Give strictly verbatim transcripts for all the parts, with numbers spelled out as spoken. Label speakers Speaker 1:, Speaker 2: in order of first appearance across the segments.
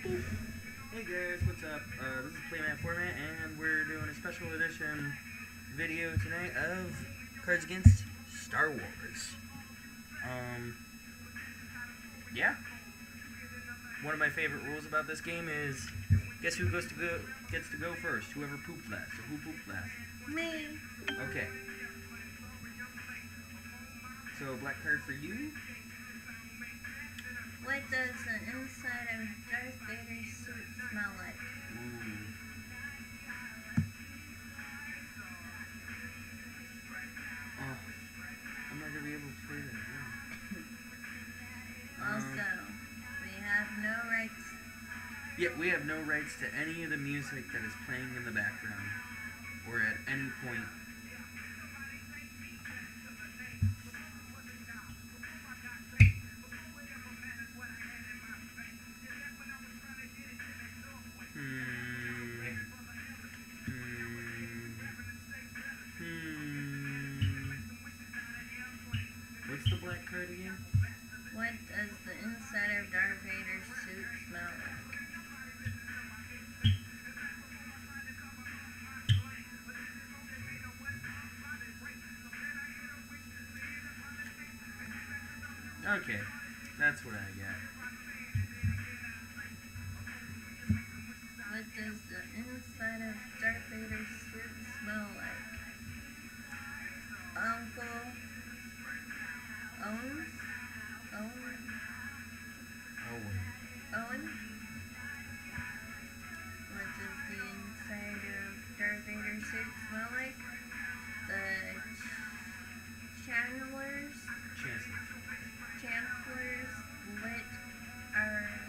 Speaker 1: Hey guys, what's up? Uh, this is Playmat format, and we're doing a special edition video tonight of Cards Against Star Wars. Um, yeah. One of my favorite rules about this game is, guess who goes to go gets to go first? Whoever pooped last. So who pooped last?
Speaker 2: Me.
Speaker 1: Okay. So black card for you.
Speaker 2: What does the inside of Darth Vader's suit smell like?
Speaker 1: Ooh. Oh, I'm not gonna be able to play that. No.
Speaker 2: Also,
Speaker 1: Um,
Speaker 2: we have no rights.
Speaker 1: yeah, we have no rights to any of the music that is playing in the background or at any point. Hmm. Hmm. Hmm. What's the black card again?
Speaker 2: What does the inside of Darth Vader's suit smell like?
Speaker 1: Okay, that's what I got.
Speaker 2: What does the inside of Darth Vader's suit smell like? Uncle Owens? Owen?
Speaker 1: Owen.
Speaker 2: Owen? What does the inside of Darth Vader's suit smell like? The ch- Chandlers?
Speaker 1: Chancellor.
Speaker 2: Chancellors lit our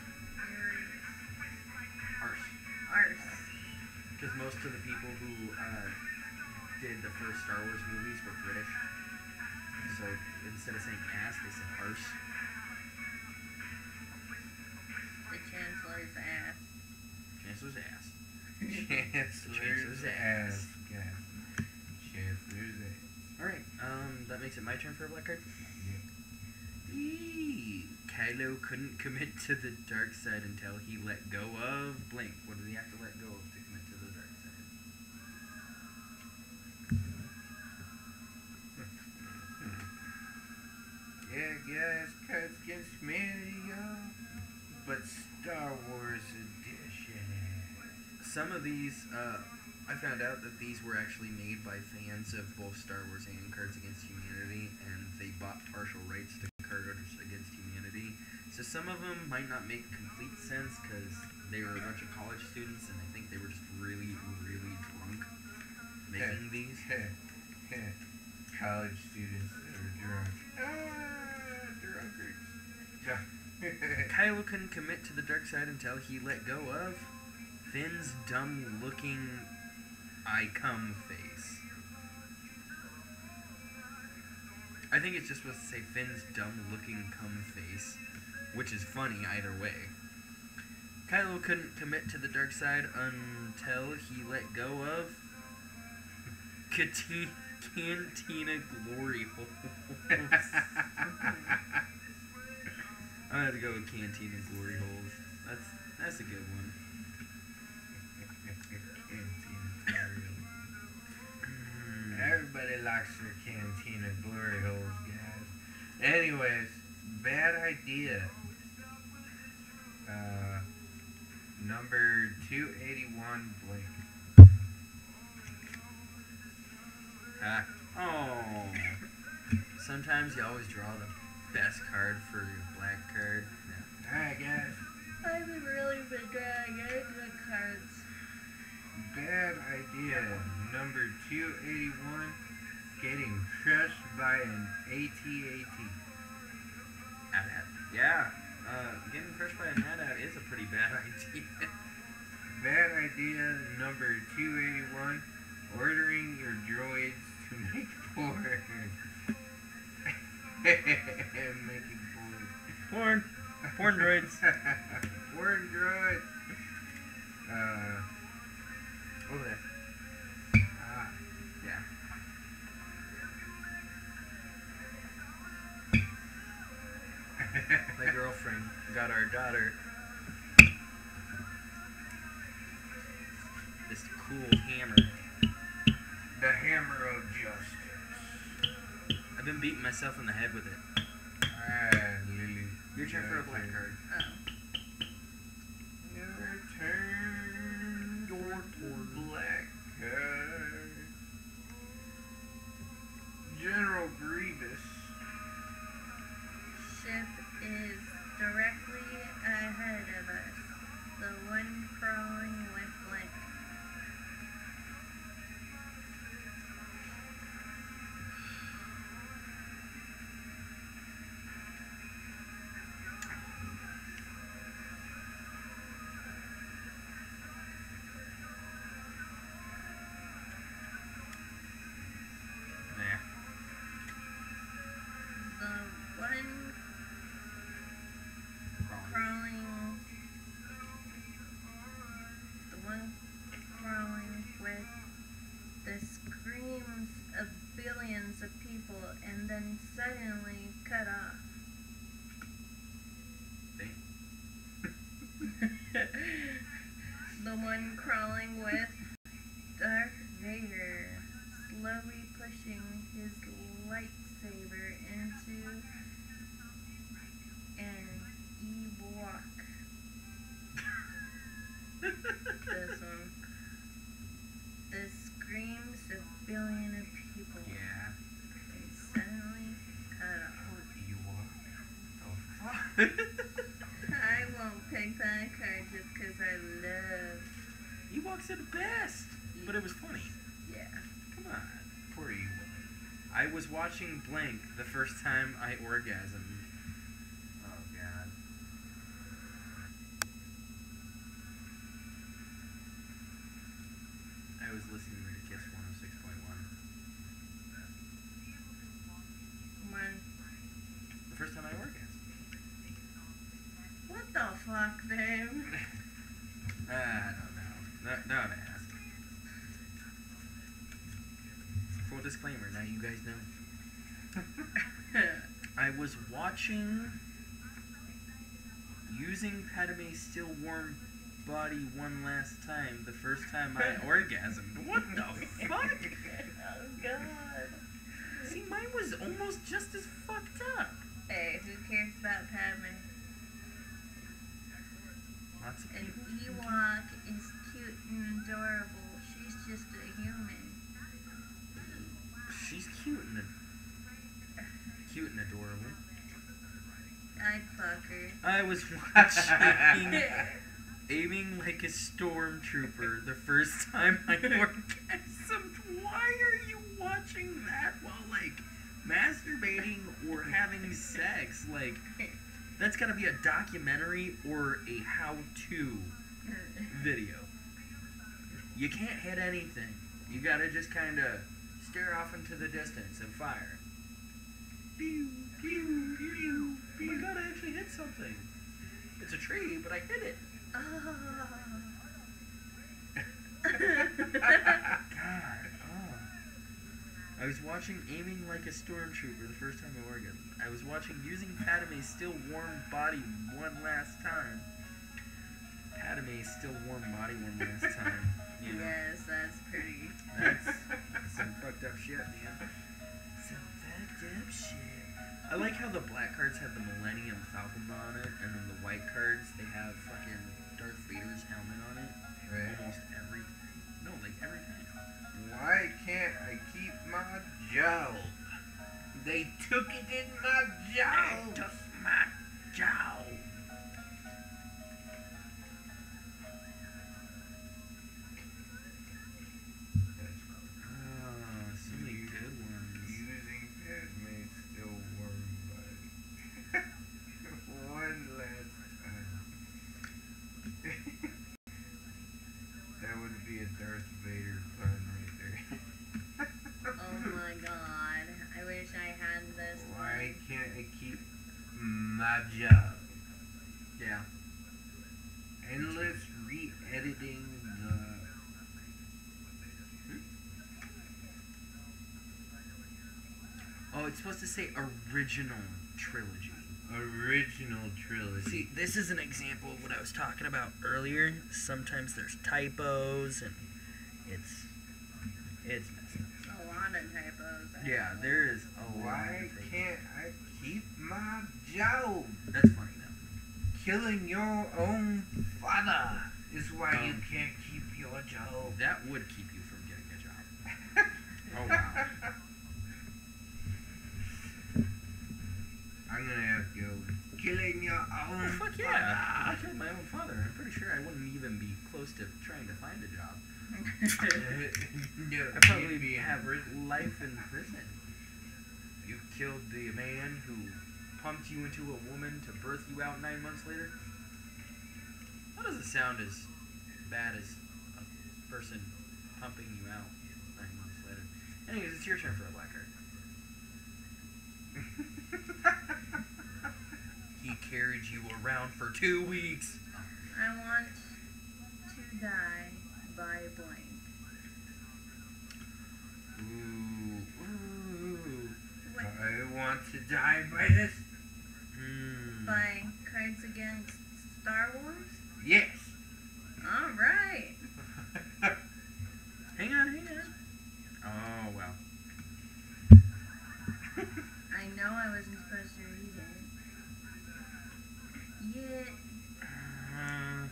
Speaker 1: Arse.
Speaker 2: arse.
Speaker 1: Because most of the people who uh, did the first Star Wars movies were British. So instead of saying ass, they said arse.
Speaker 2: The Chancellor's ass.
Speaker 1: Chancellor's ass.
Speaker 3: Chancellor's ass, guys. Chancellor's ass.
Speaker 1: Alright, um, that makes it my turn for a black card.
Speaker 3: Yeah.
Speaker 1: Eee, Kylo couldn't commit to the dark side until he let go of blank. What did he have to let go of to commit to the dark side?
Speaker 3: Yeah, guys, Cards Against Humanity, y'all. But Star Wars edition.
Speaker 1: Some of these, uh, I found out that these were actually made by fans of both Star Wars and Cards Against Humanity, and they bought partial rights to Cards Against Humanity. So some of them might not make complete sense because they were a bunch of college students, and I think they were just really, really drunk making these.
Speaker 3: College students that are drunk. Ah, drunkards.
Speaker 1: Kylo couldn't commit to the dark side until he let go of Finn's dumb-looking I come face. I think it's just supposed to say Finn's dumb-looking cum face, which is funny either way. Kylo couldn't commit to the dark side until he let go of Cati- Cantina Glory Holes. I'm gonna have to go with Cantina Glory Holes. That's that's a good one.
Speaker 3: Everybody likes their Cantina Glory Holes, guys. Anyways, bad idea. Uh, number two eighty-one, blank.
Speaker 1: Ah. Oh. Sometimes you always draw the best card for your black card. Yeah.
Speaker 3: Alright, guys.
Speaker 2: I've really been dragging the cards.
Speaker 3: Bad idea. Number two eighty-one, getting crushed by an A T A T.
Speaker 1: AT-AT. Yeah. Uh, getting crushed by an AT-AT is a pretty bad idea.
Speaker 3: Bad idea. Number two eighty-one, ordering your droids to make porn. Making porn.
Speaker 1: Porn. Porn droids.
Speaker 3: Porn droids. Uh,
Speaker 1: Over there.
Speaker 3: ah.
Speaker 1: Yeah. My girlfriend got our daughter cool hammer.
Speaker 3: The hammer of justice.
Speaker 1: I've been beating myself in the head with it.
Speaker 3: Ah, Lily.
Speaker 1: Your turn for a black card.
Speaker 2: Oh.
Speaker 3: Your turn.
Speaker 1: Your
Speaker 3: for
Speaker 1: turn.
Speaker 3: Black card. General Grievous.
Speaker 2: Ship is directly ahead of us. The one crawling with blank.
Speaker 1: Yeah.
Speaker 2: The one crawling, the one crawling with the screams of billions of people and then suddenly cut off. The one crawling with Darth Vader, slowly pushing his lightsaber into an Ewok. This one. The screams of billion of people.
Speaker 1: Yeah.
Speaker 2: They suddenly cut off.
Speaker 3: Poor Ewok. The fuck?
Speaker 2: I won't pick that card just because I love.
Speaker 1: Ewoks are the best. But it was funny.
Speaker 2: Yeah.
Speaker 1: Come on.
Speaker 3: Poor Ewok.
Speaker 1: I was watching Blank the first time I orgasmed.
Speaker 3: Oh, God.
Speaker 1: I was listening to Kiss one oh six point one.
Speaker 2: When?
Speaker 1: The first time I orgasmed.
Speaker 2: What the fuck, babe?
Speaker 1: I don't know. No, don't ask. Full disclaimer, now you guys know. I was watching Using Padme's Still Warm Body One Last Time the first time I orgasmed. What the fuck?
Speaker 2: Oh, God.
Speaker 1: See, mine was almost just as fucked up.
Speaker 2: Hey, who cares about Padme?
Speaker 1: Lots of
Speaker 2: An
Speaker 1: people.
Speaker 2: Ewok is cute and adorable. She's just a human.
Speaker 1: She's cute and ad- cute and adorable.
Speaker 2: I'd fuck her.
Speaker 1: I was watching Aiming Like a Stormtrooper the first time I orgasmed. Why are you watching that while, like, masturbating or having sex? Like, that's gotta be a documentary or a how-to video. You can't hit anything. You gotta just kind of stare off into the distance and fire. Pew, pew, pew. Oh my god, I actually hit something. It's a tree, but I hit it.
Speaker 2: Oh.
Speaker 1: God, oh. I was watching Aiming Like a Stormtrooper the first time I orgasmed. I was watching Using Padme's Still Warm Body One Last Time. Padme's Still Warm Body One Last Time. You know,
Speaker 2: Yes, that's pretty.
Speaker 1: that's some fucked up shit, man. Some fucked up shit. I like how the black cards have the Millennium Falcon on it, and then the white cards, they have fucking Darth Vader's helmet on it.
Speaker 3: Right.
Speaker 1: Almost every, no, like every time.
Speaker 3: Why can't I keep my job? They took it in my job.
Speaker 1: They took my job. Oh, so many good ones.
Speaker 3: Using Padme Still Warm Body. One last time. That would be a Darth Vader pun right there.
Speaker 2: Oh my god. I wish I had this
Speaker 3: Why
Speaker 2: one.
Speaker 3: can't I keep my job?
Speaker 1: Yeah.
Speaker 3: Endless re-editing the...
Speaker 1: Oh, it's supposed to say original trilogy.
Speaker 3: original trilogy.
Speaker 1: See, this is an example of what I was talking about earlier. Sometimes there's typos and It's it's messed up.
Speaker 2: A lot of typos.
Speaker 1: Yeah, there is a lot.
Speaker 3: Why
Speaker 1: of
Speaker 3: can't I keep my job?
Speaker 1: That's funny though.
Speaker 3: Killing your own father is why
Speaker 1: Um,
Speaker 3: you can't keep your job.
Speaker 1: That would keep you from getting a job. Oh wow.
Speaker 3: I'm gonna have to go killing your own
Speaker 1: Oh, fuck yeah.
Speaker 3: father.
Speaker 1: If I killed my own father, I'm pretty sure I wouldn't even be close to trying to find a job.
Speaker 3: No,
Speaker 1: I'd probably
Speaker 3: you'd be in
Speaker 1: have
Speaker 3: prison.
Speaker 1: life in prison. You killed the man who pumped you into a woman to birth you out nine months later? That doesn't sound as bad as a person pumping you out nine months later. Anyways, it's your turn for a black card. He carried you around for two weeks.
Speaker 2: I want to die by blank.
Speaker 1: Ooh, ooh.
Speaker 2: What?
Speaker 3: I want to die by this.
Speaker 1: Hmm.
Speaker 2: By Cards Against Star Wars?
Speaker 3: Yes.
Speaker 2: Alright.
Speaker 1: Hang on, hang on. Oh, wow.
Speaker 2: I know I wasn't supposed to read it. Yet.
Speaker 1: Uh,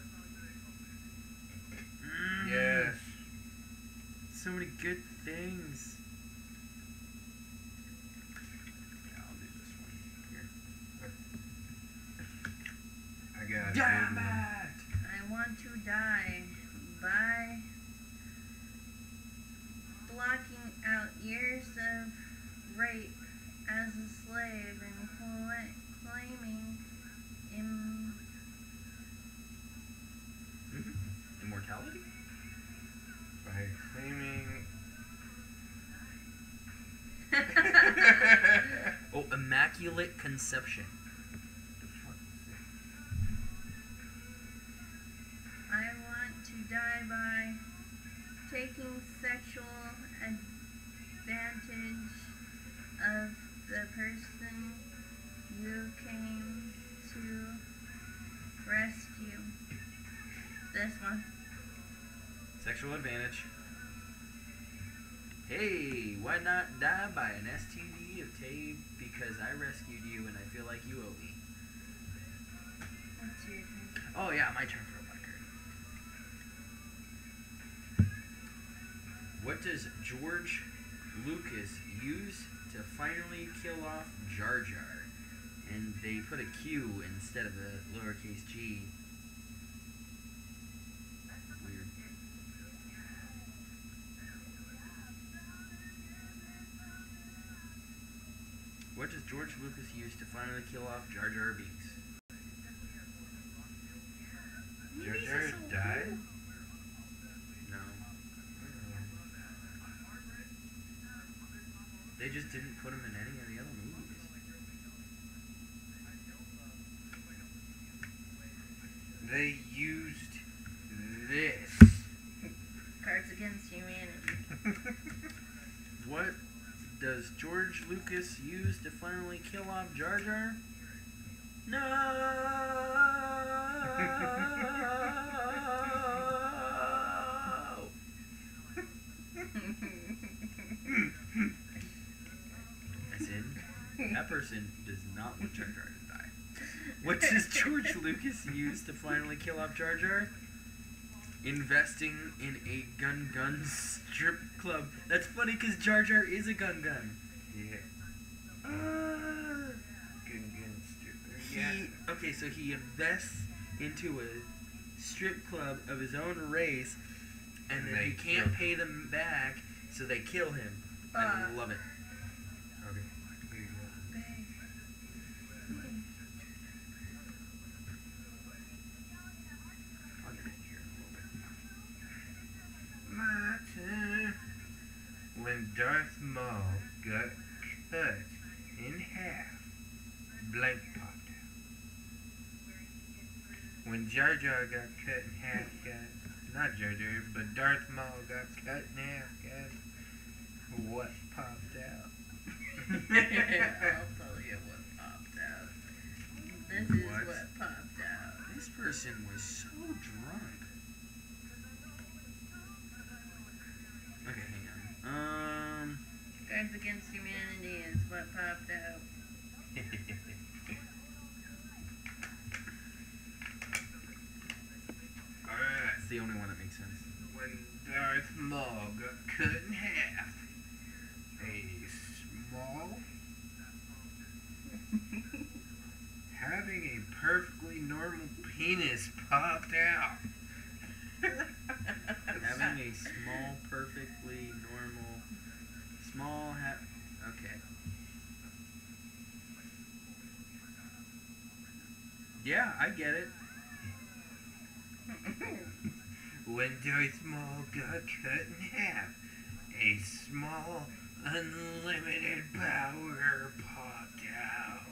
Speaker 1: mm,
Speaker 3: Yes.
Speaker 1: So many good things. Yeah, I'll do this one. Here.
Speaker 3: I got
Speaker 1: Damn
Speaker 3: it.
Speaker 1: it!
Speaker 2: I want to die by blocking out years of rape as a slave and cla- claiming im-
Speaker 1: Mm-hmm. Immortality?
Speaker 3: By claiming.
Speaker 1: Oh, immaculate conception.
Speaker 2: I want to die by taking sexual advantage of the person you came to rescue. This one.
Speaker 1: Sexual advantage. Hey, why not die by an S T D of Tabe because I rescued you and I feel like you owe me?
Speaker 2: What's your turn?
Speaker 1: Oh yeah, my turn for a black card. What does George Lucas use to finally kill off Jar Jar? And they put a Q instead of a lowercase g. Weird. What does George Lucas use to finally kill off Jar Jar Binks?
Speaker 3: Jar Jar died?
Speaker 1: No. They just didn't put him in any of the other movies.
Speaker 3: They used this.
Speaker 2: Cards Against Humanity.
Speaker 1: What does George Lucas use to finally kill off Jar Jar? No. As in, that person does not want Jar Jar to die. What does George Lucas use to finally kill off Jar Jar? Investing in a gun gun strip club. That's funny because Jar Jar is a gun gun.
Speaker 3: Yeah.
Speaker 1: Uh,
Speaker 3: Gun gun stripper.
Speaker 1: he
Speaker 3: Yeah.
Speaker 1: okay, so he invests into a strip club of his own race, and
Speaker 3: And
Speaker 1: then
Speaker 3: they
Speaker 1: he can't
Speaker 3: kill-
Speaker 1: pay them back, so they kill him. I
Speaker 2: Uh.
Speaker 1: love it.
Speaker 3: Okay. Here you go.
Speaker 1: I'll get in here in a little bit.
Speaker 3: My turn. When Darth Maul got cut in half, blank popped out. When Jar Jar got cut in half, guys, not Jar Jar, but Darth Maul got cut in half, guys, what popped out?
Speaker 2: I'll tell you what popped out. This is
Speaker 1: What?
Speaker 2: what popped out.
Speaker 1: This person was so drunk.
Speaker 2: Against Humanity is what popped out.
Speaker 3: Alright.
Speaker 1: It's the only one that makes sense.
Speaker 3: When Darth Maul got cut in half, a small, having a perfectly normal penis popped out.
Speaker 1: Having a small, perfectly normal, small ha- okay. Yeah, I get it.
Speaker 3: When Darth Maul got cut in half, a small, unlimited power popped out.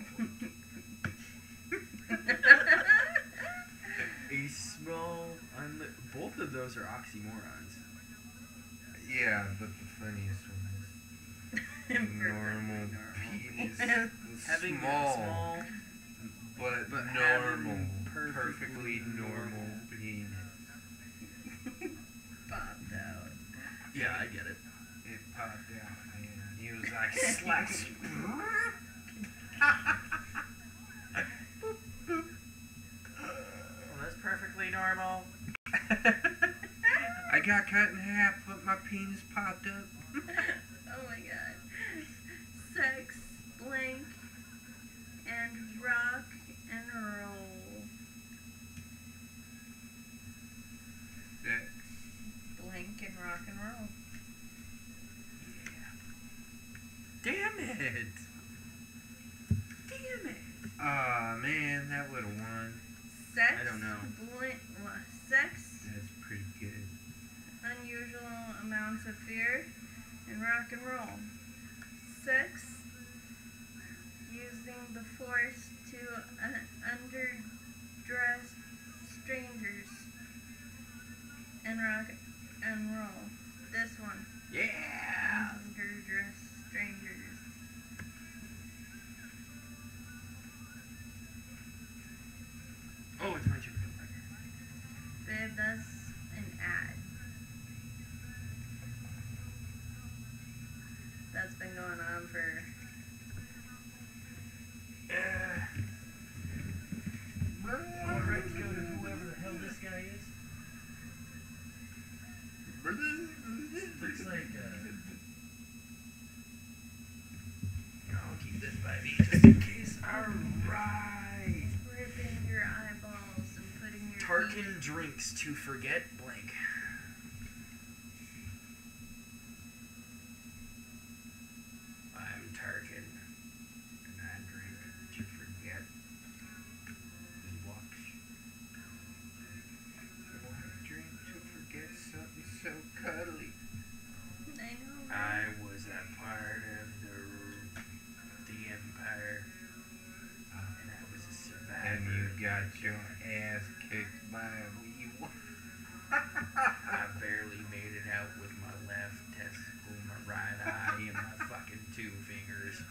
Speaker 1: A small, unli- both of those are oxymorons.
Speaker 3: Yeah, but the funniest one is normal penis.
Speaker 1: Having a
Speaker 3: small,
Speaker 1: small,
Speaker 3: but,
Speaker 1: but
Speaker 3: normal,
Speaker 1: having
Speaker 3: perfectly,
Speaker 1: perfectly
Speaker 3: normal penis.
Speaker 2: Popped out.
Speaker 1: yeah, I get it.
Speaker 3: It popped out, man. He was like, slash.
Speaker 1: Well, that's perfectly normal.
Speaker 3: I got cut in half, but my penis popped up.
Speaker 2: Oh my god. Sex, blank, and rock and roll.
Speaker 3: Sex.
Speaker 2: Blank and rock and roll.
Speaker 1: Damn it! Damn it!
Speaker 3: Aw, man, that would have won.
Speaker 2: Sex,
Speaker 1: I don't know.
Speaker 2: Blank, well, sex,
Speaker 3: That's pretty good.
Speaker 2: unusual amounts of fear, and rock and roll. Sex, using the force to uh, underdress strangers, and rock and roll. This one.
Speaker 1: Yeah!
Speaker 2: Underdress strangers.
Speaker 1: Oh, it's my turn.
Speaker 2: Babe, that's an ad. That's been going on for...
Speaker 1: Yeah. Alright, to go to whoever the hell this guy is. Looks like, uh... I'll keep this by me just in case. Alright!
Speaker 2: ripping your eyeballs and putting your...
Speaker 1: Tarkin drinks to forget blank. I'm Tarkin, and I drink to forget Ewoks.
Speaker 3: Why drink to forget something so cuddly?
Speaker 2: I know.
Speaker 1: I was a part of the the Empire, and I was a survivor.
Speaker 3: And you got your ass kicked by a Ewok.
Speaker 1: I barely made it out with my left testicle, my right eye, and my fucking two fingers.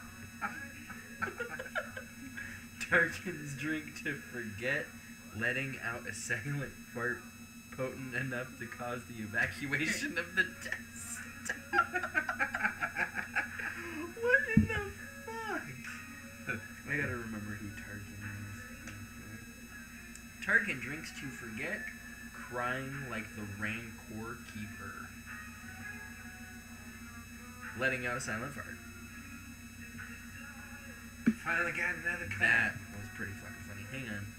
Speaker 1: Tarkin's drink to forget letting out a silent fart potent enough to cause the evacuation of the test. What in the fuck? I gotta remember who Tarkin is. Tarkin drinks to forget crying like the Rancor Keeper. Letting out a silent fart.
Speaker 3: Finally got another cut.
Speaker 1: That was pretty fucking funny. Hang on.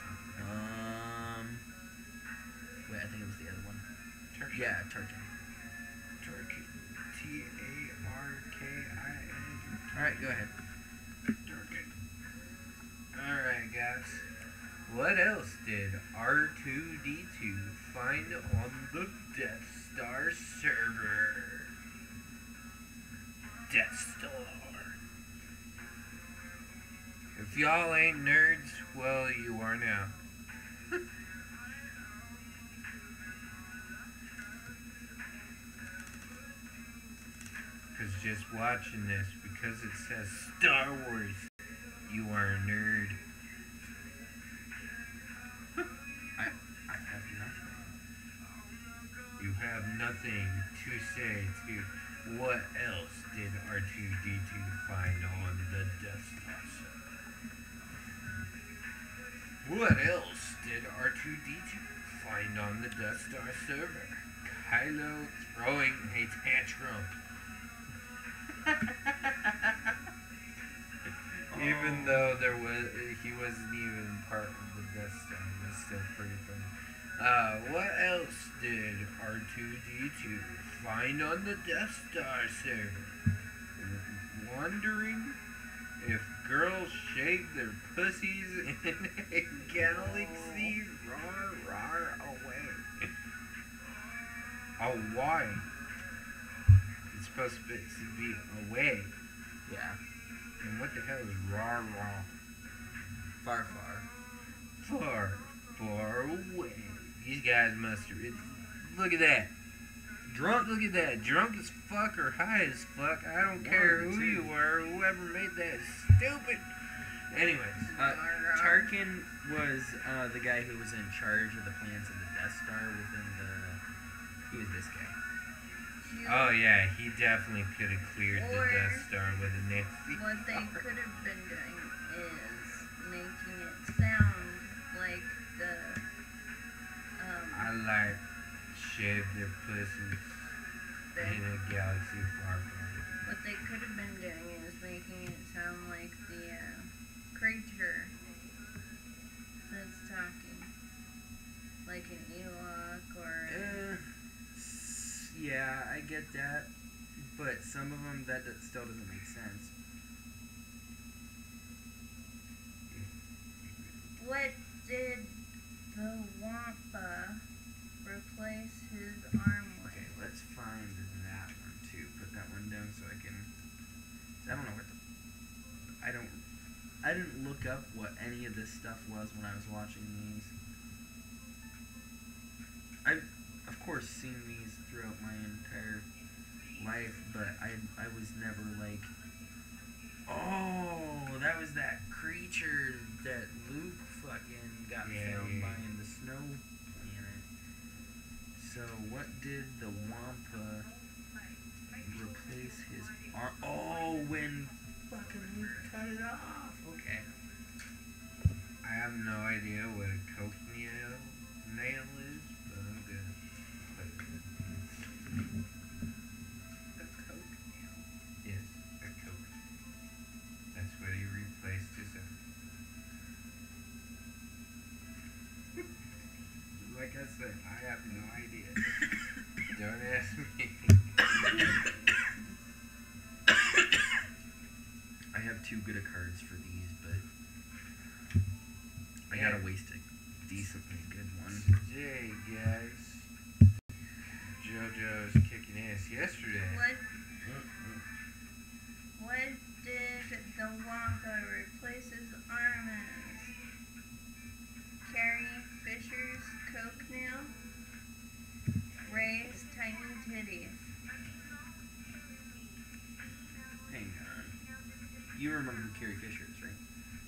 Speaker 1: Um. Wait, I think it was the other one.
Speaker 3: Turkey.
Speaker 1: Yeah, Tarkin.
Speaker 3: Turkey. T A R K I N.
Speaker 1: Alright, go ahead.
Speaker 3: Turkey. Alright, guys. What else did R two D two find on the Death Star server? Death Star. If y'all ain't nerds, well, you are now. Because just watching this, because it says Star Wars, you are a nerd.
Speaker 1: I I have nothing.
Speaker 3: You have have nothing to say to what else did R two D two find on the Death Star server. What else did R two D two find on the Death Star server? Kylo throwing a tantrum. Even though there was, he wasn't even part of the Death Star, it was still pretty funny. Uh, what else did R two D two find on the Death Star server? Wondering if girls shave their pussies in a galaxy rar rar away. Oh, why? It's supposed to be, to be away.
Speaker 1: Yeah.
Speaker 3: And what the hell is rar rar?
Speaker 1: Far, far.
Speaker 3: Far, far away. These guys must have. It, look at that. Drunk, look at that. Drunk as fuck or high as fuck. I don't
Speaker 1: One
Speaker 3: care
Speaker 1: of the
Speaker 3: who
Speaker 1: two.
Speaker 3: you were. Whoever made that is stupid. Anyways.
Speaker 1: Uh, Tarkin was uh, the guy who was in charge of the plans of the Death Star within the... He was this guy.
Speaker 3: Oh yeah, he definitely could have cleared the
Speaker 2: Or-
Speaker 3: Death Star with a nasty.
Speaker 2: What they could have been doing is making it sound like the um
Speaker 3: I like shave their pussies in a galaxy far far away.
Speaker 2: what they could have been doing is making it sound like the uh, creature that's talking, like an Ewok or.
Speaker 1: Uh, s- yeah, I get that. But some of them, that, that still doesn't make sense.
Speaker 2: What did the Wampa replace his arm with?
Speaker 1: Okay, let's find that one too. Put that one down so I can... I don't know what the... I don't... I didn't look up what any of this stuff was when I was watching these. I've, of course, seen these throughout my entire life, but I, I was never like... Oh, that was that creature that Luke fucking got
Speaker 3: Yeah,
Speaker 1: found
Speaker 3: yeah.
Speaker 1: by in the snow planet. So what did the Wampa replace his arm? Oh, when fucking Luke cut it off. Okay.
Speaker 3: I have no idea what a coke nail, nail is, but I'm gonna put it in.
Speaker 1: The Coke nail.
Speaker 3: Yes, a coke. That's what he replaced his arm. Like I said, I have no idea. Don't ask me.
Speaker 1: I have too good of cards for these, but I
Speaker 3: Yeah.
Speaker 1: gotta waste a decently good one.
Speaker 3: Today, guys, JoJo's kicking ass yesterday.
Speaker 2: What what did the Wampa replace his arm as? Carrie Fisher's coke nail? Ray's tiny titties.
Speaker 1: Hang on. You remember who Carrie Fisher is, right?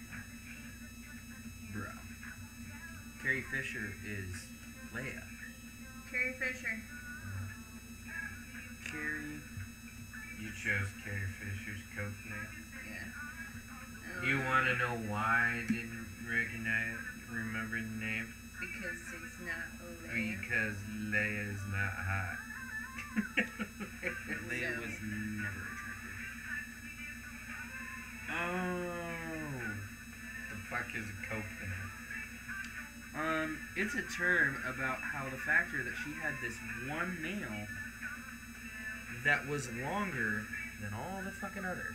Speaker 1: Bro. Carrie Fisher is Leia.
Speaker 2: Carrie Fisher.
Speaker 1: Carrie...
Speaker 3: You chose Carrie Fisher's coke nail.
Speaker 2: Yeah.
Speaker 3: You
Speaker 2: Um,
Speaker 3: want to know why I didn't recognize, remember the name?
Speaker 2: Because it's not Leia.
Speaker 3: Because Leia is not hot.
Speaker 1: Leia
Speaker 2: So-
Speaker 1: was never attractive. Oh...
Speaker 3: The fuck is a coke nail?
Speaker 1: Um, it's a term about how the factor that she had this one nail that was longer than all the fucking others.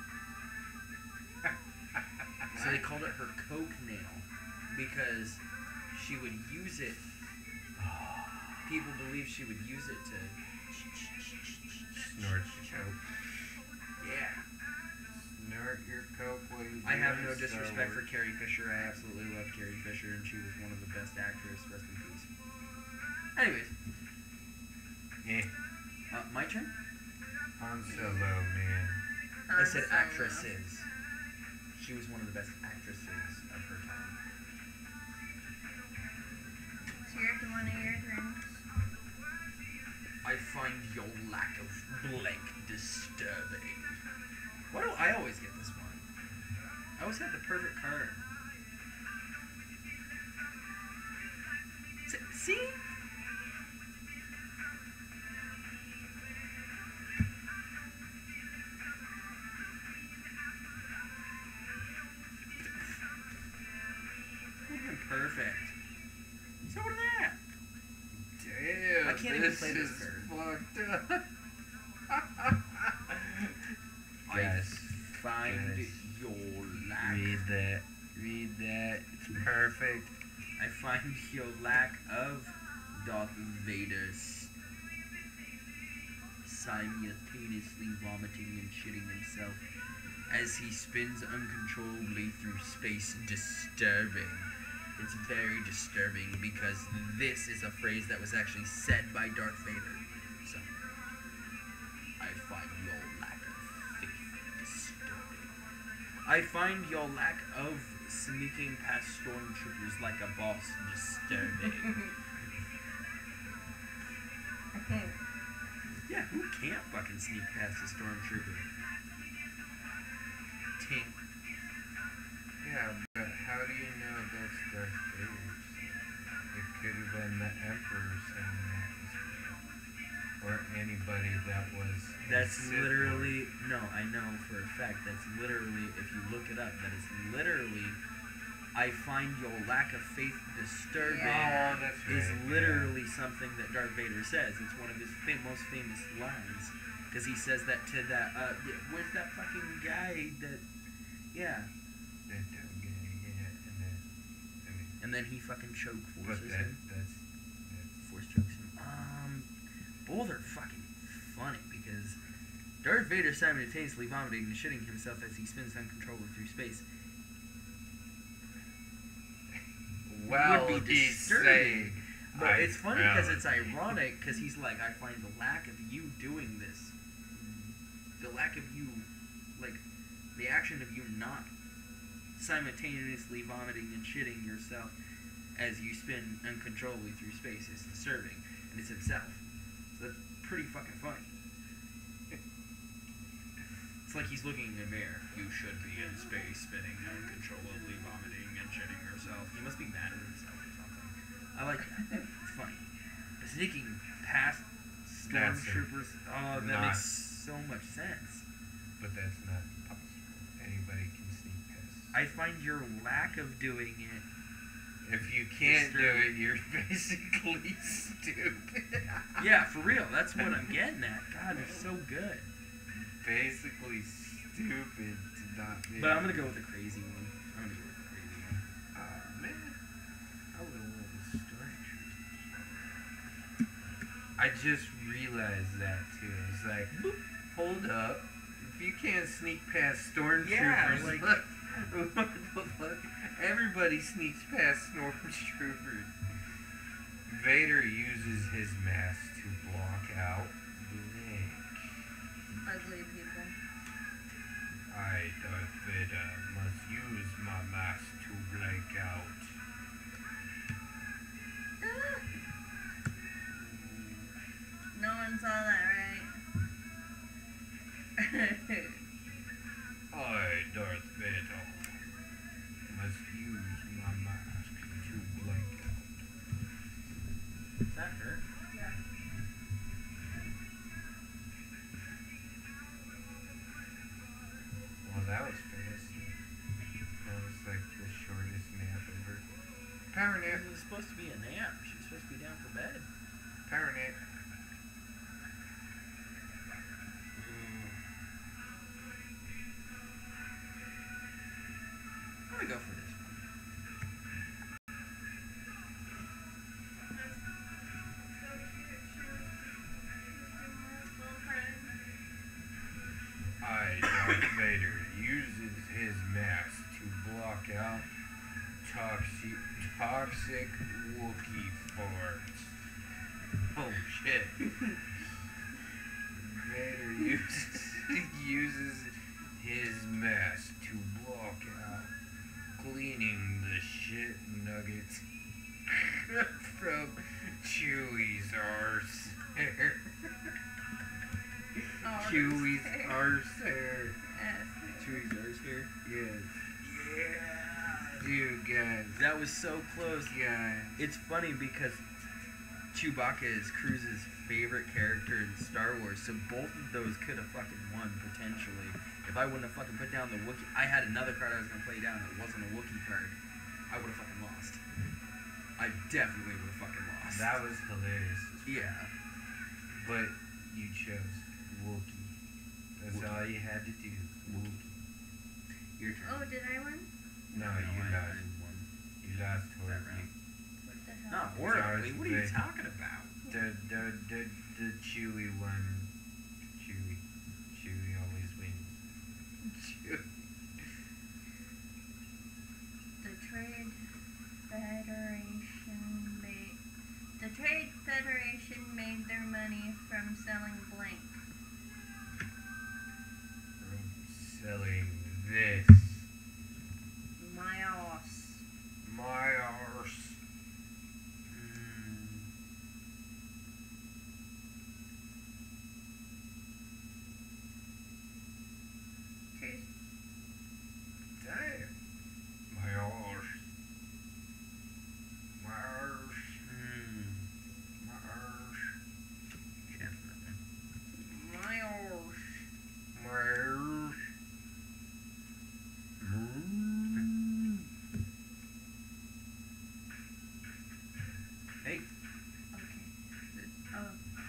Speaker 1: So they called it her coke nail because she would use it. People believe she would use it to
Speaker 3: Snort your coke.
Speaker 1: Yeah.
Speaker 3: Snort your coke while you
Speaker 1: I have
Speaker 3: do
Speaker 1: no
Speaker 3: it,
Speaker 1: disrespect
Speaker 3: so-
Speaker 1: for Carrie Fisher. I absolutely love Carrie Fisher, and she was one of the best actors. Rest in peace. Anyways,
Speaker 3: Eh,
Speaker 1: uh, my turn.
Speaker 3: Han Solo, man.
Speaker 1: I said
Speaker 2: Han Solo.
Speaker 1: actresses. She was one of the best actresses of her time.
Speaker 2: So you're at one of your turns.
Speaker 1: I find your lack of blank disturbing. Why do I always get this one? I always have the perfect card. S- See? Perfect. So what of that?
Speaker 3: Damn,
Speaker 1: I can't even
Speaker 3: this
Speaker 1: play this
Speaker 3: is
Speaker 1: card.
Speaker 3: fucked up.
Speaker 1: I
Speaker 3: Guys,
Speaker 1: find
Speaker 3: guys,
Speaker 1: your lack.
Speaker 3: read that. Read that. It's perfect.
Speaker 1: I find your lack of Darth Vader's simultaneously vomiting and shitting himself as he spins uncontrollably through space disturbing. It's very disturbing because this is a phrase that was actually said by Darth Vader. So, I find your lack of faith disturbing. I find your lack of sneaking past stormtroopers like a boss disturbing. Yeah, who can't fucking sneak past a stormtrooper? Tink.
Speaker 3: Yeah, but how do you know that's Darth Vader's? It could have been the Emperor saying that as well. Or anybody that was. a
Speaker 1: That's
Speaker 3: Sith
Speaker 1: literally, no, I know for a fact, that's literally, if you look it up, that is literally, I find your lack of faith disturbing,
Speaker 3: Lord. Oh, that's right.
Speaker 1: is
Speaker 3: yeah.
Speaker 1: literally something that Darth Vader says. It's one of his fam- most famous lines. Because he says that to that, uh, yeah, where's that fucking guy that, yeah.
Speaker 3: That dumb guy, yeah, and then, I mean,
Speaker 1: And then he fucking choke
Speaker 3: but
Speaker 1: forces
Speaker 3: that,
Speaker 1: him.
Speaker 3: that's, that's,
Speaker 1: Force chokes him. Um, both are fucking funny because Darth Vader simultaneously vomiting and shitting himself as he spins uncontrollably through space.
Speaker 3: well,
Speaker 1: would be
Speaker 3: he's
Speaker 1: disturbing.
Speaker 3: saying,
Speaker 1: But
Speaker 3: I
Speaker 1: it's funny because
Speaker 3: found-
Speaker 1: it's ironic because he's like, I find the lack of you doing this, the lack of you, like, the action of you not simultaneously vomiting and shitting yourself as you spin uncontrollably through space is disturbing, and it's himself. So that's pretty fucking funny. It's like he's looking in the mirror. You should be in space, spinning uncontrollably, vomiting and shitting yourself. He must be mad at himself or something. I like that. It's funny. But sneaking past
Speaker 3: That's
Speaker 1: stormtroopers, oh, that
Speaker 3: not-
Speaker 1: makes so much sense.
Speaker 3: But that's not possible. Anybody can sneak past.
Speaker 1: I find your lack of doing it.
Speaker 3: If you can't do
Speaker 1: Disturbing.
Speaker 3: it, you're basically stupid.
Speaker 1: Yeah, for real. That's what I'm getting at. God, they're so good.
Speaker 3: Basically stupid to not be.
Speaker 1: But I'm gonna go with the crazy one. I'm gonna go with the crazy one.
Speaker 3: Aw, man. I would have went with stormtroopers. I just realized that too. It's like, boop, hold up. If you can't sneak past stormtroopers,
Speaker 1: Yeah, like-
Speaker 3: what, what the fuck? Everybody sneaks past stormtroopers. Vader uses his mask to block out Blink.
Speaker 2: Ugly people.
Speaker 3: I, Darth Vader, must use my mask to blank out.
Speaker 2: Ah. No one saw that, right?
Speaker 3: I, Darth Vader, must use my mask to blank out.
Speaker 1: Is that her?
Speaker 2: Yeah.
Speaker 3: Well, that was fast. That was like the shortest nap ever. Power nap.
Speaker 1: It was supposed to be a nap. She was supposed to be down for bed.
Speaker 3: Power nap.
Speaker 1: I'm gonna go for this one.
Speaker 3: I, Darth Vader, uses his mask to block out toxic, toxic Wookiee farts. Oh shit. Vader uses, uses his mask to block out cleaning the shit nuggets from Chewie's arse. Chewie's arse hair.
Speaker 2: Ass.
Speaker 1: Chewie's arse hair.
Speaker 3: Yes.
Speaker 1: Yeah.
Speaker 3: Dude, guys.
Speaker 1: That was so close.
Speaker 3: Guys.
Speaker 1: It's funny because Chewbacca is Cruise's favorite character in Star Wars, so both of those could have fucking won, potentially. If I wouldn't have fucking put down the Wookiee... I had another card I was going to play down that wasn't a Wookiee card. I would have fucking lost. I definitely would have fucking lost.
Speaker 3: That was hilarious.
Speaker 1: Yeah.
Speaker 3: But you chose Wookiee. That's
Speaker 1: Wookiee.
Speaker 3: all you had to do. Wookiee.
Speaker 1: Your turn.
Speaker 2: Oh, did I win?
Speaker 3: No,
Speaker 1: No,
Speaker 3: you
Speaker 1: I-
Speaker 3: lost.
Speaker 1: I won.
Speaker 3: You lost
Speaker 1: That
Speaker 3: horribly.
Speaker 1: round.
Speaker 2: What the hell?
Speaker 1: Not horribly.
Speaker 3: Ours
Speaker 1: What are you
Speaker 3: big.
Speaker 1: talking about?
Speaker 3: The, the, the, the Chewie one. Chewie. Chewie always wins. Chewie.
Speaker 2: The Trade Federation made the Trade Federation made their money from selling blank.
Speaker 3: I'm selling this.
Speaker 2: My ass.
Speaker 3: My arse.
Speaker 1: Mm.
Speaker 2: Cheers.
Speaker 3: Damn. My arse. My arse.
Speaker 1: Mm.
Speaker 3: My arse.
Speaker 1: Definitely.
Speaker 2: My ass.
Speaker 3: My arse. Mm.
Speaker 1: Hey.
Speaker 2: Okay. Oh.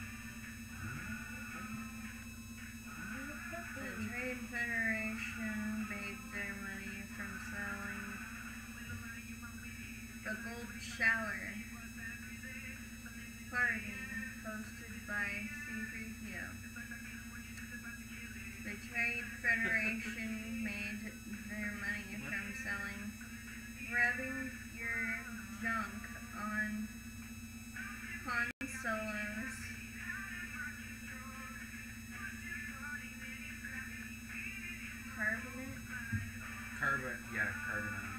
Speaker 2: The Trade Federation made their money from selling the Gold Shower party hosted by C three P O. The Trade Federation made their money from selling rubbing your junk on Han Solo's carbonate.
Speaker 1: Carbon. Yeah, carbonite.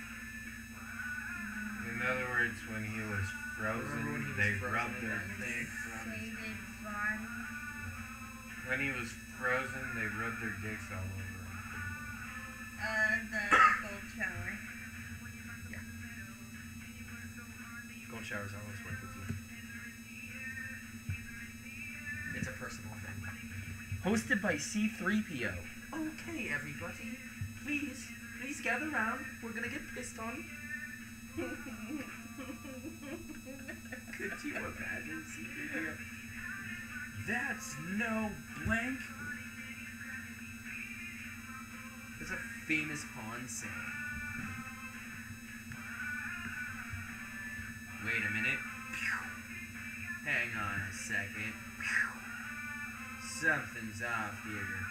Speaker 3: In other words, when he was frozen,
Speaker 1: Remember when he was
Speaker 3: they
Speaker 1: frozen
Speaker 3: rubbed
Speaker 1: in
Speaker 3: their
Speaker 1: that thing?
Speaker 2: Sated body.
Speaker 3: When he was frozen, they rubbed their dicks all over him.
Speaker 2: Uh, the Gold Shower.
Speaker 1: Gold showers always work with you. It's a personal thing. Hosted by C three P O. Okay, everybody. Please, please gather round. We're gonna get pissed on. Could you imagine C three P O? That's no blank. It's a famous Han saying. Wait a minute. Hang on a second. Something's off here.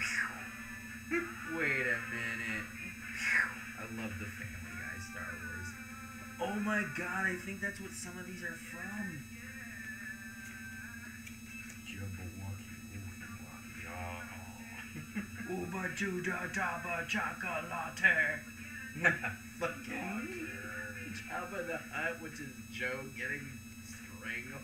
Speaker 1: Wait a minute. I love the Family Guy Star Wars. Oh my god, I think that's what some of these are from.
Speaker 3: Jabberwocky, oofy-wocky,
Speaker 1: Uba Juda Jabba Chocolate. Fucking Jabba the Hutt, which is Joe getting strangled.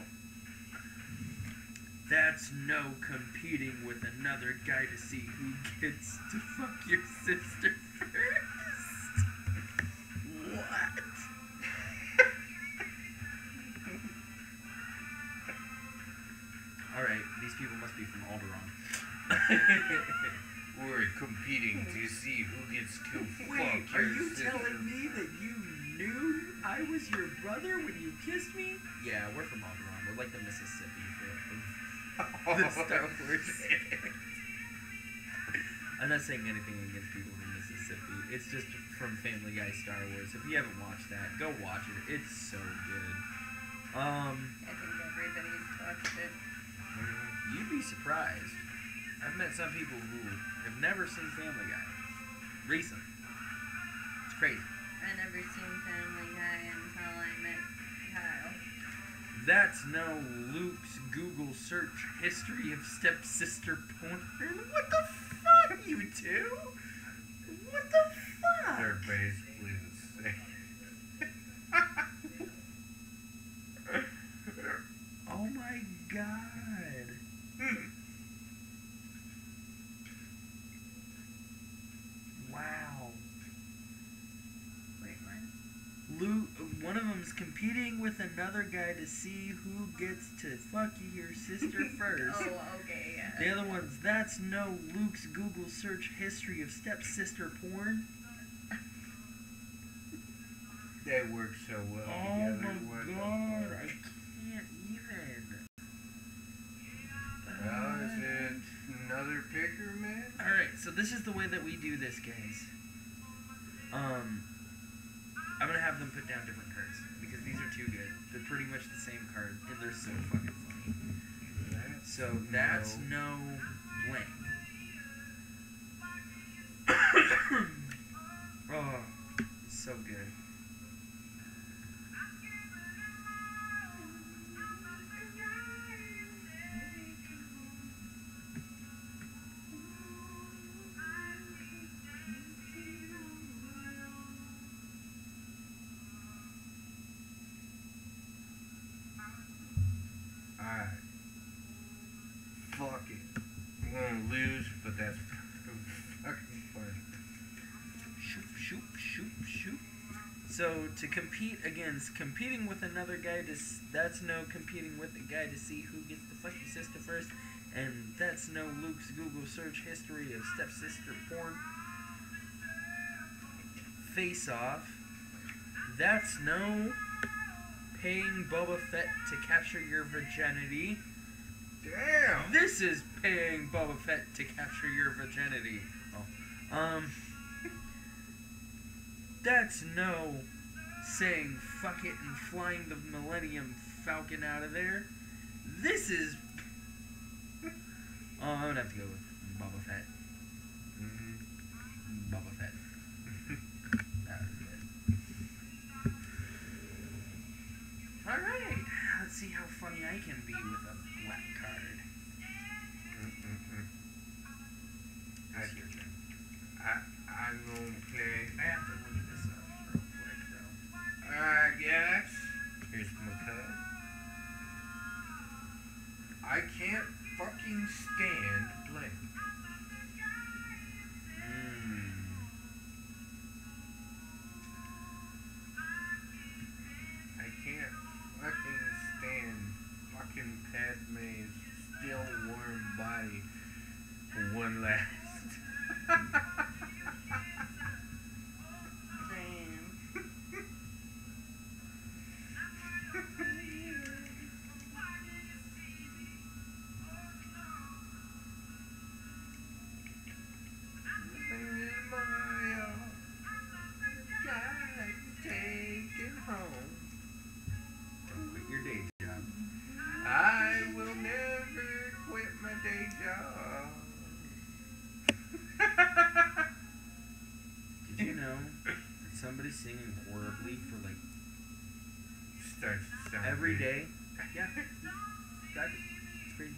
Speaker 1: That's no competing with another guy to see who gets to fuck your sister first. What? Alright, these people must be from Alderaan.
Speaker 3: We're competing to see who gets to fuck
Speaker 1: Wait,
Speaker 3: your
Speaker 1: are you
Speaker 3: sister.
Speaker 1: telling me that you knew I was your brother when you kissed me? Yeah, we're from Alderaan. We're like the Mississippi of the Star Wars. I'm not saying anything against people from Mississippi. It's just from Family Guy Star Wars. If you haven't watched that, go watch it. It's so good. Um,
Speaker 2: I think everybody's watched it.
Speaker 1: you'd be surprised. I've met some people who have never seen Family Guy. Recent. It's crazy.
Speaker 2: I never seen Family Guy until I met Kyle.
Speaker 1: That's no Luke's Google search history of stepsister porn. What the fuck, you two? What the fuck?
Speaker 3: They're basically the same.
Speaker 1: Oh my god. one's competing with another guy to see who gets to fuck your sister first.
Speaker 2: Oh, okay, yeah.
Speaker 1: The other one's that's no Luke's Google search history of stepsister porn.
Speaker 3: They work so well
Speaker 1: Oh
Speaker 3: together.
Speaker 1: my
Speaker 3: What the
Speaker 1: god,
Speaker 3: fuck?
Speaker 1: I can't even.
Speaker 3: Well, is it another picker, man?
Speaker 1: Alright, so this is the way that we do this, guys. Um, I'm gonna have them put down different cards because these are too good. They're pretty much the same card, and they're so fucking funny.
Speaker 3: That's
Speaker 1: So that's
Speaker 3: no.
Speaker 1: no blank. Oh, it's so good.
Speaker 3: Alright. Fuck it. I'm gonna lose, but that's fucking funny.
Speaker 1: Shoop, shoop, shoop, shoop. So to compete against competing with another guy to s- that's no competing with the guy to see who gets to fuck your sister first, and that's no Luke's Google search history of stepsister porn. Face Off. That's no paying Boba Fett to capture your virginity.
Speaker 3: Damn!
Speaker 1: This is paying Boba Fett to capture your virginity. Oh. Um. That's no saying fuck it and flying the Millennium Falcon out of there. This is. Oh, I'm gonna have to go with Boba Fett.
Speaker 3: Mm-hmm.
Speaker 1: Boba Fett. That was good. Alright, let's see how funny I can be with a black card.
Speaker 3: Mm-mm-mm.
Speaker 1: It's your turn.
Speaker 3: I, I'm gonna play.
Speaker 1: I have to look this up real quick, though.
Speaker 3: Alright, guys. Here's my card. I can't fucking stand blank.
Speaker 1: Mm.
Speaker 3: I can't fucking stand fucking Padme's still warm body for one last.
Speaker 2: Damn.
Speaker 3: Taken home.
Speaker 1: Don't quit your day job.
Speaker 3: I will never quit my day job.
Speaker 1: Did you know that somebody's singing horribly for like
Speaker 3: Starts to sound
Speaker 1: every
Speaker 3: weird.
Speaker 1: day? Yeah. That, it's pretty.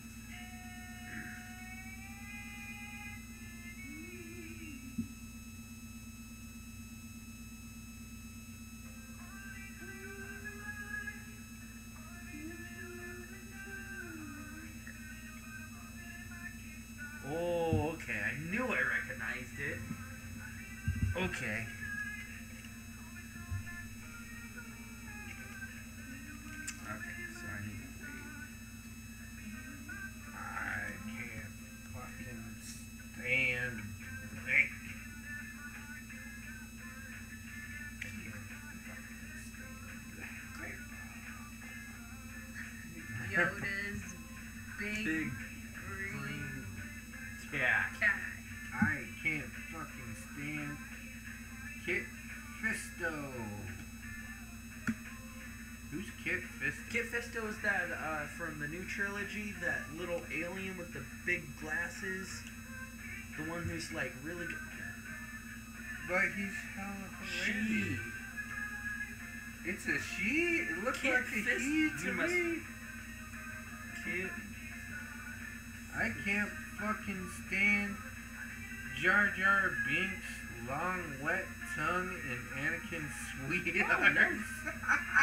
Speaker 1: Oh, okay. I knew I recognized it. Okay. Okay, so I need to wait.
Speaker 3: I can't fucking stand blank. I can't fucking stand blank.
Speaker 2: Yoda's big,
Speaker 1: Big
Speaker 2: green
Speaker 1: green cat.
Speaker 2: cat.
Speaker 3: I can't fucking stand Kit Fisto. Who's Kit Fisto?
Speaker 1: Kit Fisto is that uh, from the new trilogy, that little alien with the big glasses. The one who's like really good.
Speaker 3: But he's hella
Speaker 1: She.
Speaker 3: hilarious. It's a she? It looks
Speaker 1: Kit
Speaker 3: like a
Speaker 1: Fist-
Speaker 3: he to
Speaker 1: you must-
Speaker 3: me.
Speaker 1: Kit.
Speaker 3: I can't fucking stand Jar Jar Binks' long wet tongue and Anakin's sweet
Speaker 1: Oh,
Speaker 3: eyes.
Speaker 1: nice.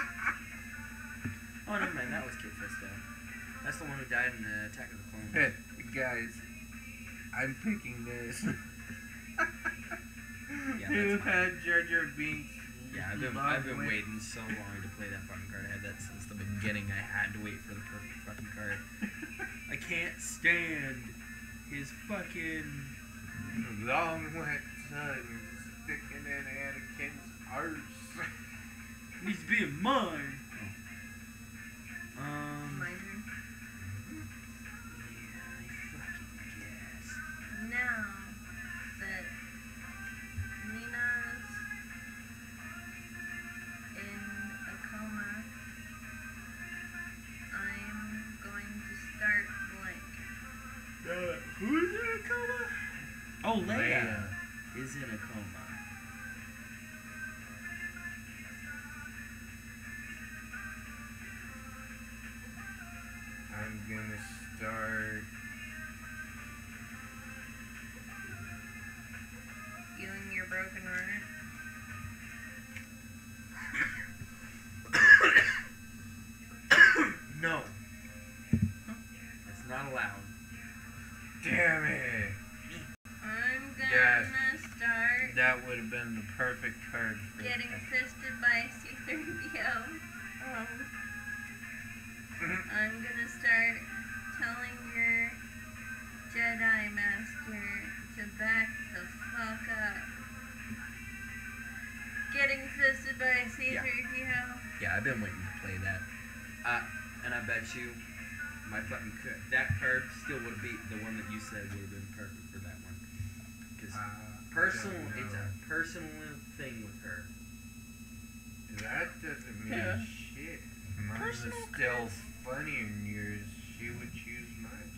Speaker 1: Oh, never mind. That was Kit Fisto. That's the one who died in the Attack of the Clones.
Speaker 3: Guys, I'm picking this.
Speaker 1: Yeah,
Speaker 3: Who
Speaker 1: that's fine.
Speaker 3: had Jar Jar Binks'
Speaker 1: Yeah, I've been I've been waiting so long to play that fucking card. I had that since the beginning. I had to wait for the perfect fucking card. I can't stand his fucking
Speaker 3: long wet tongue sticking in Anakin's arse.
Speaker 1: needs to be in mine. Um.
Speaker 2: My turn.
Speaker 1: Yeah, I fucking guess.
Speaker 2: Now that Lena's in a coma, I'm going to start blank.
Speaker 1: Uh, who's in a coma? Oh, Leia,
Speaker 3: Leia.
Speaker 1: is in a coma.
Speaker 3: I'm gonna start.
Speaker 2: You and your broken hornet.
Speaker 1: No. That's not allowed.
Speaker 3: Damn it!
Speaker 2: I'm gonna
Speaker 3: Yes.
Speaker 2: start
Speaker 3: That would have been the perfect card for
Speaker 2: getting
Speaker 3: that.
Speaker 2: fisted by C three P O. Um, I'm gonna start telling your Jedi Master to back the fuck up. Getting fisted by C three P O.
Speaker 1: Yeah, I've been waiting to play that. Uh, and I bet you my fucking ca- that card still would be the one that you said would have been perfect for that one. Because
Speaker 3: Uh,
Speaker 1: personal,
Speaker 3: I don't
Speaker 1: it's
Speaker 3: know.
Speaker 1: a personal thing with her.
Speaker 3: That doesn't mean
Speaker 2: Yeah.
Speaker 3: shit. Mine
Speaker 1: Personal
Speaker 3: was still funnier than yours. She would choose mine.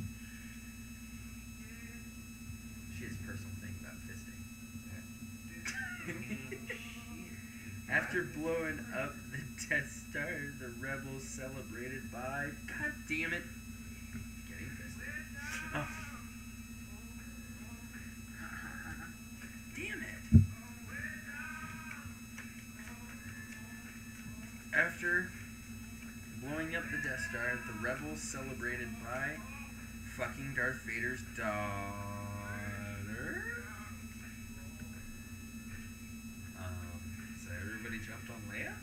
Speaker 1: She has a personal thing about fisting.
Speaker 3: That doesn't mean shit.
Speaker 1: After blowing up the Death Star, the rebels celebrated by, god damn it, getting fisted. Oh. Damn it. After blowing up the Death Star, the rebels celebrated by fucking Darth Vader's daughter. Um, so everybody jumped on Leia?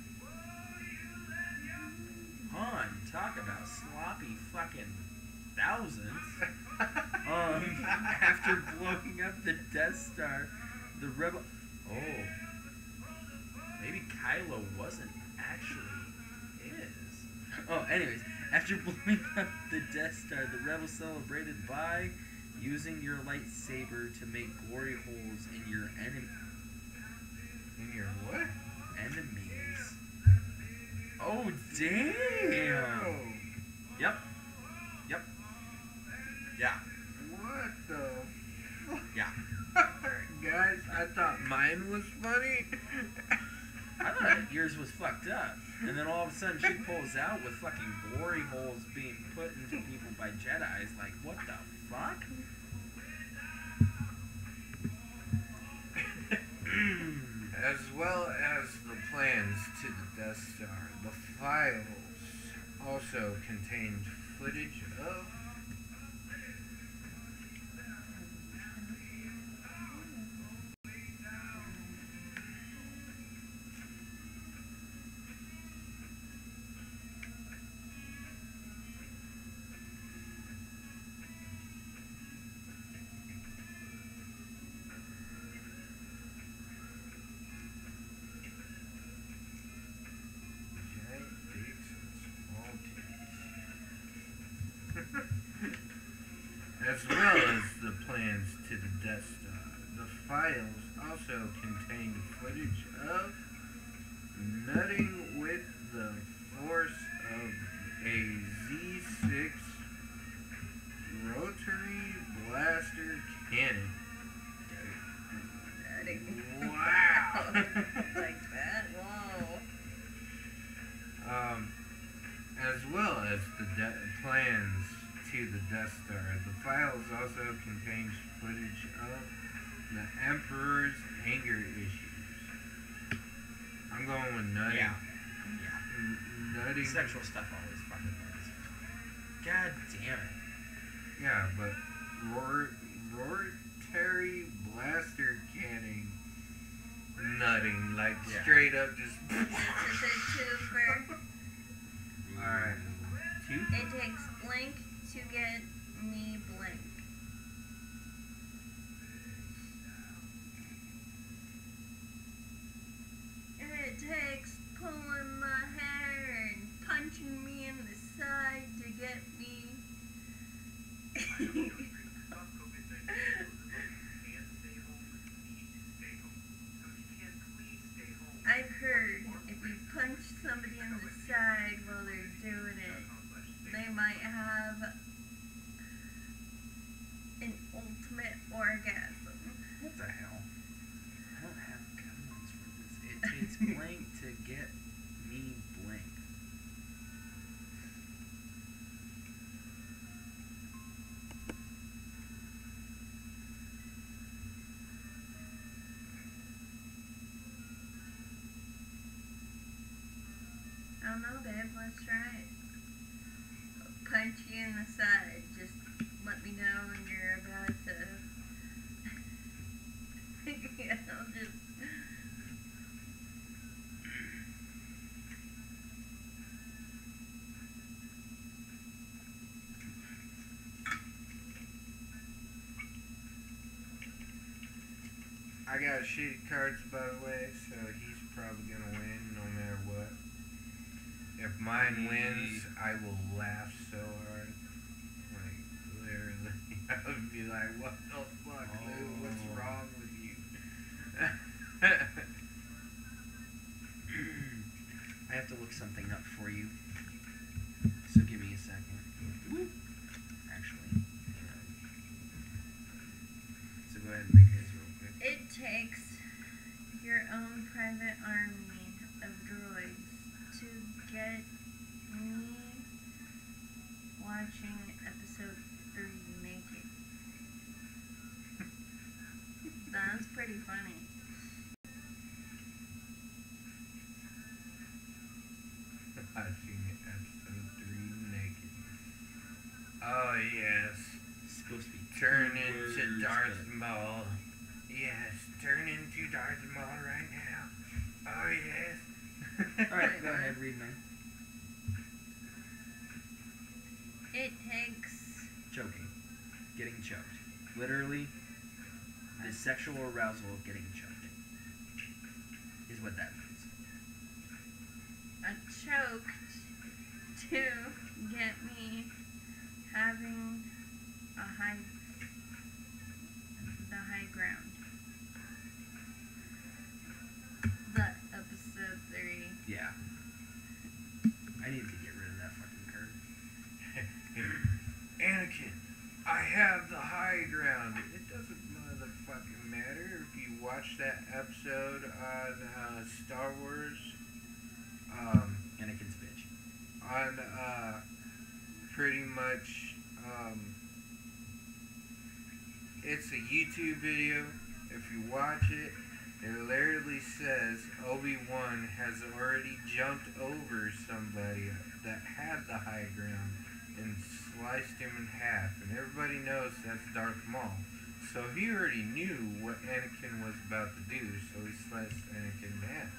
Speaker 1: Han, talk about sloppy fucking thousands. Um, after blowing up the Death Star, the rebel. Oh, maybe Kylo wasn't actually his. Oh, anyways, after blowing up the Death Star, the rebels celebrated by using your lightsaber to make glory holes in your enemy.
Speaker 3: In your what?
Speaker 1: Enemies. Oh, damn. Yep. Yep. Yeah.
Speaker 3: What the fuck?
Speaker 1: Yeah.
Speaker 3: Guys, I thought mine was funny.
Speaker 1: I thought yours was fucked up. And then all of a sudden she pulls out with fucking glory holes being put into people by Jedis. Like, what the fuck?
Speaker 3: As well as the plans to the Death Star, the files also contained footage of giant dicks and small titties. As well as the plans to the Death Star, the files also contained footage of nutting with the force of a Z six rotary blaster cannon. Wow!
Speaker 2: Like that? Whoa.
Speaker 3: Um, as well as the de- plans to the Death Star, the files also contained footage of the Emperor's anger issues. I'm going with nutting.
Speaker 1: Yeah.
Speaker 3: N- nutting.
Speaker 1: Sexual stuff always fucking works. God damn it.
Speaker 3: Yeah, but roar, rotary blaster cannon nutting, like
Speaker 1: Yeah.
Speaker 3: straight straight up just.
Speaker 2: This is a twofer.
Speaker 3: Alright.
Speaker 1: Two?
Speaker 2: It takes blink to get me blink. It takes pulling my hair and punching me in the side to get me. I've heard if you punch somebody in the side while they're doing it, they might have an ultimate orgasm.
Speaker 1: What the hell? I don't have codes for this. It takes blank to get me blank.
Speaker 2: I don't know, babe. Let's try it. I'll punch you in the side. Just let me know when you're about to. Yeah, I'll just.
Speaker 3: I got shitty cards, by the way, so he's probably gonna win no matter what. If mine wins, I will laugh so hard. Like, literally. I would be like, what the fuck, dude? What's
Speaker 1: Oh.
Speaker 3: wrong with you?
Speaker 1: I have to look something up for you. So give me a second. Actually, hang on. So go ahead and read his real quick.
Speaker 2: It takes your own private army of droids to get me watching episode three naked. That's pretty funny.
Speaker 3: Watching episode three naked. Oh, yes.
Speaker 1: It's supposed to be
Speaker 3: Turn
Speaker 1: two
Speaker 3: into
Speaker 1: words,
Speaker 3: Darth
Speaker 1: but-
Speaker 3: Maul. Yes, turn into Darth Maul right now. Oh, yes.
Speaker 1: Alright, go ahead, read mine.
Speaker 2: It takes
Speaker 1: Choking. Getting choked. Literally, the sexual arousal of getting choked. Is what that means.
Speaker 2: a choke to get me having a high, the high ground. The episode three.
Speaker 1: Yeah. I need to get rid of that fucking card.
Speaker 3: Anakin, I have the high ground. It doesn't motherfucking matter if you watch that episode on uh, Star Wars. Um,
Speaker 1: Anakin's bitch.
Speaker 3: on uh, pretty much, um, it's a YouTube video. If you watch it, it literally says Obi-Wan has already jumped over somebody that had the high ground and sliced him in half, and everybody knows that's Darth Maul. So he already knew what Anakin was about to do, so he sliced Anakin in half.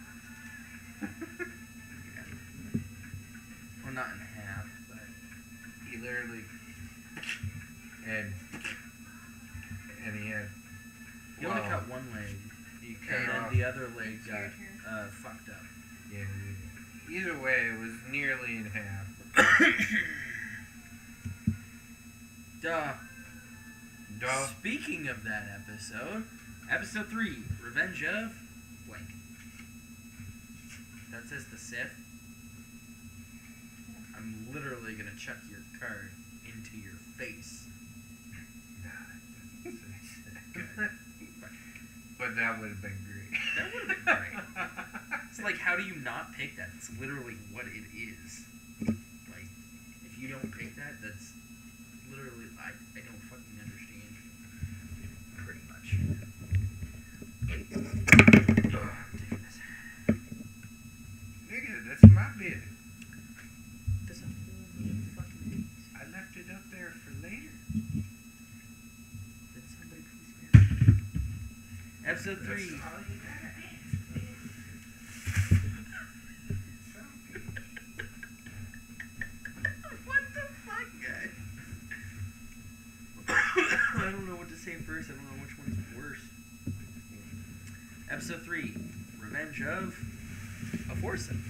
Speaker 1: Well, not in half, but
Speaker 3: He literally and and he had
Speaker 1: he only
Speaker 3: well,
Speaker 1: cut one leg,
Speaker 3: he cut
Speaker 1: and then
Speaker 3: off.
Speaker 1: the other leg
Speaker 2: It's your
Speaker 1: got
Speaker 2: turn.
Speaker 1: uh, fucked up.
Speaker 3: Yeah, either way, it was nearly in half.
Speaker 1: Duh.
Speaker 3: Duh.
Speaker 1: Speaking of that episode, episode three, Revenge of blank. That says the Sith. I'm literally gonna chuck your card into your face.
Speaker 3: Nah, it doesn't say that. But that would have been great.
Speaker 1: That would have been great. It's like, how do you not pick that? It's literally what it is. Like, if you don't pick that, that's literally, I, I don't fucking understand. Pretty much. Oh, I'm taking this.
Speaker 3: Nigga, that's my bid.
Speaker 1: That's a whole new fucking piece.
Speaker 3: I left it up there for later.
Speaker 1: Did somebody please grab it? Episode three.
Speaker 3: That's all you got.
Speaker 1: first. I don't know which one's worse. Episode three, Revenge of a Foursome.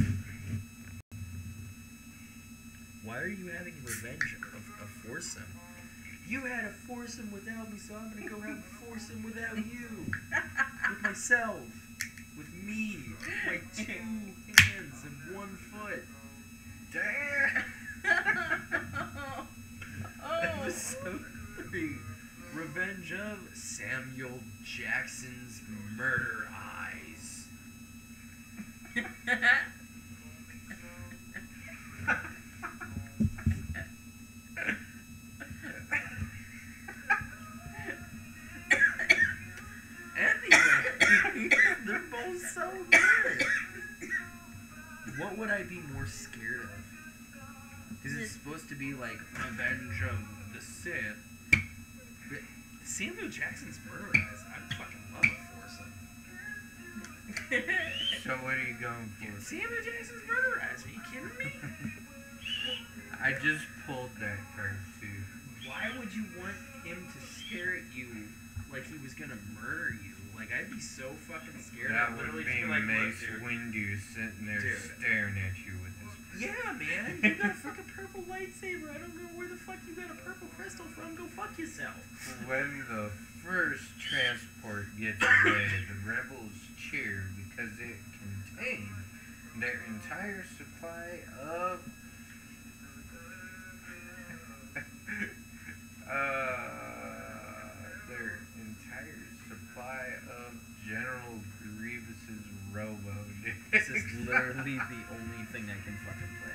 Speaker 1: Why are you having revenge of a foursome? You had a foursome without me, so I'm gonna go have a foursome without you. With myself. With me. My two hands and one foot.
Speaker 3: Damn!
Speaker 2: Oh.
Speaker 1: Episode three, Revenge of Samuel Jackson's Murder Eyes. Anyway, they're both so good. What would I be more scared of? Because it's supposed to be like Revenge of the Sith. But Samuel Jackson's Murder Eyes, I fucking love a foursome.
Speaker 3: So what are you going for?
Speaker 1: Samuel Jackson's Murder Eyes, are you kidding me?
Speaker 3: I just pulled that card too.
Speaker 1: Why would you want him to stare at you like he was gonna murder you? Like, I'd be so fucking scared.
Speaker 3: That
Speaker 1: I'd
Speaker 3: would
Speaker 1: literally
Speaker 3: be
Speaker 1: just be like,
Speaker 3: Mace
Speaker 1: "Look, dude."
Speaker 3: Windu sitting there
Speaker 1: Dude.
Speaker 3: staring at you with his.
Speaker 1: Yeah, man, you got a fucking purple lightsaber. I don't know where the fuck you got a purple crystal from. Go fuck yourself.
Speaker 3: When the first transport gets away, the rebels cheer because it contained their entire supply of uh, their entire supply of General Grievous's robo.
Speaker 1: This is literally the only thing I can fucking play.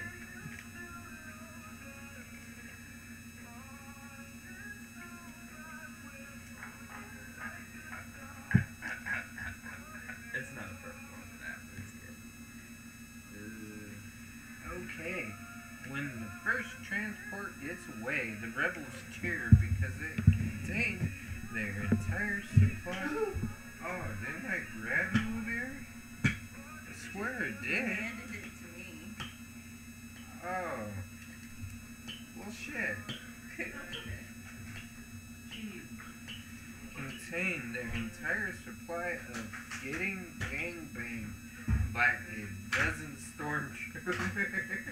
Speaker 1: It's not a perfect one for that, but it's good.
Speaker 3: Uh, okay. When the first transport gets away, the rebels cheer because it contained their entire supply. Oh, didn't I grab you there? I swear I
Speaker 2: You
Speaker 3: did.
Speaker 2: handed it to me.
Speaker 3: Oh. Well, shit. Contained their entire supply of getting bang bang by a dozen stormtroopers.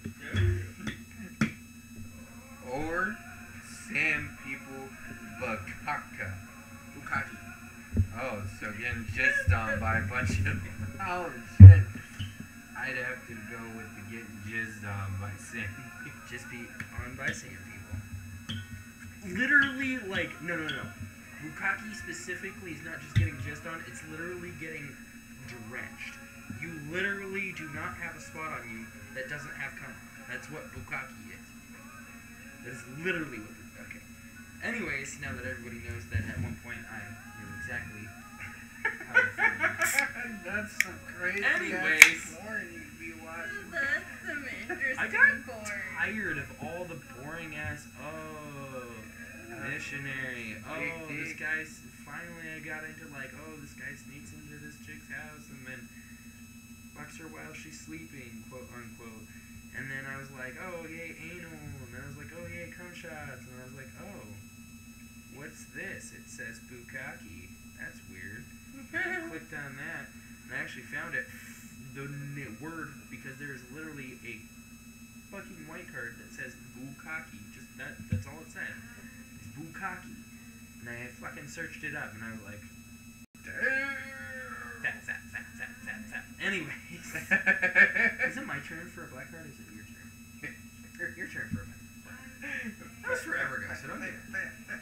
Speaker 3: Or Sand People Bakaka.
Speaker 1: Bukaki.
Speaker 3: Oh, so getting jizzed on by a bunch of. Oh shit. I'd have to go with the getting jizzed on by Sand People.
Speaker 1: Just be on by sand people. Literally, like, no, no, no. Bukaki specifically is not just getting jizzed on, it's literally getting drenched. You literally do not have a spot on you that doesn't have cum. That's what Bukaki is. That is literally what okay. Anyways, now that everybody knows that at one point I knew exactly how to film.
Speaker 3: That's some crazy
Speaker 1: Anyways.
Speaker 3: ass porn you'd be watching.
Speaker 2: That's some interesting
Speaker 1: I got
Speaker 2: porn.
Speaker 1: tired of all the boring ass, oh, missionary, oh,
Speaker 3: Big
Speaker 1: this
Speaker 3: dick.
Speaker 1: guy's, finally I got into like, oh, this guy sneaks into this chick's house and then fucks her while she's sleeping, quote unquote. And then I was like, oh, yay, anal. And then I was like, oh, yay, cum shots. And I was like, oh, what's this? It says Bukaki. That's weird. And I clicked on that, and I actually found it, the n- word, because there is literally a fucking white card that says Bukaki. Just that, that's all it said. It's Bukaki. And I fucking searched it up, and I was like,
Speaker 3: Damn.
Speaker 1: fat, fat, fat, fat, fat, fat. Anyways. Is it my turn for a black card, or is it your turn? Your, your turn for a black card. That was forever ago, so don't get it.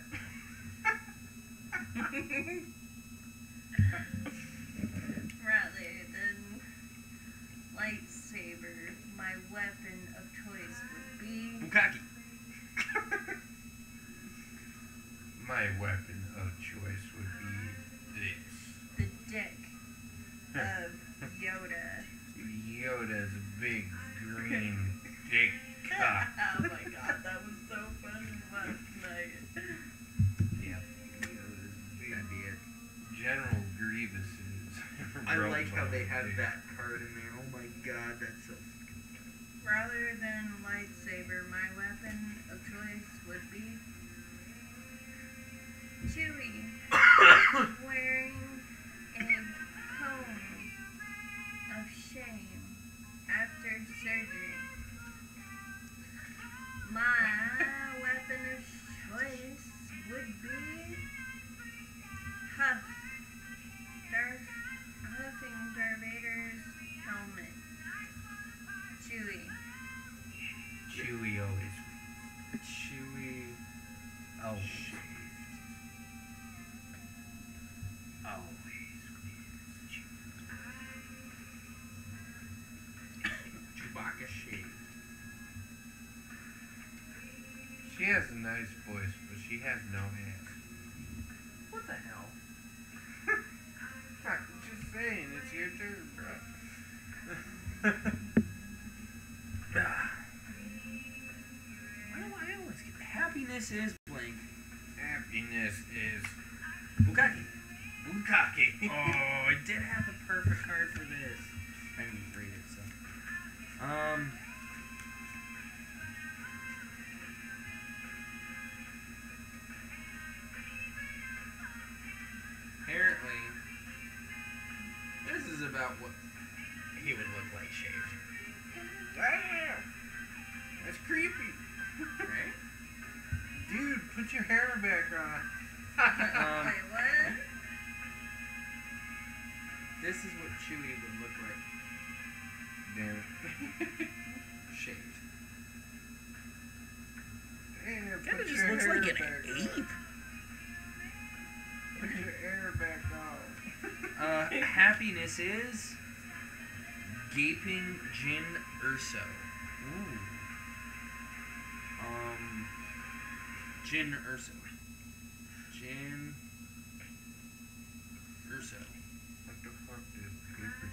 Speaker 2: Rather than lightsaber, my weapon of choice would be
Speaker 1: Bukaki.
Speaker 3: My weapon of choice would be this.
Speaker 2: the dick of Yoda.
Speaker 3: Yoda's big green dick cock.
Speaker 2: Oh my god, that was so funny last night.
Speaker 1: Yeah.
Speaker 3: Yoda's big
Speaker 1: That'd be it.
Speaker 3: General Grievous's.
Speaker 1: I like how they
Speaker 3: robot
Speaker 1: have
Speaker 3: dick.
Speaker 1: that card in there. Oh my god, that's so fucking
Speaker 2: Rather than lightsaber, my weapon of choice would be
Speaker 1: So
Speaker 2: Chewy wearing a comb of shame after surgery. My weapon of choice would be Huff. Darth Huffing Darth Vader's helmet. Chewy.
Speaker 3: Chewy always
Speaker 1: Chewy. Oh.
Speaker 3: shaved. Always wins. Chewbacca shaved. She has a nice voice, but she has no ass.
Speaker 1: What the hell?
Speaker 3: I'm just saying, it's your turn, bro.
Speaker 1: Ah. Why do I always get happiness is blank?
Speaker 3: Happiness is
Speaker 1: Bukaki.
Speaker 3: bukkake.
Speaker 1: Oh, I did have the perfect card for this. I didn't even read it, so. Um. Apparently, this is about what he would look like shaved.
Speaker 3: Damn! That's creepy.
Speaker 1: Right?
Speaker 3: Dude, put your hair back on.
Speaker 1: Um,
Speaker 2: Wait, what?
Speaker 1: This is what Chewie would look like
Speaker 3: Damn.
Speaker 1: shaved.
Speaker 3: Damn,
Speaker 1: Kinda
Speaker 3: put
Speaker 1: just
Speaker 3: your
Speaker 1: looks
Speaker 3: hair
Speaker 1: like an
Speaker 3: back on.
Speaker 1: ape.
Speaker 3: Put your hair back on.
Speaker 1: Uh, happiness is gaping Jin Urso. Ooh. Um, Jin Urso. Jin Urso.
Speaker 3: What the fuck is paper?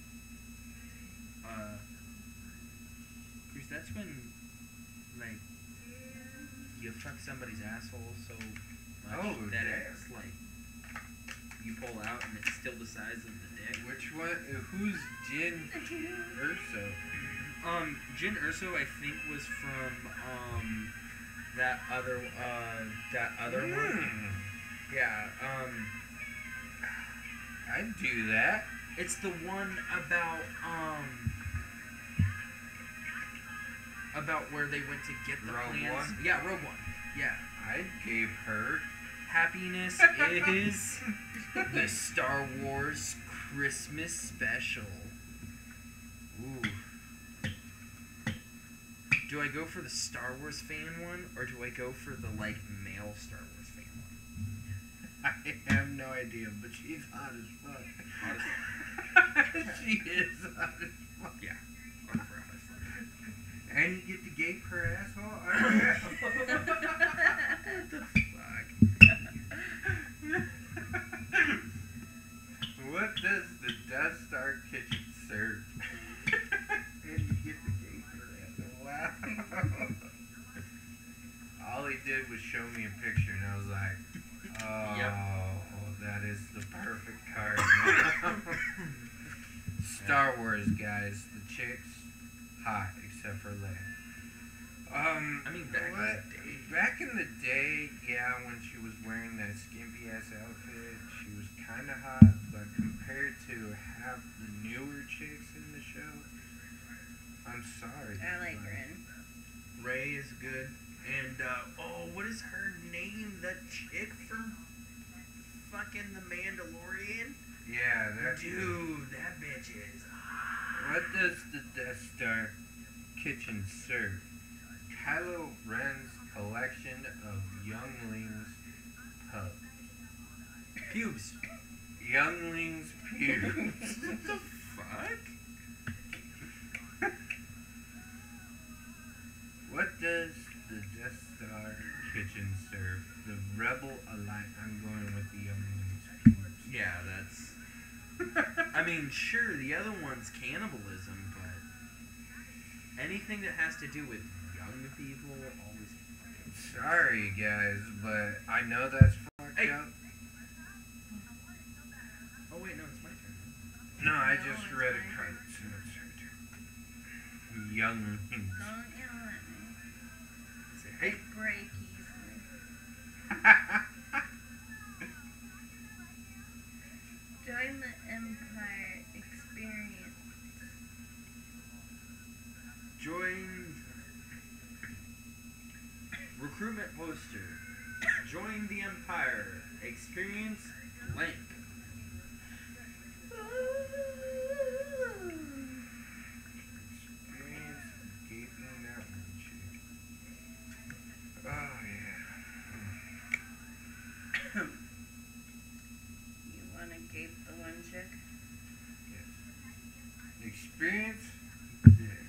Speaker 1: Uh, Chris, that's when, like, you fuck somebody's asshole so much
Speaker 3: Oh,
Speaker 1: that
Speaker 3: damn.
Speaker 1: it's like you pull out and it's still the size of the dick.
Speaker 3: Which one? uh, Who's Jin Urso?
Speaker 1: Um, Jin Urso, I think, was from um that other uh that other one.
Speaker 3: Hmm.
Speaker 1: Yeah. Um,
Speaker 3: I'd do that.
Speaker 1: it's the one about um about where they went to get the
Speaker 3: Rogue
Speaker 1: plans.
Speaker 3: One?
Speaker 1: Yeah, Rogue One. Yeah.
Speaker 3: I'd give her.
Speaker 1: Happiness is the Star Wars Christmas special. Ooh. Do I go for the Star Wars fan one, or do I go for the, like, male Star Wars fan one?
Speaker 3: I have no idea, but she's hot as fuck.
Speaker 1: Hot
Speaker 3: She is hot as fuck.
Speaker 1: Yeah. I'll go for hot as fuck.
Speaker 3: And you get to gape her asshole?
Speaker 1: What the fuck?
Speaker 3: What does the Death Star kitchen serve? And you get to gape her asshole. Wow. All he did was show me a picture, and I was like, oh,
Speaker 1: Yep.
Speaker 3: that is the perfect card. Star Wars, guys. The chicks, hot, except for Leia. Um,
Speaker 1: I mean, back in
Speaker 3: what?
Speaker 1: the day.
Speaker 3: Back in the day, yeah, when she was wearing that skimpy ass outfit, she was kind of hot, but compared to half the newer chicks in the show, I'm sorry.
Speaker 2: I like
Speaker 3: but-
Speaker 2: Ren.
Speaker 1: Ray is good. And, uh, oh, what is her name? That chick from fucking The Mandalorian?
Speaker 3: Yeah, that
Speaker 1: Dude, that bitch is hot.
Speaker 3: What does the Death Star kitchen serve? Kylo Ren's collection of younglings pubs.
Speaker 1: Pubes.
Speaker 3: Younglings pubes.
Speaker 1: What the fuck?
Speaker 3: What does the Death Star kitchen serve? The Rebel Alliance. I'm going with the younglings pubes.
Speaker 1: Yeah, that's... I mean, sure, the other one's cannibalism, but anything that has to do with young people always fucking...
Speaker 3: Sorry, guys, but I know that's fucked
Speaker 1: Hey.
Speaker 3: up.
Speaker 1: Oh, wait, no, it's my turn.
Speaker 3: No, I
Speaker 2: No,
Speaker 3: just
Speaker 2: it's
Speaker 3: read a
Speaker 2: my
Speaker 3: card.
Speaker 2: turn.
Speaker 3: So it's her turn. Younglings.
Speaker 2: Don't yell at me.
Speaker 1: Say,
Speaker 2: I
Speaker 1: hey,
Speaker 2: break easily.
Speaker 1: recruitment poster. Join the Empire. Experience blank.
Speaker 3: Experience gaping that one chick. Oh yeah.
Speaker 2: You wanna gape the one chick?
Speaker 3: Yes. Experience this.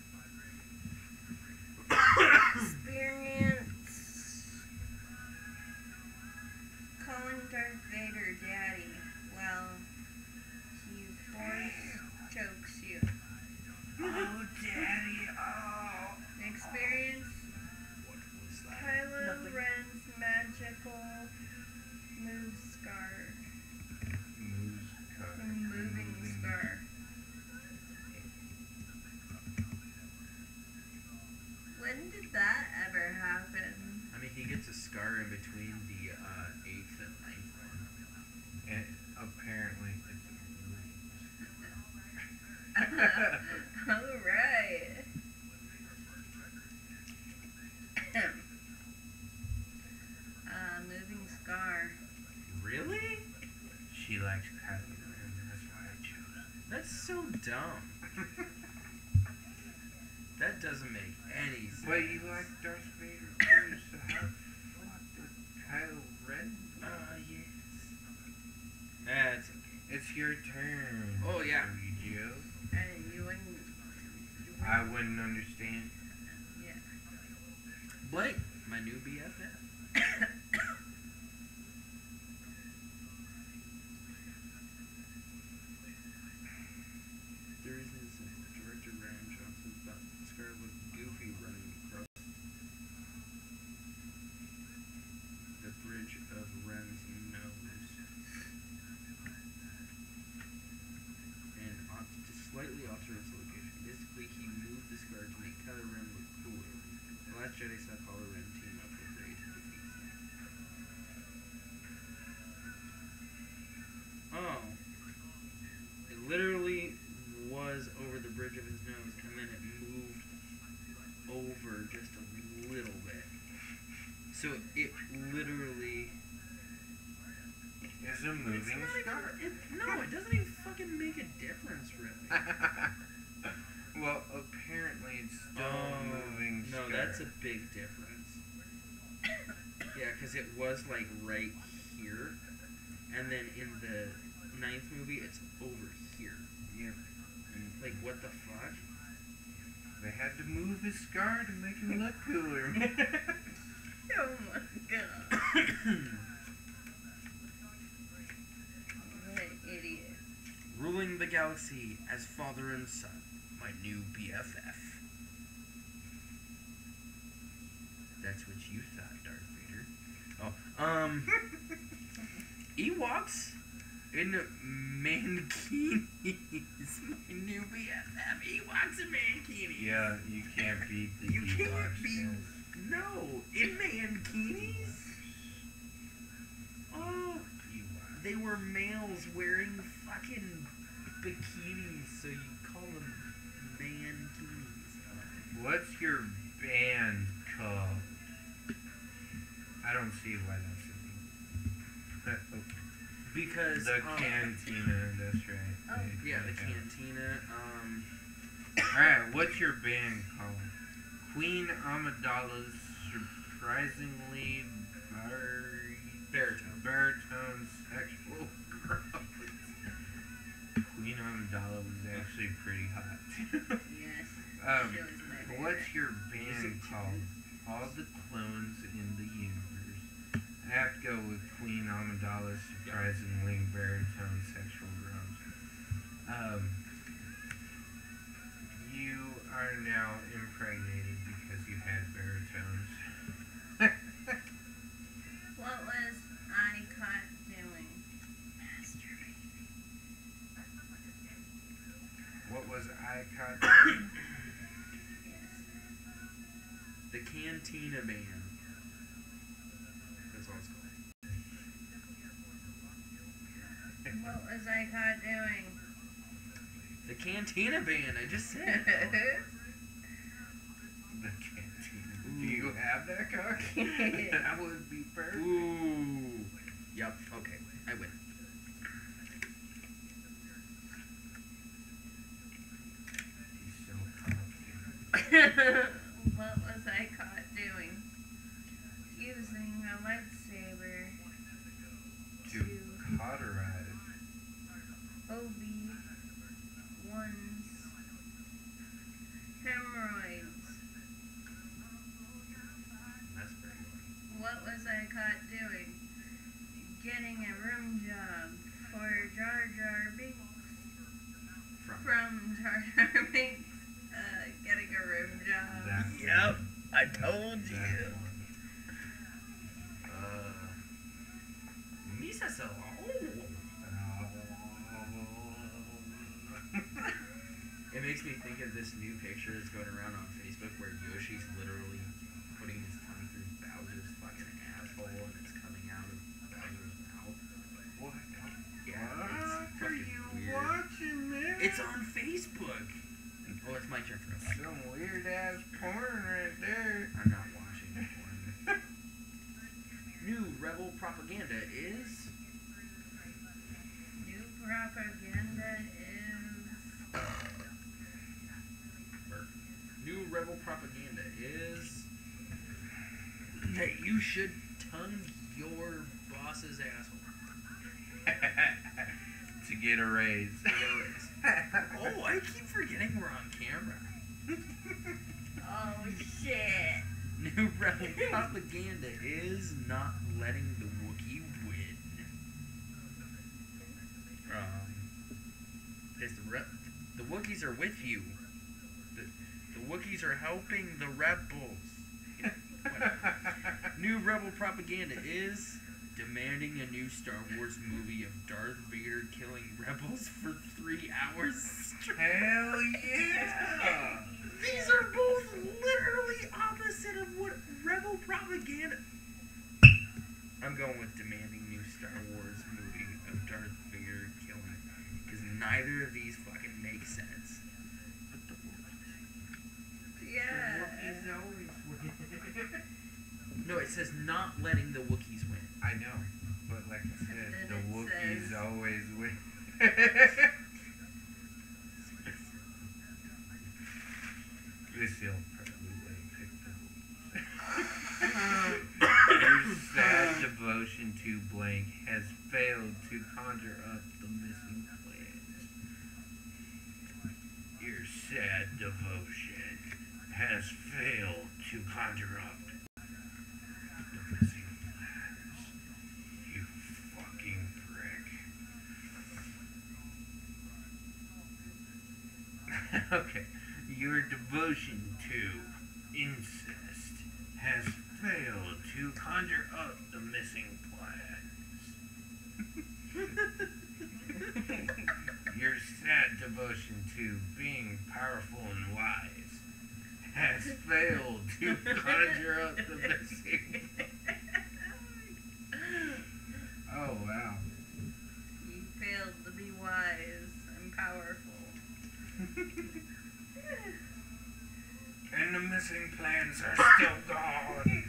Speaker 2: Experience calling Darth Vader Daddy while he force chokes you.
Speaker 3: Oh, Daddy! Oh.
Speaker 2: Experience
Speaker 1: What was that?
Speaker 2: Kylo
Speaker 1: Nothing.
Speaker 2: Ren's magical move scar.
Speaker 3: Moves cut.
Speaker 2: Moving scar. When did that ever happen?
Speaker 1: I mean, he gets a scar in between the uh, eighth and ninth one.
Speaker 3: And apparently it's
Speaker 2: Alright. uh, moving scar.
Speaker 1: Really?
Speaker 3: She likes Kylo Ren, that's why I chose.
Speaker 1: That's so dumb. That doesn't make any sense.
Speaker 3: But you like Darth Vader too, so how the fuck did Kylo Ren?
Speaker 1: Uh, yes. That's okay.
Speaker 3: It's your turn.
Speaker 1: Oh, yeah.
Speaker 3: Joe.
Speaker 2: And you wouldn't. You wouldn't
Speaker 3: I wouldn't understand.
Speaker 2: yeah.
Speaker 1: Blake, my new B F F. The reason is that director Ryan Johnson's about to describe what Goofy running across the bridge of Ren's nose. And ought to slightly alter its location. Basically, he moved the scar to make Kylo Ren look cooler. The Last Jedi saw Kylo Ren team up with Rey to defeat him. Oh. It literally was over the bridge of his nose, and then it moved over just a little bit. So it literally...
Speaker 3: It's a moving
Speaker 1: It's not
Speaker 3: scar.
Speaker 1: even- it- no, it doesn't even fucking make a difference, really.
Speaker 3: Well, apparently it's still
Speaker 1: Oh,
Speaker 3: a moving
Speaker 1: no,
Speaker 3: scar.
Speaker 1: that's a big difference. Yeah, because it was like right here, and then in the ninth movie, it's over here.
Speaker 3: Yep.
Speaker 1: Like, what the fuck?
Speaker 3: They had to move his scar to make him look cooler.
Speaker 2: Oh my god. What an idiot.
Speaker 1: Ruling the galaxy as father and son, my new B F F. That's what you thought, Darth Vader. Oh, um, Ewoks in mankinis. My new B F F. Ewoks in mankinis.
Speaker 3: Yeah, you can't beat the
Speaker 1: You can't
Speaker 3: Ewoks,
Speaker 1: be.
Speaker 3: guys.
Speaker 1: No, in mankinis. Oh,
Speaker 3: Ewoks.
Speaker 1: they were males wearing fucking bikinis, so you call them mankinis.
Speaker 3: What's your band called? I don't see why that's a thing.
Speaker 1: Because
Speaker 3: The
Speaker 1: um,
Speaker 3: Cantina, that's right.
Speaker 2: Oh.
Speaker 3: They-
Speaker 1: yeah, the
Speaker 3: they-
Speaker 1: cantina. Um,
Speaker 3: Alright, what's your band called? Queen Amidala's surprisingly bar-
Speaker 1: baritone.
Speaker 3: baritone sexual growth. Queen Amidala was actually pretty hot.
Speaker 2: Yes.
Speaker 3: um,
Speaker 2: She was my favorite.
Speaker 3: what's your
Speaker 1: Is
Speaker 3: band
Speaker 1: it
Speaker 3: called? All the clones in the universe. I have to go with Queen Amidala's surprisingly baritone sexual growth. Um, you are now impregnated because you had baritones.
Speaker 2: What was I caught doing? Masturbating.
Speaker 3: What was I caught doing?
Speaker 2: Yes.
Speaker 1: The Cantina Band. That's all it's called.
Speaker 2: What was I caught doing?
Speaker 1: The Cantina Band. I just said.
Speaker 3: The cantina. Do you have got that card? That would be perfect.
Speaker 1: Ooh. Yep. Okay. I win.
Speaker 3: He's so confident.
Speaker 2: What was I caught doing? Using a lightsaber
Speaker 3: To
Speaker 2: to
Speaker 3: cauterize.
Speaker 2: Obi-Wan's hemorrhoids.
Speaker 1: That's pretty good.
Speaker 2: What was I caught doing? Getting a room job for Jar Jar Binks.
Speaker 1: From.
Speaker 2: From Jar Jar Binks. Uh, getting a room job.
Speaker 3: That
Speaker 1: Yep.
Speaker 3: one.
Speaker 1: I told you.
Speaker 3: That one.
Speaker 1: Uh. Misa so. It makes me think of this new picture that's going around on Facebook where Yoshi's literally putting his tongue through Bowser's fucking asshole and it's coming out of Bowser's mouth.
Speaker 3: What?
Speaker 1: Yeah,
Speaker 3: What
Speaker 1: it's
Speaker 3: are
Speaker 1: fucking
Speaker 3: you
Speaker 1: weird.
Speaker 3: watching, man?
Speaker 1: It's on Facebook. Oh, it's my turn for a second.
Speaker 3: Some weird ass porn right there.
Speaker 1: I'm not watching it. Porn. New rebel propaganda is.
Speaker 2: New propaganda is.
Speaker 1: New rebel propaganda is that you should tongue your boss's asshole.
Speaker 3: To get a raise.
Speaker 1: To get a raise. Oh, I keep forgetting we're on camera.
Speaker 2: Oh shit.
Speaker 1: New rebel propaganda is not letting the Wookiee win. Um, because the, re- the Wookiees are with you. The, the Wookiees are helping the rebels. You know, whatever. New rebel propaganda is demanding a new Star Wars movie of Darth Vader killing rebels for three hours straight.
Speaker 3: Hell yeah!
Speaker 1: These are both literally opposite of what rebel propaganda. I'm going with demanding new Star Wars movie of Darth Vader killing, because neither of these fucking make sense.
Speaker 2: Yeah.
Speaker 3: Wookiees always win.
Speaker 1: No, it says not letting the Wookiees win.
Speaker 3: I know, but like I said,
Speaker 2: And
Speaker 3: the
Speaker 2: it
Speaker 3: Wookiees
Speaker 2: says-
Speaker 3: always win. This will probably pick the Your sad devotion to blank has failed to conjure up the missing plans. Your sad devotion has failed to conjure up the missing plans. You fucking prick. Okay. Your devotion to incest has failed to conjure up the missing plans. Your sad devotion to being powerful and wise has failed to conjure up the missing Oh, wow.
Speaker 2: You failed to be wise and powerful.
Speaker 3: And the missing plans are still gone.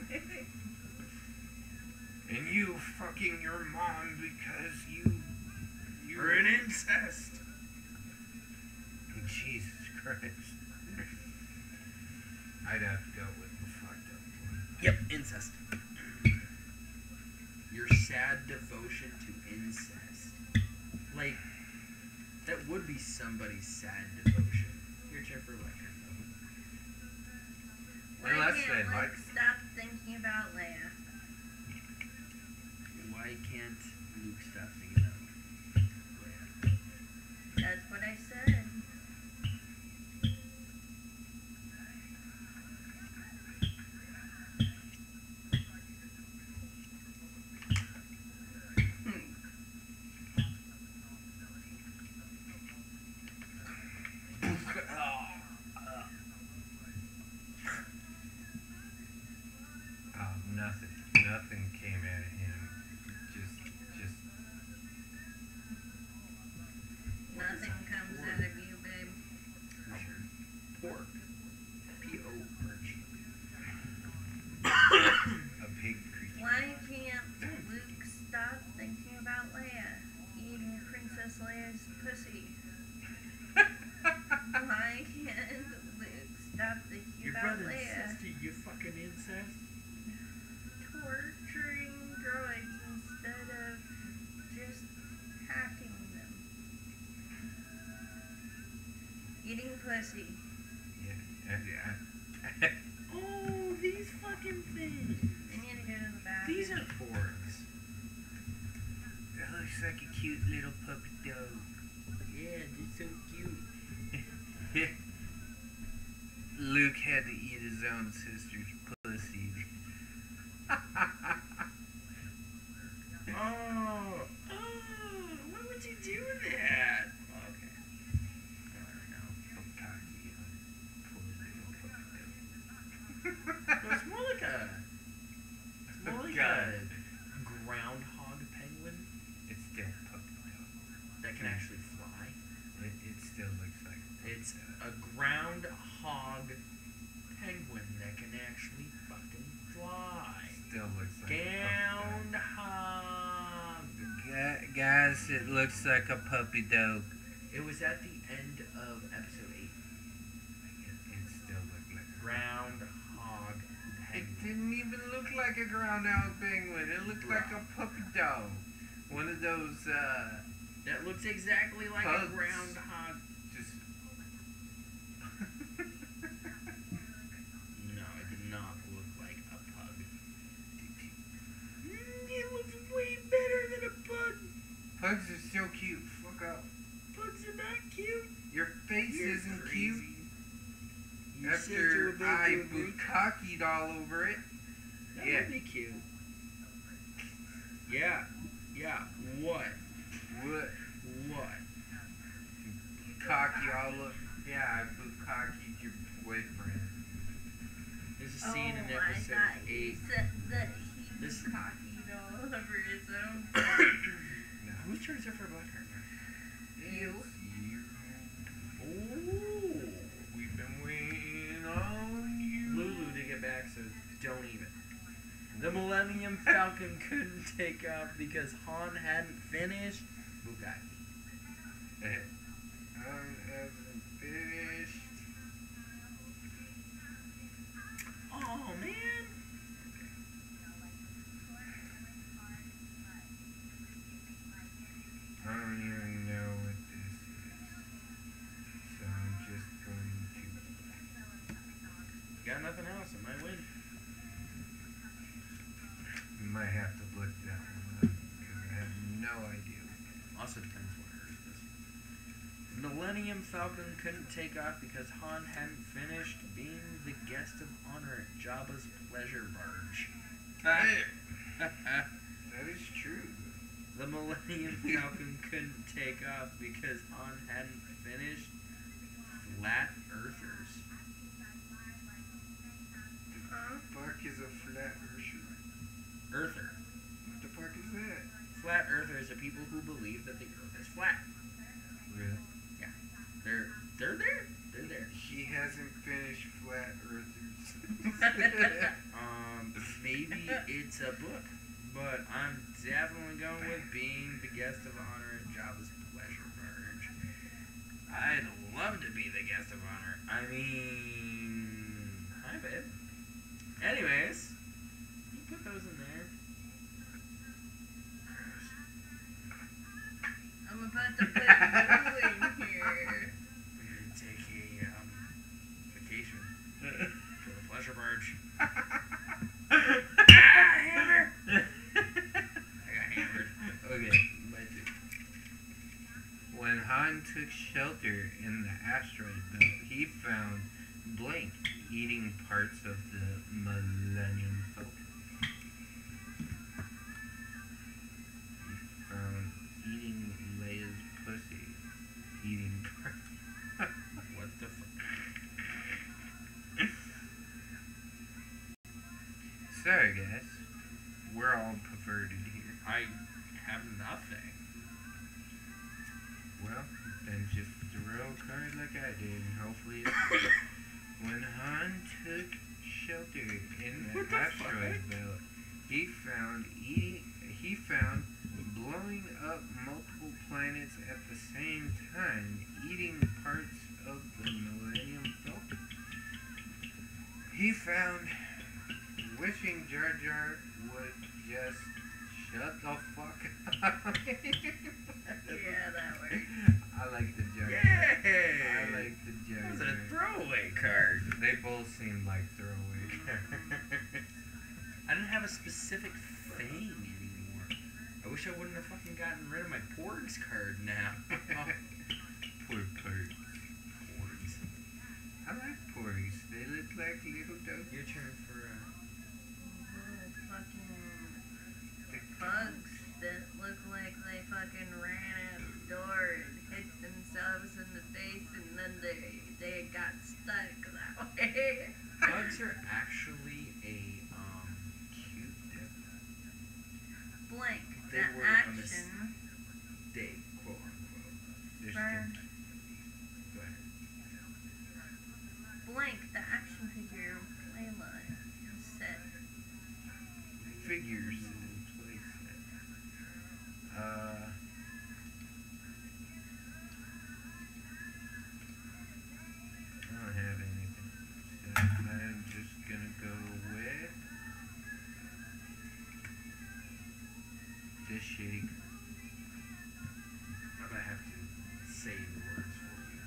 Speaker 3: And you fucking your mom because you... you
Speaker 1: We're in incest.
Speaker 3: Jesus Christ. I'd have to go with the fucked up one.
Speaker 1: Yep, incest. Your sad devotion to incest. Like, that would be somebody's sad devotion. Your turn for electric.
Speaker 2: Why
Speaker 3: Well, that's
Speaker 2: can't
Speaker 3: it,
Speaker 2: Luke
Speaker 3: Mike.
Speaker 2: stop thinking about Leia?
Speaker 1: Why can't Luke stop thinking about Leia?
Speaker 2: That's what I said.
Speaker 3: Oh, nothing. Nothing came out of him. Just, just.
Speaker 2: Nothing comes out of you, babe.
Speaker 1: Pork. P O R G. process?
Speaker 2: Torturing droids instead of just hacking them. Eating pussy.
Speaker 3: Yeah, yeah.
Speaker 1: Oh, these fucking things.
Speaker 2: I need to go to the bathroom.
Speaker 1: These are porgs.
Speaker 3: That looks like a cute little puppy dog.
Speaker 1: Yeah, they're so cute.
Speaker 3: Luke had to eat his own sister's pussy.
Speaker 1: Oh, oh, why would you do that? Okay. I know. No, it's more like a, it's more like
Speaker 3: God.
Speaker 1: a groundhog penguin
Speaker 3: It's still a puppy dog.
Speaker 1: that can actually fly.
Speaker 3: It, it still looks like a puppy
Speaker 1: It's
Speaker 3: dog.
Speaker 1: a groundhog penguin that can actually fucking fly.
Speaker 3: Still looks like a puppy dog.
Speaker 1: Groundhog.
Speaker 3: Gu- Guys, it looks like a puppy dog.
Speaker 1: It was at the end of episode eight.
Speaker 3: It, it still looked like a
Speaker 1: Groundhog
Speaker 3: It
Speaker 1: penguin.
Speaker 3: didn't even look like a groundhog penguin. It looked like a puppy dog. One of those, uh,
Speaker 1: That looks exactly like
Speaker 3: Pugs.
Speaker 1: a groundhog.
Speaker 3: just.
Speaker 1: No, it did not look like a pug. Mm, it looks way better than a pug.
Speaker 3: Pugs are so cute. Fuck up.
Speaker 1: Pugs are not cute.
Speaker 3: Your face
Speaker 1: You're
Speaker 3: isn't
Speaker 1: crazy.
Speaker 3: cute.
Speaker 1: You said you were
Speaker 3: After
Speaker 1: big,
Speaker 3: I
Speaker 1: you were big.
Speaker 3: bukkakied all over it.
Speaker 1: That
Speaker 3: Yeah.
Speaker 1: would be cute. Yeah. Yeah. What?
Speaker 3: What?
Speaker 1: What?
Speaker 3: Cocky all up. Yeah, I bukkakied your boyfriend.
Speaker 1: There's a scene in
Speaker 2: oh,
Speaker 1: episode
Speaker 2: I thought you
Speaker 1: eight.
Speaker 2: said that he
Speaker 1: This-
Speaker 2: was cocky all over his own.
Speaker 3: No.
Speaker 1: Whose turn is it for a black card?
Speaker 2: You.
Speaker 3: It's you.
Speaker 1: Oh.
Speaker 3: We've been waiting on you.
Speaker 1: Lulu to get back, so don't even. The Millennium Falcon couldn't take off because Han hadn't finished. Bugatti.
Speaker 3: Eh. Um, hasn't finished.
Speaker 1: Oh man.
Speaker 3: I don't even know what this is. So I'm just going to.
Speaker 1: Got nothing else. It might win.
Speaker 3: You might have to look that one up because I have no idea.
Speaker 1: Also depends what hers is. Millennium Falcon couldn't take off because Han hadn't finished being the guest of honor at Jabba's pleasure barge.
Speaker 3: That is true.
Speaker 1: The Millennium Falcon couldn't take off because Han hadn't finished Flat Earthers.
Speaker 2: Huh?
Speaker 3: Fuck is a flat earther?
Speaker 1: Earther.
Speaker 3: What the fuck is that?
Speaker 1: Flat Earthers are people who believe that the Earth is flat.
Speaker 3: Really?
Speaker 1: They're they're there. They're there.
Speaker 3: He hasn't finished flat earthers.
Speaker 1: Um, maybe it's a book, but I'm definitely going with being the guest of honor at Jabba's pleasure barge. I'd love to be the guest of honor. I mean, hi babe. Anyways, you put those in there.
Speaker 2: I'm about to put glue in here.
Speaker 1: We're gonna take a um, vacation to the pleasure barge. Ah, hammer! I got hammered.
Speaker 3: Okay.
Speaker 1: By two.
Speaker 3: When Han took shelter in the asteroid belt, he found Blank eating parts of the Millennium Falcon. He found eating Leia's pussy. Eating parts.
Speaker 1: What the fuck?
Speaker 3: Sorry, guys. We're all perverted here.
Speaker 1: I have nothing.
Speaker 3: Well, then just throw a card like I did, and hopefully it's when Han took shelter in the
Speaker 1: What the
Speaker 3: asteroid
Speaker 1: fuck?
Speaker 3: belt, he found eating. He found blowing up multiple planets at the same time, eating parts of the Millennium Falcon. He found wishing Jar Jar would just shut the fuck up.
Speaker 2: Yeah, that works.
Speaker 3: I like the Jar Jar.
Speaker 1: Yay!
Speaker 3: I like the Jar
Speaker 1: That was
Speaker 3: Jar.
Speaker 1: a throwaway card.
Speaker 3: They both seem like throwaway cards.
Speaker 1: I didn't have a specific thing anymore. I wish I wouldn't have fucking gotten rid of my Porgs card now.
Speaker 3: Poor Porgs.
Speaker 1: Porgs.
Speaker 3: I like Porgs. They look like little dogs.
Speaker 1: Your turn for, uh...
Speaker 2: Little fucking bugs that look like they fucking ran out the door and hit themselves in the face and then they they got stuck that way.
Speaker 1: Bugs are actually a, um...
Speaker 3: Cute devil.
Speaker 2: Blank.
Speaker 1: They
Speaker 2: The
Speaker 1: were a
Speaker 2: action
Speaker 1: mistake, quote unquote.
Speaker 3: They're
Speaker 2: for
Speaker 3: stinky.
Speaker 1: Go ahead.
Speaker 2: blank the action figure playline set.
Speaker 3: Figures in place. Uh... I don't have anything. So I'm just gonna go with this shake.
Speaker 1: I might have to say the words for you,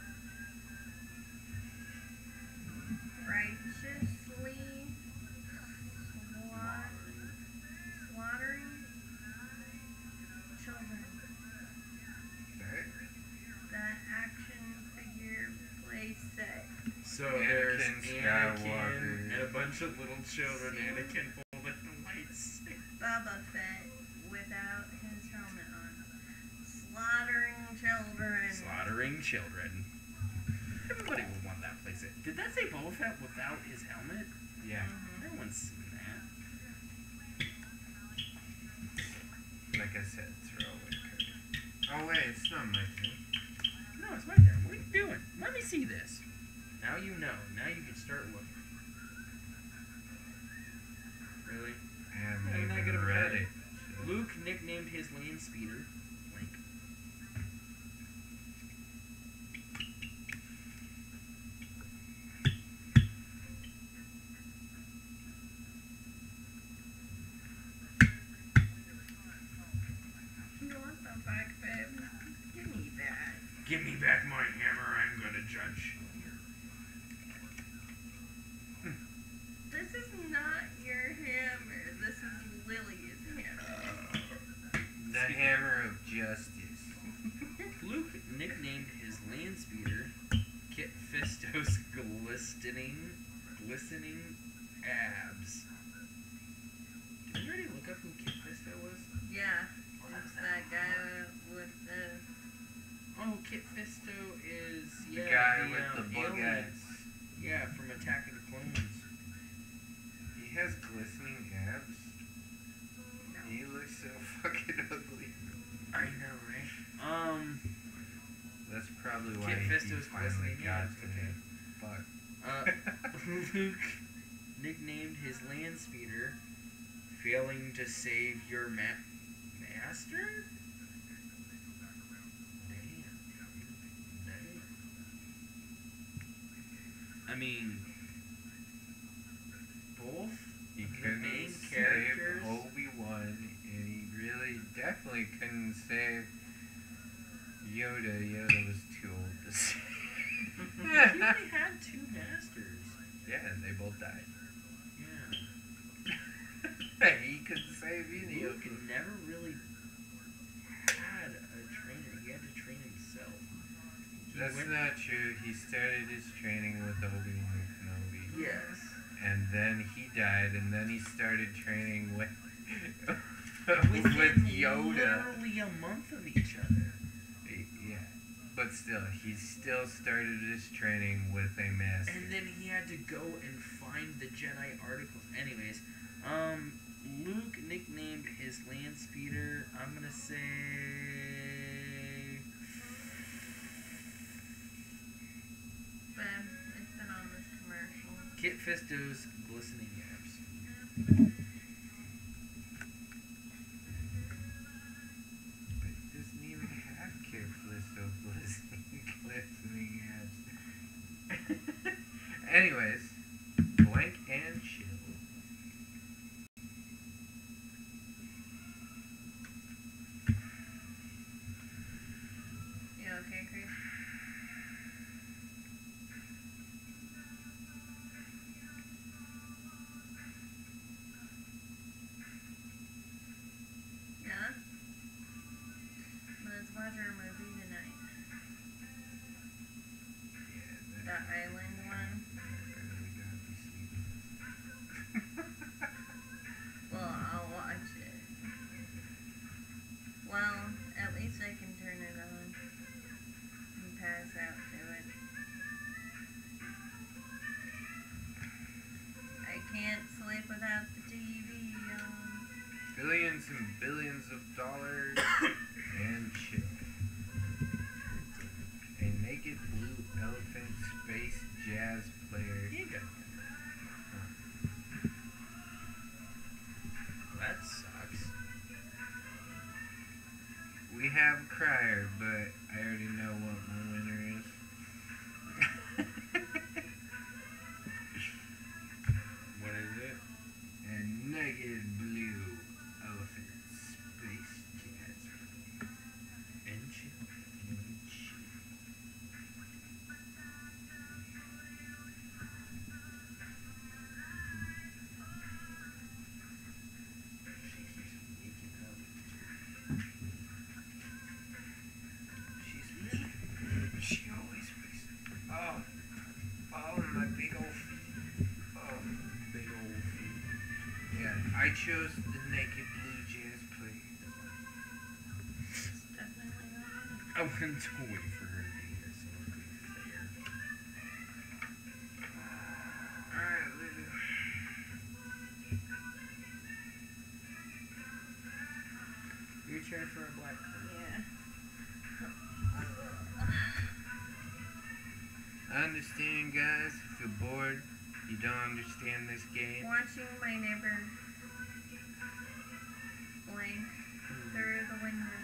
Speaker 1: but...
Speaker 2: Righteously slaughtering, slaughtering children.
Speaker 3: Okay.
Speaker 2: That action figure play set.
Speaker 1: So
Speaker 3: Anakin
Speaker 1: there's
Speaker 3: Skywalker.
Speaker 1: Anakin and a bunch of little children. Anakin holding the lights.
Speaker 2: Boba Fett without his helmet on. Slaughtering children.
Speaker 1: Slaughtering children. Everybody would want that playset. Did that say Boba Fett without his helmet?
Speaker 3: Yeah.
Speaker 2: Mhm.
Speaker 1: No one's seen that.
Speaker 3: Like I said, throwaway card. Oh wait, it's not my turn.
Speaker 1: No, it's my turn. What are you doing? Let me see this. Now you know. Now you can start looking. Really?
Speaker 3: I haven't
Speaker 1: Yeah, you're not
Speaker 3: even
Speaker 1: gonna
Speaker 3: read
Speaker 1: read
Speaker 3: it. so-
Speaker 1: Luke nicknamed his land speeder Link.
Speaker 2: You want them back, babe? Give me that.
Speaker 1: Give me back my hammer. I'm gonna judge.
Speaker 2: This is not your hammer. This is Lily's hammer.
Speaker 3: The hammer of justice.
Speaker 1: Luke nicknamed his land speeder Kit Fisto's glistening, glistening abs. Did you already look up who Kit Fisto was?
Speaker 2: Yeah, it's that guy with the.
Speaker 1: Oh, Kit Fisto is
Speaker 3: The
Speaker 1: yeah,
Speaker 3: guy
Speaker 1: the,
Speaker 3: with
Speaker 1: um,
Speaker 3: the
Speaker 1: alien.
Speaker 3: baguettes.
Speaker 1: Yeah, from Attack of the Clones.
Speaker 3: He has glistening abs.
Speaker 2: No.
Speaker 3: He looks so fucking ugly.
Speaker 1: I know, right? Um,
Speaker 3: That's probably why
Speaker 1: Kit
Speaker 3: he
Speaker 1: Fisto's
Speaker 3: finally
Speaker 1: glistening
Speaker 3: got
Speaker 1: abs,
Speaker 3: to
Speaker 1: okay.
Speaker 3: me. Fuck.
Speaker 1: uh, Luke nicknamed his land speeder failing to save your ma- master? Damn. Damn. I mean, both
Speaker 3: He
Speaker 1: the
Speaker 3: couldn't
Speaker 1: main
Speaker 3: save
Speaker 1: characters.
Speaker 3: Obi-Wan, and he really definitely couldn't save Yoda. Yoda was too old to save.
Speaker 1: He only had two masters.
Speaker 3: Yeah, and they both died.
Speaker 1: Yeah.
Speaker 3: He couldn't save any of
Speaker 1: Luke
Speaker 3: them.
Speaker 1: never really had a trainer. He had to train himself. He
Speaker 3: That's
Speaker 1: went-
Speaker 3: not true. He started his training with Obi-Wan Kenobi.
Speaker 1: Yes.
Speaker 3: And then he died, and then he started training with
Speaker 1: Within
Speaker 3: with Yoda.
Speaker 1: literally a month of each other.
Speaker 3: Yeah, but still, he still started his training with a master.
Speaker 1: And then he had to go and find the Jedi articles. Anyways, um, Luke nicknamed his land speeder, I'm gonna say...
Speaker 2: Ben, it's been on this commercial.
Speaker 1: Kit Fisto's glistening abs.
Speaker 3: But he doesn't even have carefulness of glistening, glistening abs. Anyways, blank and chill.
Speaker 2: watch our movie tonight?
Speaker 3: Yeah,
Speaker 2: The
Speaker 3: that
Speaker 2: island one?
Speaker 3: really gotta be sleeping.
Speaker 2: Well, I'll watch it. Well, at least I can turn it on and pass out to it. I can't sleep without the T V on.
Speaker 3: Billions and billions of dollars and chill. A naked blue elephant space jazz player.
Speaker 1: You got that sucks.
Speaker 3: We have Crier, but I already know what my winner is.
Speaker 1: What is it?
Speaker 3: A naked blue elephant space jazz player.
Speaker 1: And chill.
Speaker 3: And chill.
Speaker 1: She's waking up.
Speaker 3: She's neat. She always wakes up. Oh. Oh, my big old feet. Oh.
Speaker 1: Big old feet.
Speaker 3: Yeah, I chose the naked blue jazz player.
Speaker 2: It's definitely not.
Speaker 1: I wanted to wait for her to be here so it would be fair.
Speaker 3: Alright, Lulu.
Speaker 1: Your turn for a black card.
Speaker 2: Yeah.
Speaker 3: I understand, guys. If you're bored, you don't understand this game.
Speaker 2: Watching my neighbor blink through the window.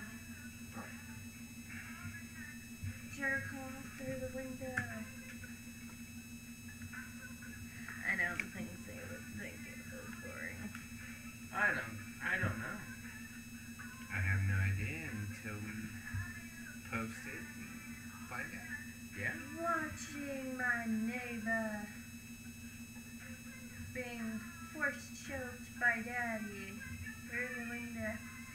Speaker 2: Jerk off through the window. I don't think they would think it was boring.
Speaker 1: I don't. I don't know.
Speaker 3: I have no idea until we post it and find out.
Speaker 1: Yeah.
Speaker 2: Watching my neighbor being force choked by daddy through the window.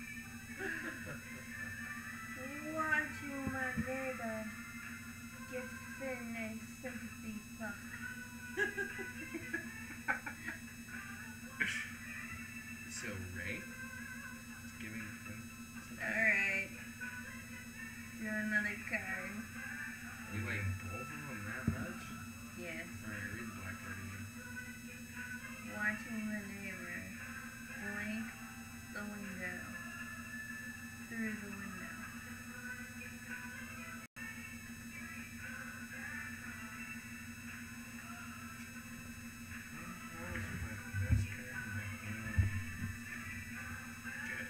Speaker 2: Watching my neighbor give Finn a sympathy puff.
Speaker 1: So Ray, giving him.
Speaker 2: Alright. Do another card.
Speaker 1: You like both of them that much?
Speaker 2: Yes.
Speaker 1: Alright, read the black card again.
Speaker 2: Watching the neighbor blink the window. Through the window.
Speaker 3: That was my best card in my hand.
Speaker 1: Good.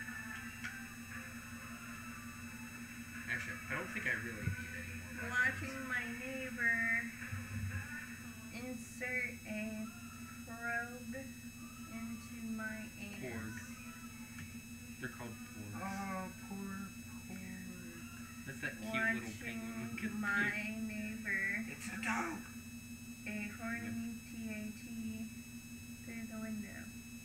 Speaker 1: Actually, I don't think I really need any more. black cards.
Speaker 2: Watching my neighbor insert a probe into my anus.
Speaker 1: Porg. They're called porgs.
Speaker 3: Oh, poor, poor.
Speaker 1: That's that cute little penguin. Look
Speaker 2: Watching
Speaker 1: at
Speaker 2: my
Speaker 1: you.
Speaker 2: neighbor
Speaker 3: It's a dog.
Speaker 2: a horny T A T through the window.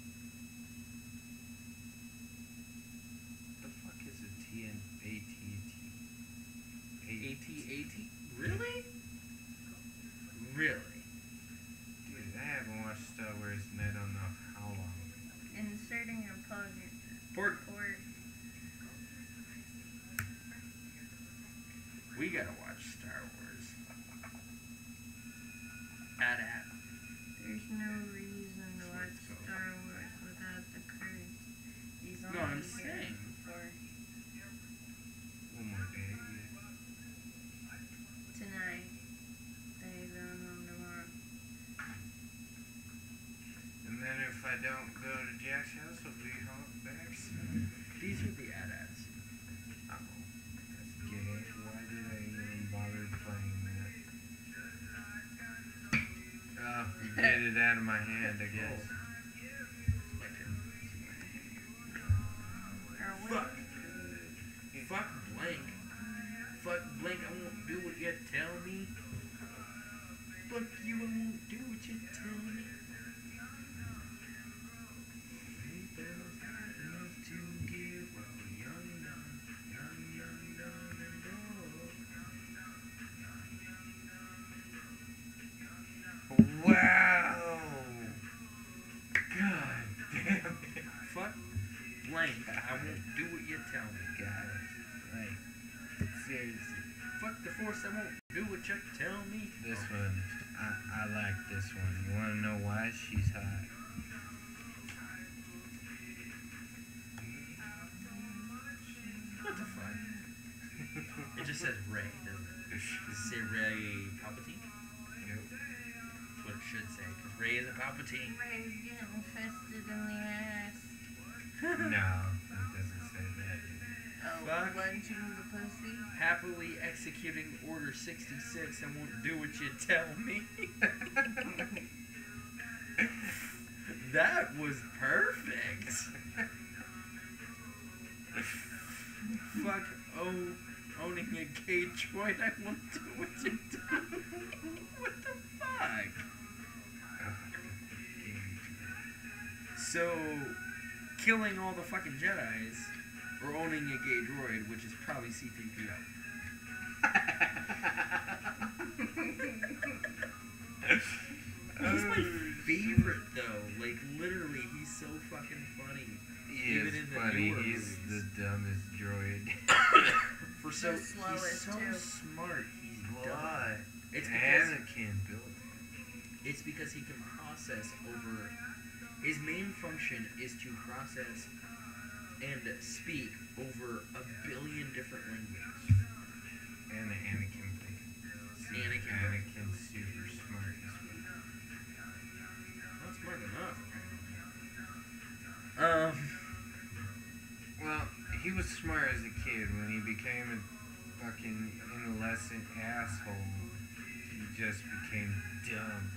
Speaker 3: The fuck is a T N A T T?
Speaker 1: A T A T? Really? Really?
Speaker 3: Dude, I haven't watched Star Wars and I don't know how long.
Speaker 2: Inserting a plug
Speaker 1: Porg.
Speaker 2: or
Speaker 1: We gotta watch Star Wars. At at.
Speaker 2: there's no reason to watch
Speaker 1: Let's go.
Speaker 2: Star Wars without the curse. He's
Speaker 1: No,
Speaker 2: only
Speaker 1: I'm
Speaker 2: here
Speaker 1: saying.
Speaker 2: for
Speaker 3: One more day.
Speaker 2: tonight. They're going home tomorrow.
Speaker 3: And then if I don't go to Jack's house, I'll be home back soon.
Speaker 1: These are the at ats.
Speaker 3: Oh, that's gay. Why did I even bother playing that? Oh, get it out of my hand, I guess.
Speaker 2: Are we?
Speaker 1: Fuck. Fuck blank. Fuck blank, I won't do what you tell me. Fuck you, I won't do what you tell me. Enough to get what the young, young, young, young, young, blank. I won't do what you tell me.
Speaker 3: Guys, like, seriously.
Speaker 1: Fuck the force, I won't do what you tell me.
Speaker 3: This one, I, I like this one. You wanna know why? She's hot.
Speaker 1: What the fuck? It just says Ray, doesn't it? Does it say Ray Palpatine?
Speaker 3: Nope.
Speaker 1: That's what it should say, because Ray is a Palpatine.
Speaker 2: Ray's getting fisted in the ass.
Speaker 3: No, it doesn't say that.
Speaker 2: Oh,
Speaker 1: Fuck.
Speaker 2: lunging the pussy.
Speaker 1: Happily executing Order sixty-six and won't do what you tell me. That was perfect. Fuck oh, owning a gay droid, I won't do what you tell me. What the fuck? So, killing all the fucking Jedis, or owning a gay droid, which is probably C three P O. He's my favorite though. Like literally, he's so fucking funny.
Speaker 3: He
Speaker 1: Even
Speaker 3: is
Speaker 1: in the
Speaker 3: funny.
Speaker 1: newer
Speaker 3: He's
Speaker 1: movies.
Speaker 3: the dumbest droid.
Speaker 1: For so
Speaker 2: The
Speaker 1: he's
Speaker 2: slowest,
Speaker 1: so
Speaker 2: too.
Speaker 1: smart. He's dumb.
Speaker 3: What?
Speaker 1: It's because
Speaker 3: Anakin built it.
Speaker 1: it's because he can process over. His main function is to process and speak over a billion different languages.
Speaker 3: And Anakin played. See,
Speaker 1: Anakin.
Speaker 3: Anakin's super smart as well.
Speaker 1: Not smart enough. Um.
Speaker 3: Well, he was smart as a kid. When he became a fucking adolescent asshole, he just became dumb.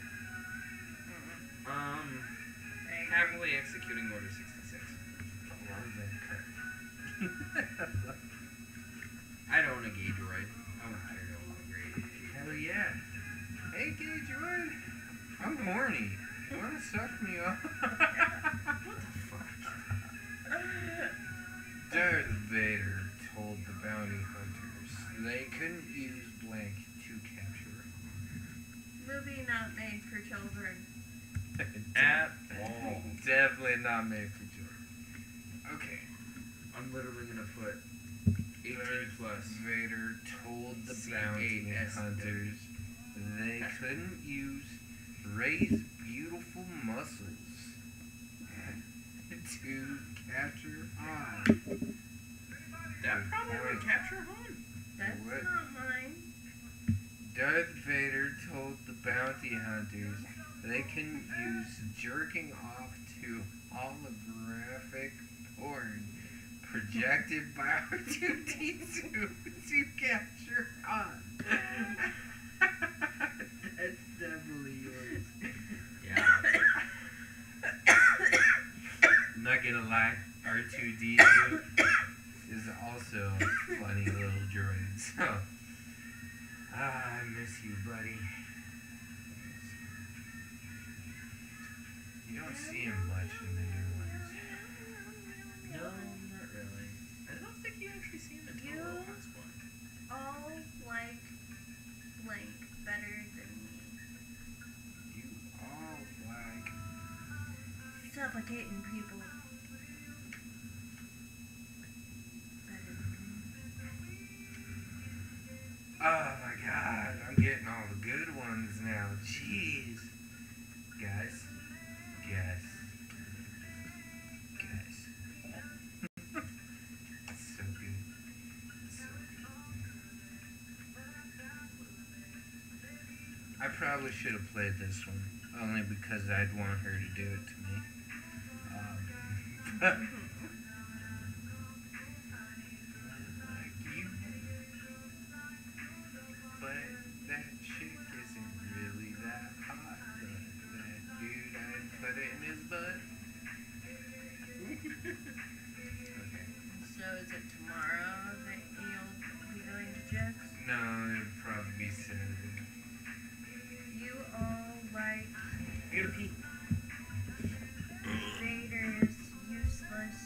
Speaker 1: Um.
Speaker 2: I agree.
Speaker 1: Happily executing Order sixty-six.
Speaker 3: Love that card.
Speaker 1: I don't own a gay droid. I don't care to own a gay droid.
Speaker 3: Hell yeah. Hey, gay droid. I'm horny. You wanna suck me off?
Speaker 1: What the fuck?
Speaker 3: Darth Vader told the bounty hunters they couldn't use blank to capture him.
Speaker 2: Movie not made for children.
Speaker 1: At all.
Speaker 3: Definitely not made for children. Okay.
Speaker 1: I'm literally gonna put eighteen
Speaker 3: Darth
Speaker 1: plus.
Speaker 3: Vader told the
Speaker 1: C
Speaker 3: bounty
Speaker 1: A H
Speaker 3: hunters they couldn't use Rey's beautiful muscles to capture Han.
Speaker 1: That
Speaker 3: Good
Speaker 1: probably would
Speaker 3: point.
Speaker 1: capture Han.
Speaker 2: That's
Speaker 3: What?
Speaker 2: not mine.
Speaker 3: Darth Vader told the bounty hunters they can use jerking off to holographic porn projected by R two D two to capture Han. That's definitely yours.
Speaker 1: Yeah.
Speaker 3: I'm not gonna lie, R two D two is also a funny little droid, so ah, I miss you, buddy. You don't see him much in the new ones.
Speaker 1: No, not really. I don't think you actually see him until
Speaker 2: You-
Speaker 1: the last one.
Speaker 2: All like blank better than me.
Speaker 3: You all like
Speaker 2: Suffocating people. Better than me.
Speaker 3: oh my god, I'm getting all the good ones now. Jeez. Guys. Guys. Guys. It's so good. It's so good. I probably should have played this one, only because I'd want her to do it to me. Um, like you. But that chick isn't really that hot. But that dude, I'd put it in his butt. Okay.
Speaker 2: So is it tomorrow that you'll be going to Jack's?
Speaker 3: No, it'd probably be Saturday.
Speaker 2: You all like
Speaker 1: I gotta pee.
Speaker 2: Vader's useless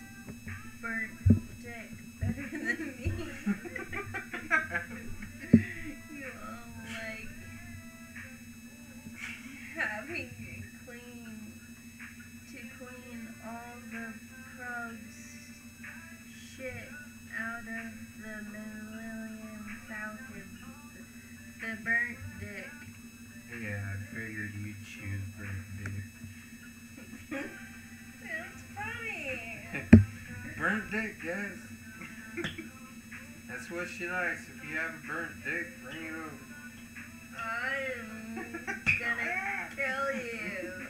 Speaker 3: Burnt dick, guys. That's what she likes. If you have a burnt dick, bring it over.
Speaker 2: I'm gonna kill you.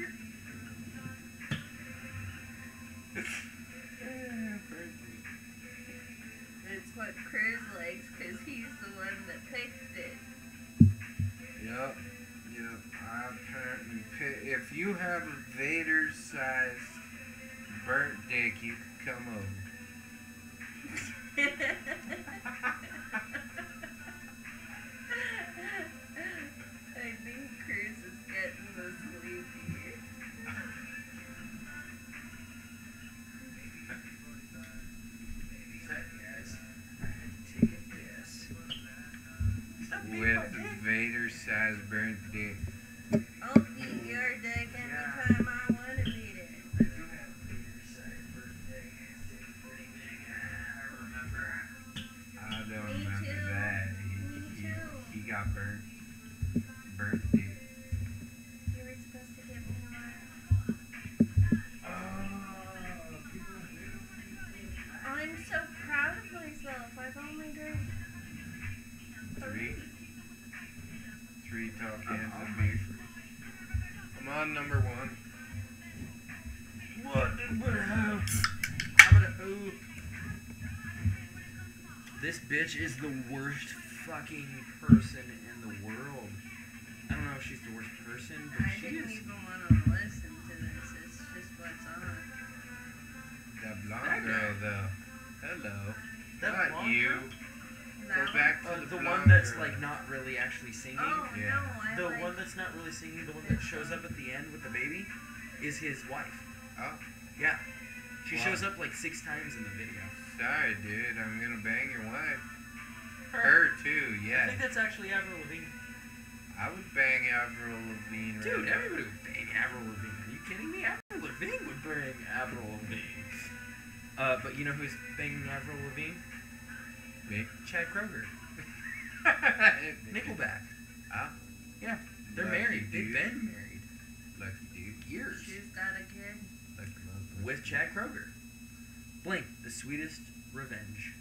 Speaker 2: It's what Cruz likes because he's the one that picked it.
Speaker 3: Yep. Yep. I apparently pick. If you have a Vader-sized burnt dick, you can come over.
Speaker 2: I think Cruz is getting the sleepy.
Speaker 1: Guys, take a piss. Stop being my
Speaker 3: With
Speaker 1: dick.
Speaker 3: Vader-sized burnt dick.
Speaker 2: I'll beat your dick anytime I want to beat it.
Speaker 1: I do have a bigger size birthday. It's pretty big. I remember.
Speaker 3: I don't
Speaker 2: Me
Speaker 3: remember
Speaker 2: too.
Speaker 3: that.
Speaker 2: Me
Speaker 3: He,
Speaker 2: too.
Speaker 3: he, he got burnt. Burnt dick.
Speaker 2: You were supposed to give me one. I'm so proud of myself. I've only drank
Speaker 3: Three. Three tall cans of beef. I'm on number one.
Speaker 1: What? What? How? How about a who? This bitch is the worst fucking person in the world. I don't know if she's the worst person, but
Speaker 2: I
Speaker 1: she
Speaker 2: didn't
Speaker 1: is.
Speaker 2: even want to listen to this. It's just what's on.
Speaker 3: That blonde
Speaker 1: That
Speaker 3: girl,
Speaker 1: guy.
Speaker 3: though. Hello.
Speaker 1: That
Speaker 3: Not
Speaker 1: blonde
Speaker 3: you.
Speaker 1: girl?
Speaker 3: Go
Speaker 2: That
Speaker 3: back to
Speaker 1: Uh,
Speaker 3: the,
Speaker 1: the
Speaker 3: blonde
Speaker 1: one that's
Speaker 3: girl.
Speaker 1: like not really actually singing.
Speaker 2: Oh
Speaker 3: Yeah.
Speaker 2: no, I
Speaker 1: The
Speaker 2: like.
Speaker 1: one that's not really singing, the one that shows up at the end with the baby, is his wife.
Speaker 3: Oh,
Speaker 1: Yeah. She
Speaker 3: Wow.
Speaker 1: shows up like six times in the video.
Speaker 3: sorry, dude. I'm gonna bang your wife. Her too,
Speaker 1: I
Speaker 3: yes.
Speaker 1: think that's actually Avril Lavigne.
Speaker 3: I would bang Avril Lavigne right
Speaker 1: Dude,
Speaker 3: now.
Speaker 1: everybody would bang Avril Lavigne. Are you kidding me? Avril Lavigne would bang Avril Lavigne. Uh, but you know who's banging Avril Lavigne?
Speaker 3: Me?
Speaker 1: Chad Kroeger. Nickelback.
Speaker 3: Ah,
Speaker 1: Yeah, they're
Speaker 3: Lucky
Speaker 1: married. They've
Speaker 3: dude.
Speaker 1: been married.
Speaker 3: Lucky dude.
Speaker 1: Years.
Speaker 2: She's got a kid.
Speaker 3: Lucky motherfucker.
Speaker 1: With Chad Kroeger. Blink, the sweetest revenge.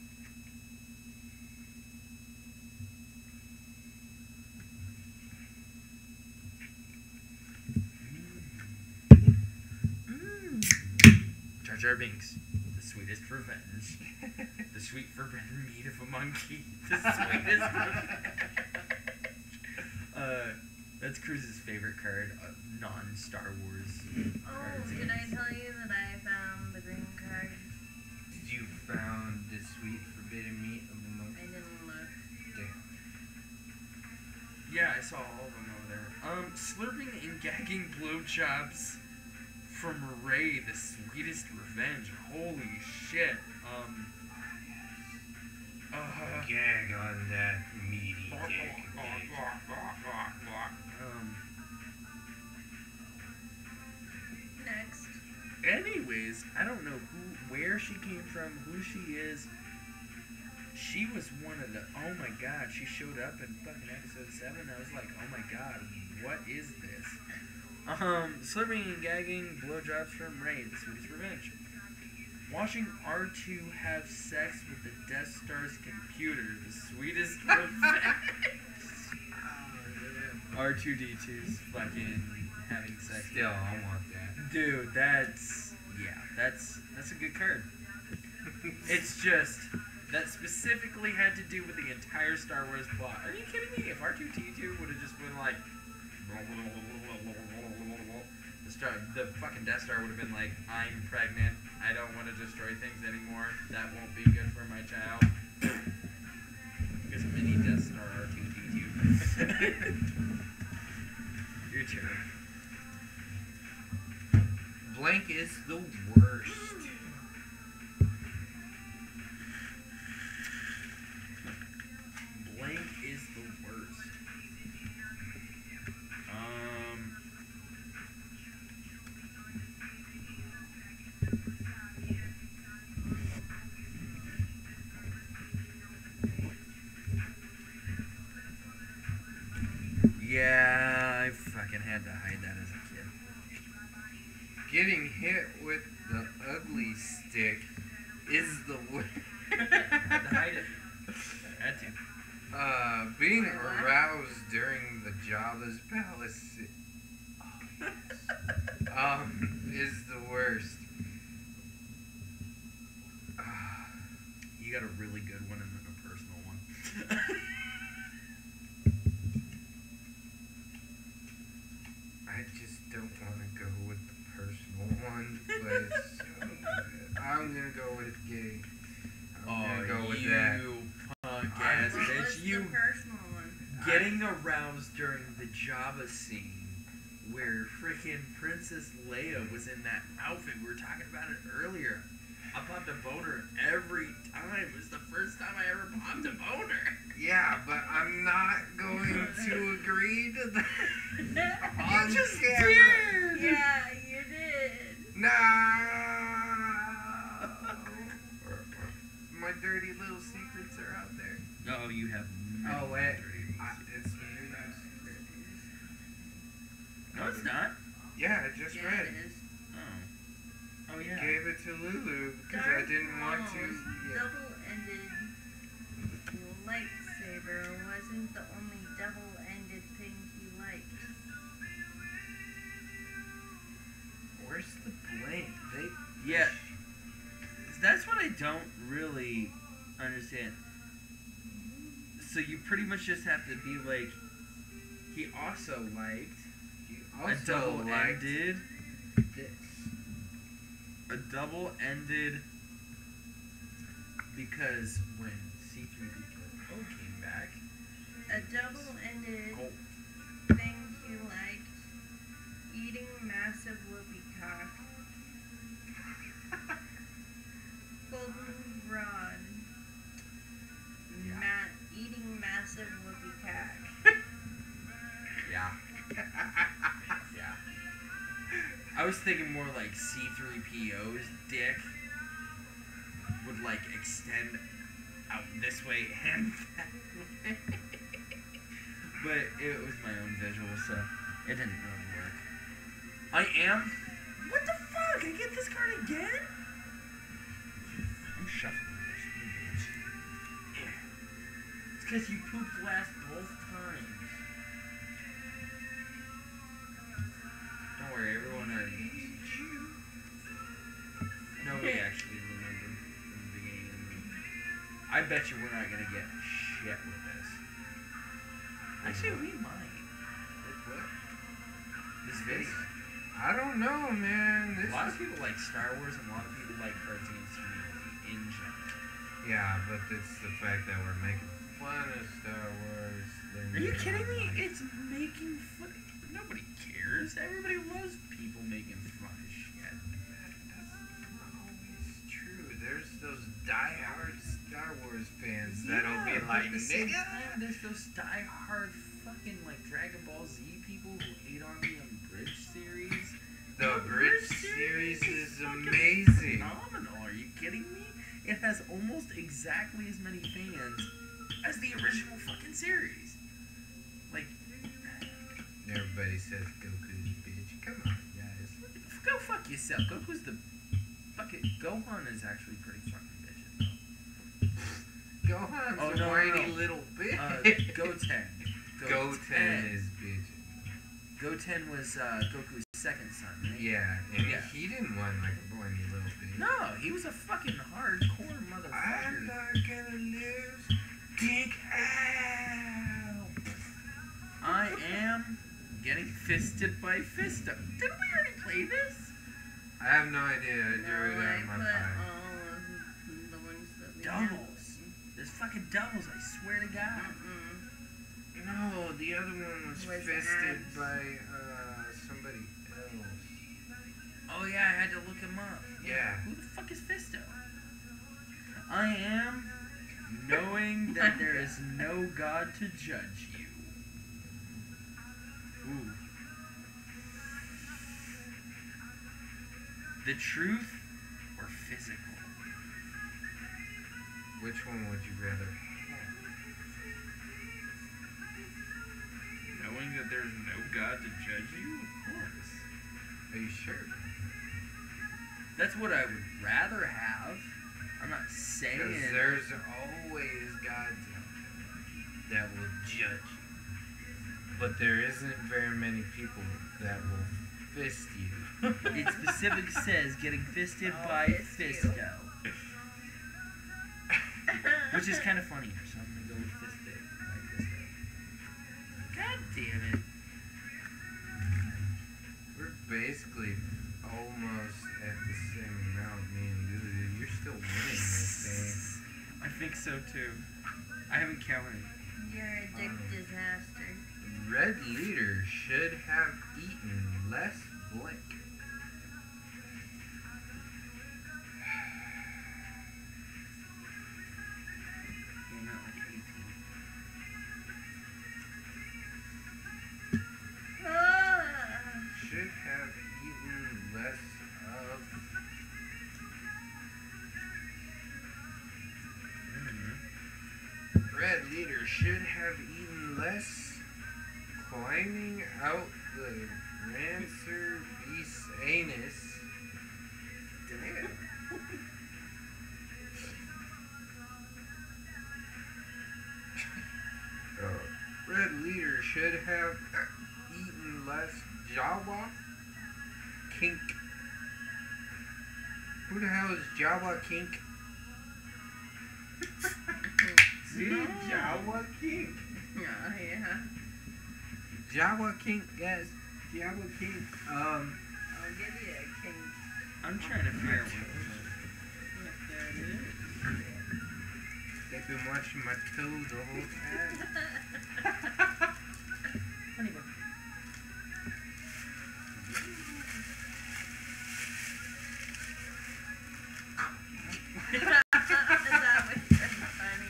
Speaker 1: Mm. Jar Jar Binks, the sweetest revenge. The sweet forbidden meat of a monkey. The sweetest revenge. Uh, that's Cruz's favorite card of non-Star Wars
Speaker 2: Oh,
Speaker 1: cards.
Speaker 2: did I tell you that I found the green card?
Speaker 3: Did you found the sweet forbidden meat of a
Speaker 2: I
Speaker 3: monkey?
Speaker 2: didn't look.
Speaker 3: Damn.
Speaker 1: Yeah, I saw all of them over there. Um, slurping and gagging blowjobs from Ray, the sweetest revenge. Holy shit. Um. Uh,
Speaker 3: Gag on that meaty dick.
Speaker 1: um.
Speaker 2: Next.
Speaker 1: Anyways, I don't know who, where she came from, who she is. She was one of the. Oh my god, she showed up in fucking episode seven. I was like, oh my god, what is this? Um, slurping and gagging blowjobs from Ray, the sweetest revenge. Watching R two have sex with the Death Star's computer, the sweetest revenge. R two D two's fucking having sex.
Speaker 3: Still, I want that.
Speaker 1: Dude, that's yeah, that's that's a good card. It's just that specifically had to do with the entire Star Wars plot. Are you kidding me? If R two D two would have just been like the star, the fucking Death Star would have been like, I'm pregnant. I don't want to destroy things anymore. That won't be good for my child. Because mini Death Star R two D two. Your turn.
Speaker 3: Blank is the worst.
Speaker 1: Blank is the worst. Um. Yeah, I fucking had to hide that as a kid.
Speaker 3: getting hit with the ugly stick is the worst.
Speaker 1: Had to hide it. Had to.
Speaker 3: Uh, being aroused during the Jabba's palace oh, yes. um, is the worst. Uh,
Speaker 1: You got a really good one and then a personal one.
Speaker 3: I just don't want to go with the personal one, but it's so good. I'm gonna go with gay. I'm
Speaker 1: oh,
Speaker 3: gonna go with
Speaker 1: you
Speaker 3: that.
Speaker 1: punk ass
Speaker 2: What
Speaker 1: bitch.
Speaker 2: was
Speaker 1: You
Speaker 2: the personal one?
Speaker 1: getting aroused during the Jabba scene where freaking Princess Leia was in that outfit. We were talking about it earlier. I popped a boner every time. It was the first time I ever popped a boner.
Speaker 3: Yeah, but I'm not going to agree to that. On
Speaker 1: You just
Speaker 3: camera.
Speaker 1: did.
Speaker 2: Yeah, you did.
Speaker 3: No. My dirty little secrets are out there.
Speaker 1: Oh, you have.
Speaker 3: Oh wait,
Speaker 1: dirty
Speaker 3: I,
Speaker 1: secrets.
Speaker 3: it's news.
Speaker 1: No, it's not.
Speaker 3: Yeah, I just
Speaker 2: Yeah,
Speaker 3: read.
Speaker 2: it is.
Speaker 1: Oh. Oh yeah.
Speaker 3: Gave it to Lulu because I
Speaker 2: Darth
Speaker 3: didn't want to.
Speaker 2: Maul's
Speaker 3: Yeah.
Speaker 2: double-ended lightsaber wasn't the only double-ended thing he liked.
Speaker 3: Where's the blame? They.
Speaker 1: Yeah. That's what I don't really understand. So you pretty much just have to be like, he also liked
Speaker 3: He
Speaker 1: a
Speaker 3: also liked
Speaker 1: double-ended,
Speaker 3: this.
Speaker 1: a double-ended, because when C three P O came back,
Speaker 2: A double-ended
Speaker 1: Colt.
Speaker 2: thing he liked, eating massive whoopee cock. Golden rod.
Speaker 1: Yeah.
Speaker 2: Ma- eating massive whoopee cock.
Speaker 1: Yeah. Yeah. I was thinking more like C three P O's dick would like extend out this way and that way. But it was my own visual, so it didn't really work. I am. What the fuck? I get this card again? I'm shuffling this, you bitch. Yeah. It's because you pooped last both times. Don't worry, everyone already knows. Nobody actually remembered from the beginning of the movie. I bet you we're not gonna get shit with this. Actually, we might.
Speaker 3: With what?
Speaker 1: This video.
Speaker 3: I don't know, man. This
Speaker 1: A lot
Speaker 3: is,
Speaker 1: of people like Star Wars and a lot of people like cartoons community in general.
Speaker 3: yeah, but it's the fact that we're making fun of Star Wars.
Speaker 1: Are you kidding me? It's making fun. Nobody cares. Everybody loves people making fun of shit.
Speaker 3: That's not always true. There's those diehard Star Wars fans
Speaker 1: Yeah,
Speaker 3: that'll be
Speaker 1: but
Speaker 3: like,
Speaker 1: at the same
Speaker 3: nigga.
Speaker 1: time, there's those die-hard fucking like Dragon Ball Z people who hate on the Unbridged series.
Speaker 3: The Bridge series is
Speaker 1: fucking
Speaker 3: amazing.
Speaker 1: phenomenal. Are you kidding me? It has almost exactly as many fans as the original fucking series. Like,
Speaker 3: Everybody says Goku's a bitch. Come on, guys.
Speaker 1: go fuck yourself. Goku's the fucking Gohan is actually pretty fucking bitchin'.
Speaker 3: Gohan's
Speaker 1: Oh,
Speaker 3: a
Speaker 1: no, no,
Speaker 3: whiny
Speaker 1: no.
Speaker 3: little bitch.
Speaker 1: Uh, Goten.
Speaker 3: Goten is bitch.
Speaker 1: Goten was uh, Goku's second son, right?
Speaker 3: Yeah, and
Speaker 1: Yeah.
Speaker 3: he didn't run like a whiny little bitch.
Speaker 1: No, he was a fucking hardcore
Speaker 3: I'm
Speaker 1: motherfucker.
Speaker 3: not gonna lose. Dick out.
Speaker 1: I am getting fisted by Fisto. Didn't we already play this?
Speaker 3: I have no idea. I
Speaker 2: No,
Speaker 3: drew it
Speaker 2: I
Speaker 3: on my
Speaker 2: put
Speaker 3: phone.
Speaker 2: all of the ones that we
Speaker 1: Doubles. There's fucking doubles, I swear to God.
Speaker 2: Mm-mm.
Speaker 3: No, the other one was
Speaker 2: Was
Speaker 3: fisted
Speaker 2: ads.
Speaker 3: by uh, somebody else.
Speaker 1: Oh yeah, I had to look him up.
Speaker 3: Yeah.
Speaker 1: Who the fuck is Fisto? I am knowing that there is no God to judge you. Ooh. The truth or physical?
Speaker 3: Which one would you rather have?
Speaker 1: Knowing that there's no God to judge you? Of course.
Speaker 3: Are you sure?
Speaker 1: That's what I would rather have. I'm not saying.
Speaker 3: Because there's always gods that will judge you. But there isn't very many people that will fist you.
Speaker 1: It specifically says getting fisted
Speaker 2: I'll
Speaker 1: by
Speaker 2: fist you.
Speaker 1: Fisto. Which is kind of funny, so I'm gonna go with fisted by Fisto. God damn it.
Speaker 3: We're basically almost at the same amount, me and Lulu. You're still winning this
Speaker 1: I think so too. I haven't counted.
Speaker 2: You're a dick
Speaker 3: Um,
Speaker 2: disaster.
Speaker 3: thing. Red leader should have eaten less blink.
Speaker 1: Yeah, not like eighteen.
Speaker 2: Ah.
Speaker 3: Should have eaten less of.
Speaker 1: Mm-hmm.
Speaker 3: Red leader should have eaten less. Climbing out the Rancer Beast's anus. Damn. Uh, Red leader should have eaten less Jawa kink. Who the hell is Jawa kink? See?
Speaker 1: No.
Speaker 3: Jawa kink.
Speaker 2: Oh, yeah.
Speaker 3: Jawa kink, guys. Jawa kink. Um,
Speaker 2: I'll give you a king.
Speaker 1: I'm trying to figure out what that is.
Speaker 3: they've been watching my toe the whole time.
Speaker 1: Honey bun.
Speaker 2: That was funny.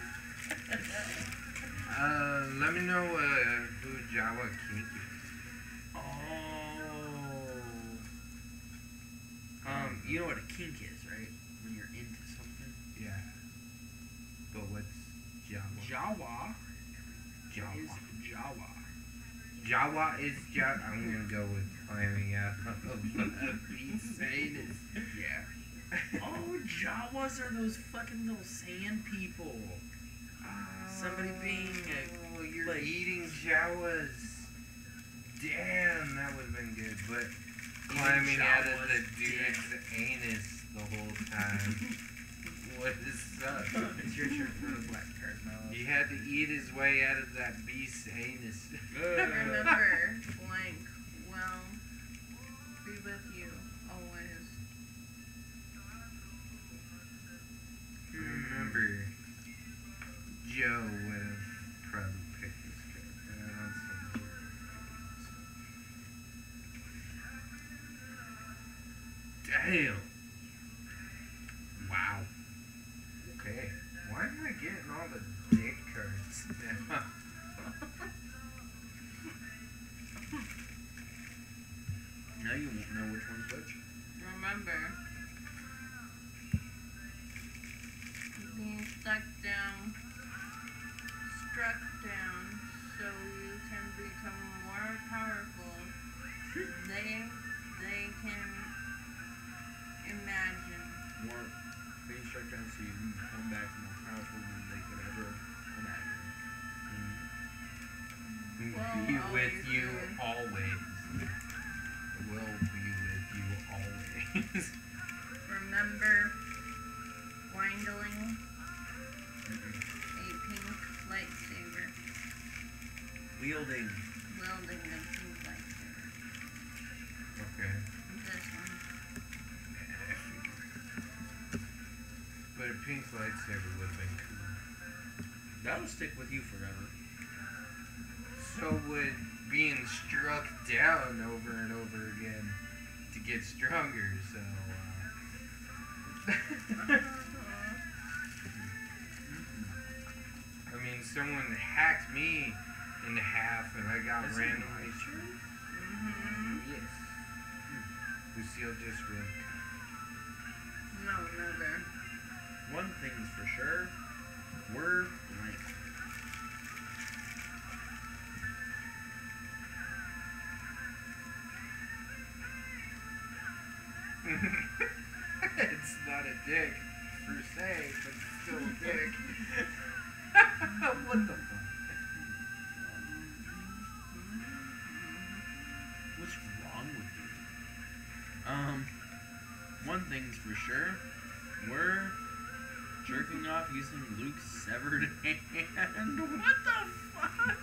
Speaker 3: Uh, let me know uh, who Jawa kink is.
Speaker 1: Oh. Um, you know what a kink is, right? When you're into something.
Speaker 3: Yeah. But what's Jawa?
Speaker 1: Jawa
Speaker 3: Jawa.
Speaker 1: is Jawa.
Speaker 3: Jawa is Jawa. I'm gonna go with climbing out of beast's anus.
Speaker 1: Yeah. Oh, Jawas are those fucking little sand people. Somebody being a,
Speaker 3: Oh, you're
Speaker 1: like-
Speaker 3: eating Jawas. Damn, that would have been good. But climbing out of the
Speaker 1: Jawas,
Speaker 3: dude's anus the whole time. What is up?
Speaker 1: It's your turn for the black card now.
Speaker 3: He had to eat his way out of that beast's anus.
Speaker 2: Remember, blank will be with you always.
Speaker 3: Remember, Joe would have probably picked this card. Uh, that's some weird. Damn. Wow. Okay. Why am I getting all the dick cards now?
Speaker 1: Now you won't know which one's which.
Speaker 2: Remember, being stuck down, struck down, so you can become more powerful. They, they can imagine.
Speaker 1: More being struck down so you can come back more powerful than they could ever imagine.
Speaker 2: Well,
Speaker 3: be
Speaker 2: always
Speaker 3: with you
Speaker 2: good.
Speaker 3: always. Will be with you always.
Speaker 2: Remember, windling
Speaker 1: Mm-mm.
Speaker 2: a pink lightsaber,
Speaker 1: Wielding.
Speaker 2: wielding a pink lightsaber.
Speaker 3: Okay.
Speaker 2: This one.
Speaker 3: But a pink lightsaber would have been cool.
Speaker 1: That'll stick with you forever.
Speaker 3: So would being struck down over and over again to get stronger, so uh, I mean someone hacked me in half and I got
Speaker 1: Is it
Speaker 3: randomly
Speaker 1: my turn?
Speaker 2: Mm-hmm.
Speaker 3: Yes. Lucille just read.
Speaker 2: No, never.
Speaker 1: One thing's for sure. We're blank.
Speaker 3: It's not a dick per se, but it's still a dick. What the fuck?
Speaker 1: What's wrong with you? Um, one thing's for sure, we're jerking off using Luke's severed hand. What the fuck?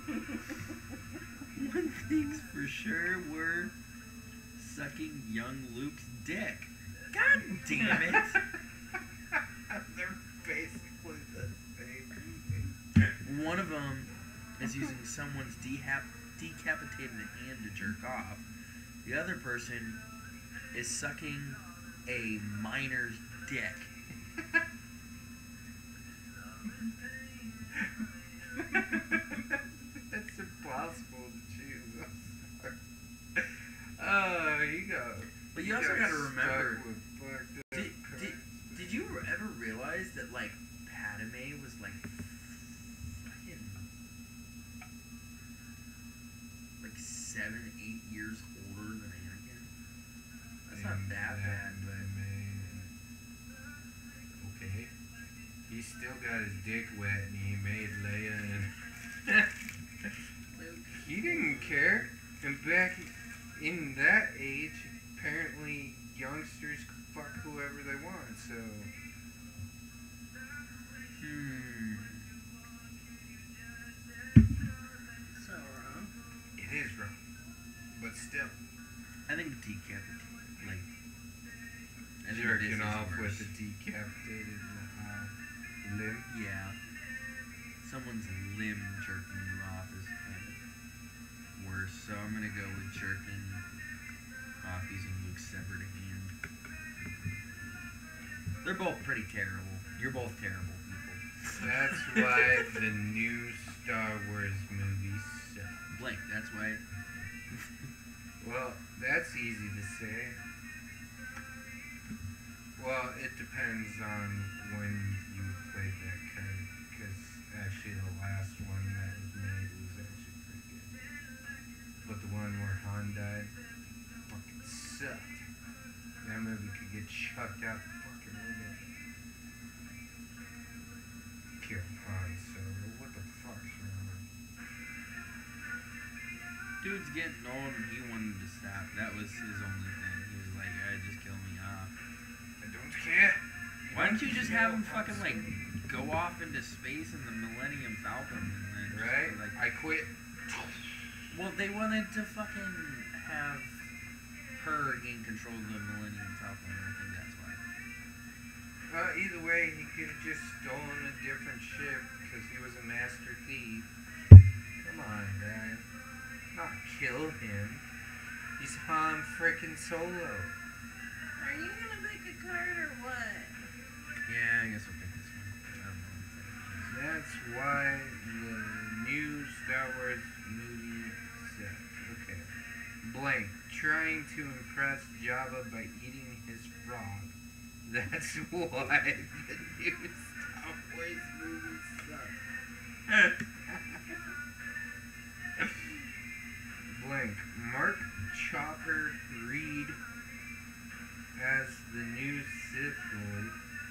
Speaker 1: One thing's for sure, we're sucking young Luke's dick. God damn it!
Speaker 3: They're basically the same.
Speaker 1: One of them is using someone's dehap- decapitated hand to jerk off. The other person is sucking a minor's dick.
Speaker 3: It's impossible to choose. I'm sorry. Oh, you go.
Speaker 1: But you also gotta remember,
Speaker 3: Did,
Speaker 1: did, did, did you ever realize that, like, Padme was, like, fucking, like, seven, eight years older than Anakin? That's not that bad, but...
Speaker 3: Okay. He still got his dick wet and he made Leia and... He didn't care. And back in that age, apparently youngsters could fuck whoever they want, so...
Speaker 1: Hmm.
Speaker 2: So wrong.
Speaker 3: It is wrong. But still.
Speaker 1: I think decapitated, like... I think this
Speaker 3: Jerking
Speaker 1: is
Speaker 3: off
Speaker 1: worse.
Speaker 3: with a decapitated uh, limb.
Speaker 1: Yeah. Someone's limb jerking you off is kind of worse, so I'm gonna go with jerking off using Luke's severed hand. They're both pretty terrible. You're both terrible people.
Speaker 3: That's why the new Star Wars movies suck.
Speaker 1: Blank, that's why.
Speaker 3: Well, that's easy to say. Well, it depends on when you played that card, because actually the last one that was made was actually pretty good. But the one where Han died fucking sucked. That movie could get chucked out the fucking window. Kill Han Solo. What the fuck's wrong?
Speaker 1: Dude's getting old and he wanted to stop. That was his only thing. He was like, alright, just kill me off.
Speaker 3: I don't care.
Speaker 1: Why don't you just have him fucking, like, go off into space in the Millennium Falcon and then just,
Speaker 3: Right?
Speaker 1: like...
Speaker 3: I quit.
Speaker 1: Well, they wanted to fucking have her gain control of the Millennium Falcon, and I think that's why.
Speaker 3: Well, either way, he could have just stolen a different ship because he was a master thief. Come on, guys. Not kill him. He's Han frickin' Solo.
Speaker 2: Are you gonna pick a card or what?
Speaker 1: Yeah, I guess I'll pick this one. I don't know what that is.
Speaker 3: That's why the new Star Wars movie said, okay, blank, trying to impress Jabba by eating his frog. That's why the new Star Wars movie sucks. Blank, Mark Chopper Reed as the new Sith Lord.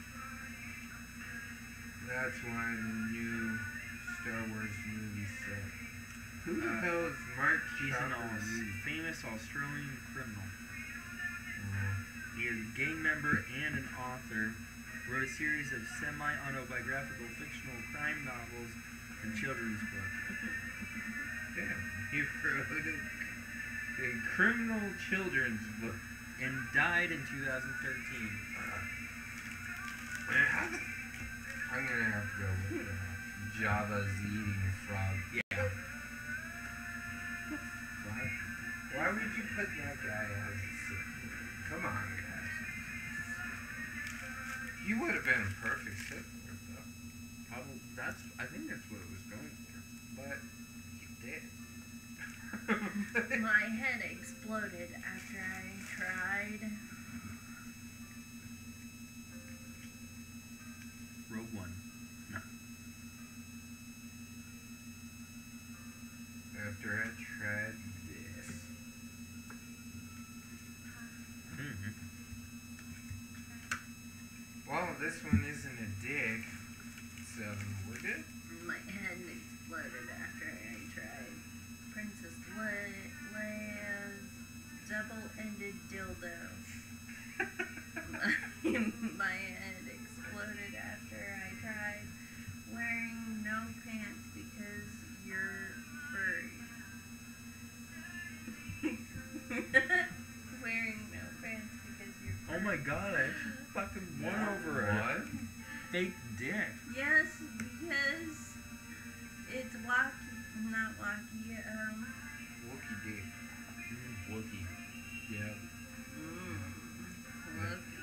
Speaker 3: That's why the new Star Wars movie set. Who the
Speaker 1: Uh,
Speaker 3: hell is Mark
Speaker 1: He's an
Speaker 3: Chopper
Speaker 1: Aus-
Speaker 3: Reed?
Speaker 1: famous Australian criminal.
Speaker 3: Oh.
Speaker 1: He is a gang member and an author. Wrote a series of semi-autobiographical fictional crime novels and children's books.
Speaker 3: Damn, he wrote a, a criminal children's book.
Speaker 1: And died in two thousand thirteen.
Speaker 3: Man, how the... I'm gonna have to go with uh, Java's eating frog.
Speaker 1: Yeah.
Speaker 3: Why? Why would you put that guy as a Sith? Come on, guys. You would have been a perfect Sith Lord, though.
Speaker 1: Probably, that's, I think that's what it was going for.
Speaker 3: But you did.
Speaker 2: My head exploded after I tried.
Speaker 1: Rogue One. No.
Speaker 3: After I tried this.
Speaker 1: Mm-hmm.
Speaker 3: this one isn't a dick, so we're good.
Speaker 2: My head exploded after I tried Princess Le- Leia's double-ended dildo. my, my head exploded after I tried wearing no pants because you're furry. Wearing no pants because you're furry.
Speaker 1: Oh my god, I actually fucking won
Speaker 3: What?
Speaker 1: over a fake dick.
Speaker 2: Yes, because it's wacky, not wacky, um,
Speaker 3: Wookie dick.
Speaker 1: Mm, Wookie. Yep.
Speaker 2: mm, wacky.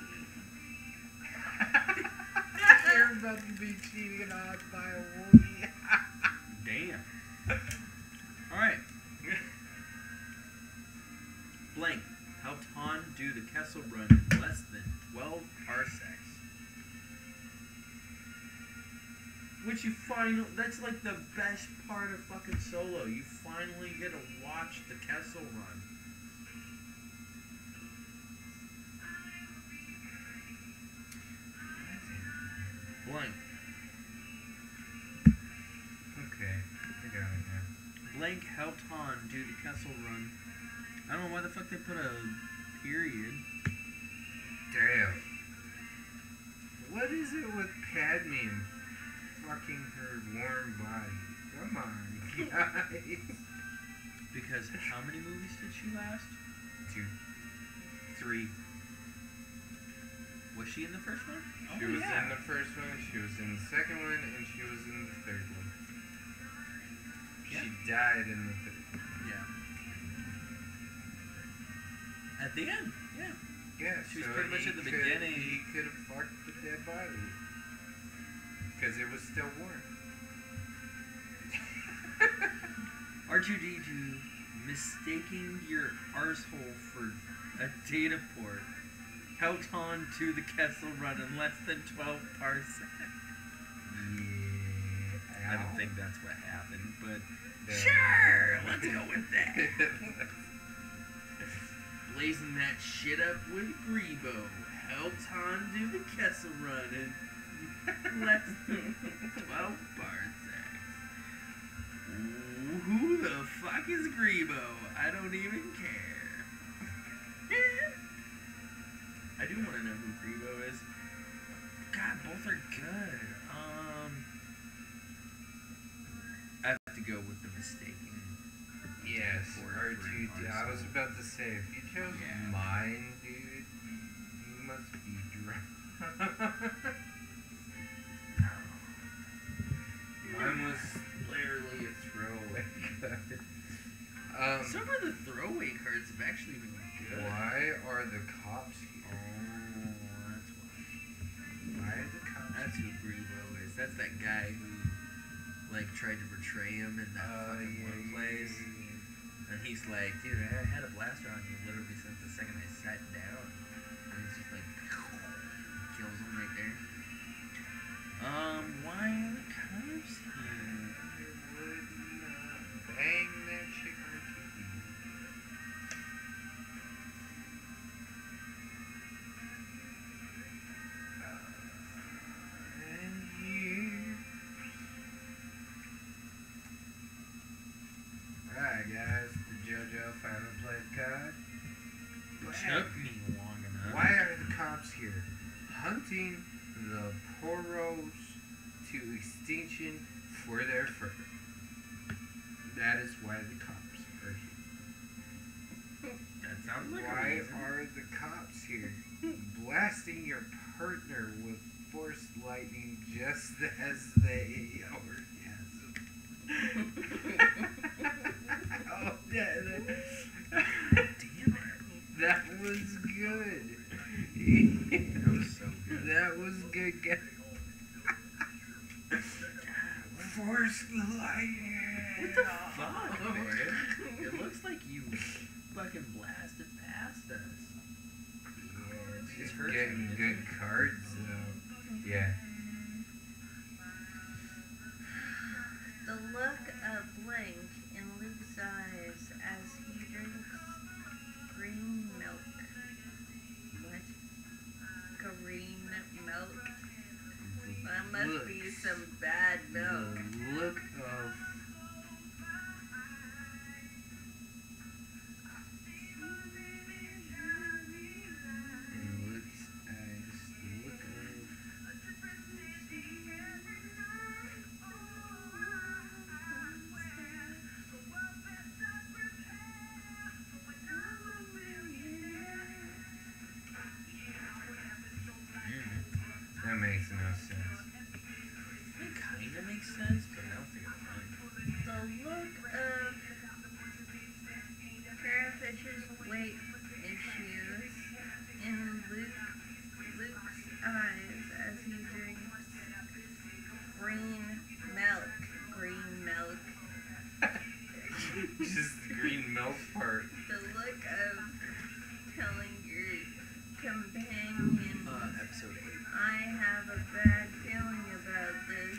Speaker 3: You're about to be cheated on by a Wookie.
Speaker 1: Damn. Alright. Blank helped Han do the Kessel Run in less than twelve parsecs. Which you finally, that's like the best part of fucking Solo. You finally get to watch the Kessel Run. Blank.
Speaker 3: Okay, I got it now.
Speaker 1: Blank helped Han do the Kessel Run. I don't know why the fuck they put a period.
Speaker 3: Damn. What is it with Padme and fucking her warm body? Come on, guys.
Speaker 1: Because how many movies did she last?
Speaker 3: Two.
Speaker 1: Three. Was she in the first one?
Speaker 3: She
Speaker 1: Oh,
Speaker 3: was
Speaker 1: yeah.
Speaker 3: in the first one, she was in the second one, and she was in the third one. She
Speaker 1: Yeah.
Speaker 3: died in the third one.
Speaker 1: Yeah. At the end, yeah.
Speaker 3: Yeah,
Speaker 1: She was
Speaker 3: so
Speaker 1: pretty much
Speaker 3: he
Speaker 1: at the
Speaker 3: could-
Speaker 1: beginning.
Speaker 3: He could have fucked the dead body. Because it was still warm.
Speaker 1: R two D two mistaking your arsehole for a data port helped Han to the Kessel Run in less than twelve parsecs.
Speaker 3: Yeah.
Speaker 1: I don't think that's what happened, but
Speaker 3: Yeah.
Speaker 1: sure, let's go with that. Blazing that shit up with Grebo helped Han do the Kessel Run in less than twelve parsecs. Ooh, who the fuck is Grebo? I don't even care. I do want to know who Grebo is. God, both are good. Um, I have to go with the mistaking.
Speaker 3: Yes,
Speaker 1: For-
Speaker 3: R
Speaker 1: for
Speaker 3: two D. I was
Speaker 1: arsehole.
Speaker 3: about to say, if you chose
Speaker 1: Yeah.
Speaker 3: mine, dude, you must be drunk. Mine was literally a throwaway card. Um,
Speaker 1: Some of the throwaway cards have actually been good.
Speaker 3: why are the cops here?
Speaker 1: Oh, that's why.
Speaker 3: Why are the cops
Speaker 1: That's who Grebo is. That's that guy who, like, tried to betray him in that
Speaker 3: Uh,
Speaker 1: fucking
Speaker 3: yeah,
Speaker 1: one
Speaker 3: yeah,
Speaker 1: place.
Speaker 3: yeah,
Speaker 1: And he's like, dude, I had a blaster on you literally since the second I sat down. And he's just like, kills him right there. Um, why are the cops here?
Speaker 3: yeah. Would not bang that chick on T V. And years. Alright, guys, the JoJo final play card.
Speaker 1: Took me long enough.
Speaker 3: Why are the cops here? Hunting the poros to extinction for their fur. That is why the cops are here.
Speaker 1: That sounds like a
Speaker 3: Why
Speaker 1: reason.
Speaker 3: are the cops here? Blasting your partner with force lightning just as they orgasm. Oh, yeah, that,
Speaker 1: Damn it.
Speaker 3: that was good.
Speaker 1: That was so good.
Speaker 3: That was good, guys. Force lightning.
Speaker 1: What the fuck, man? It looks like you fucking blasted past us.
Speaker 3: Yeah, it's just
Speaker 1: hurts
Speaker 3: getting
Speaker 1: me,
Speaker 3: good
Speaker 1: doesn't
Speaker 3: cards, though. Yeah.
Speaker 2: The look of blank in Luke's eyes as he drinks green milk. What? Green milk? milk.
Speaker 3: The look of and looks as the look of that makes no sense.
Speaker 1: It kind of makes sense, but I don't think it's funny.
Speaker 2: The look of Carafish's weight issues in Luke, Luke's eyes as he drinks green milk. Green milk.
Speaker 3: Just the green milk part.
Speaker 2: The look of telling your companion,
Speaker 1: Uh, episode eight.
Speaker 2: I have a bad feeling about this.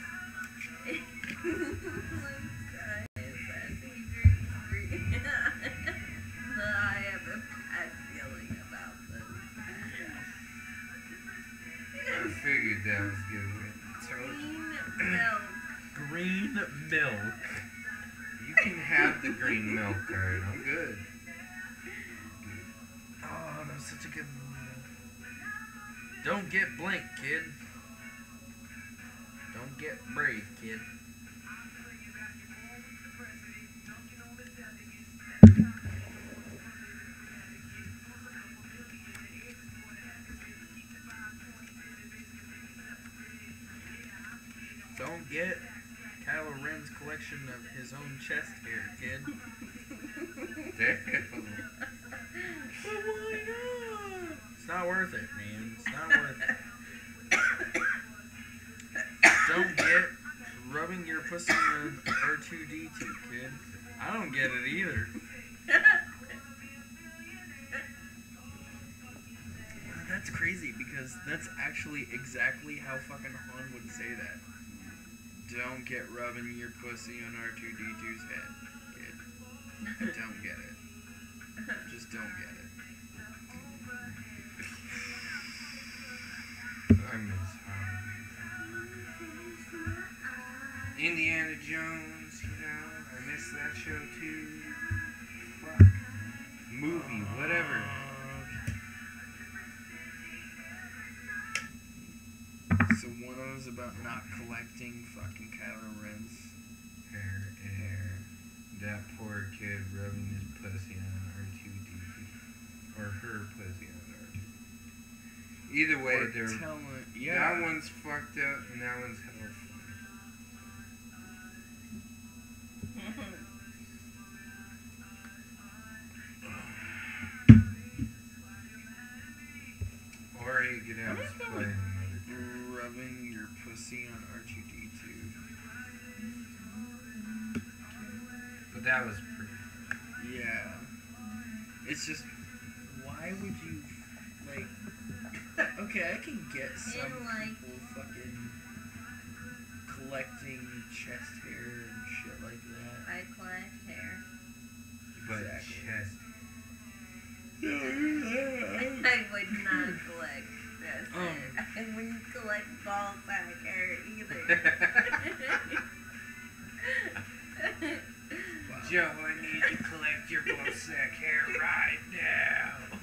Speaker 2: Luke's eyes as he drinks green. The I have a bad feeling about this.
Speaker 3: I figured that was good. I told you.
Speaker 2: Green milk.
Speaker 1: Green milk.
Speaker 3: You can have the green milk card. I'm good.
Speaker 1: Oh, that was such a good movie. Don't get blank, kid. Don't get brave, kid. Don't get Kylo Ren's collection of his own chest hair, kid.
Speaker 3: Damn.
Speaker 1: But why not? It's not worth it, man. It's not worth it. Don't get rubbing your pussy on R two D two, kid. I don't get it either. That's crazy because that's actually exactly how fucking Han would say that. Don't get rubbing your pussy on R two D two's head, kid. I don't get it. Just don't get it.
Speaker 3: I miss Han. Indiana Jones, you know, I miss that show too. Fuck. Movie, whatever.
Speaker 1: So one of them's about not collecting fucking Kylo Ren's
Speaker 3: Hair, hair. That poor kid rubbing his pussy on R two D two. Or her pussy on R two. Either way,
Speaker 1: Or
Speaker 3: they're,
Speaker 1: telling, yeah.
Speaker 3: that one's fucked up and that one's hella funny. Or he could have his play in another character.
Speaker 1: Rubbing your pussy on R two D two.
Speaker 3: But that was pretty.
Speaker 1: Yeah. It's just, why would you, like, okay, I can get some
Speaker 2: In, like-
Speaker 1: people fucking collecting chest hair and shit like that.
Speaker 2: I collect hair.
Speaker 3: But
Speaker 1: Exactly.
Speaker 3: chest.
Speaker 2: I would not collect this
Speaker 1: Um.
Speaker 2: hair. I wouldn't collect ball sack hair either.
Speaker 1: Wow.
Speaker 3: Joe, I need to collect your ballsack hair right now.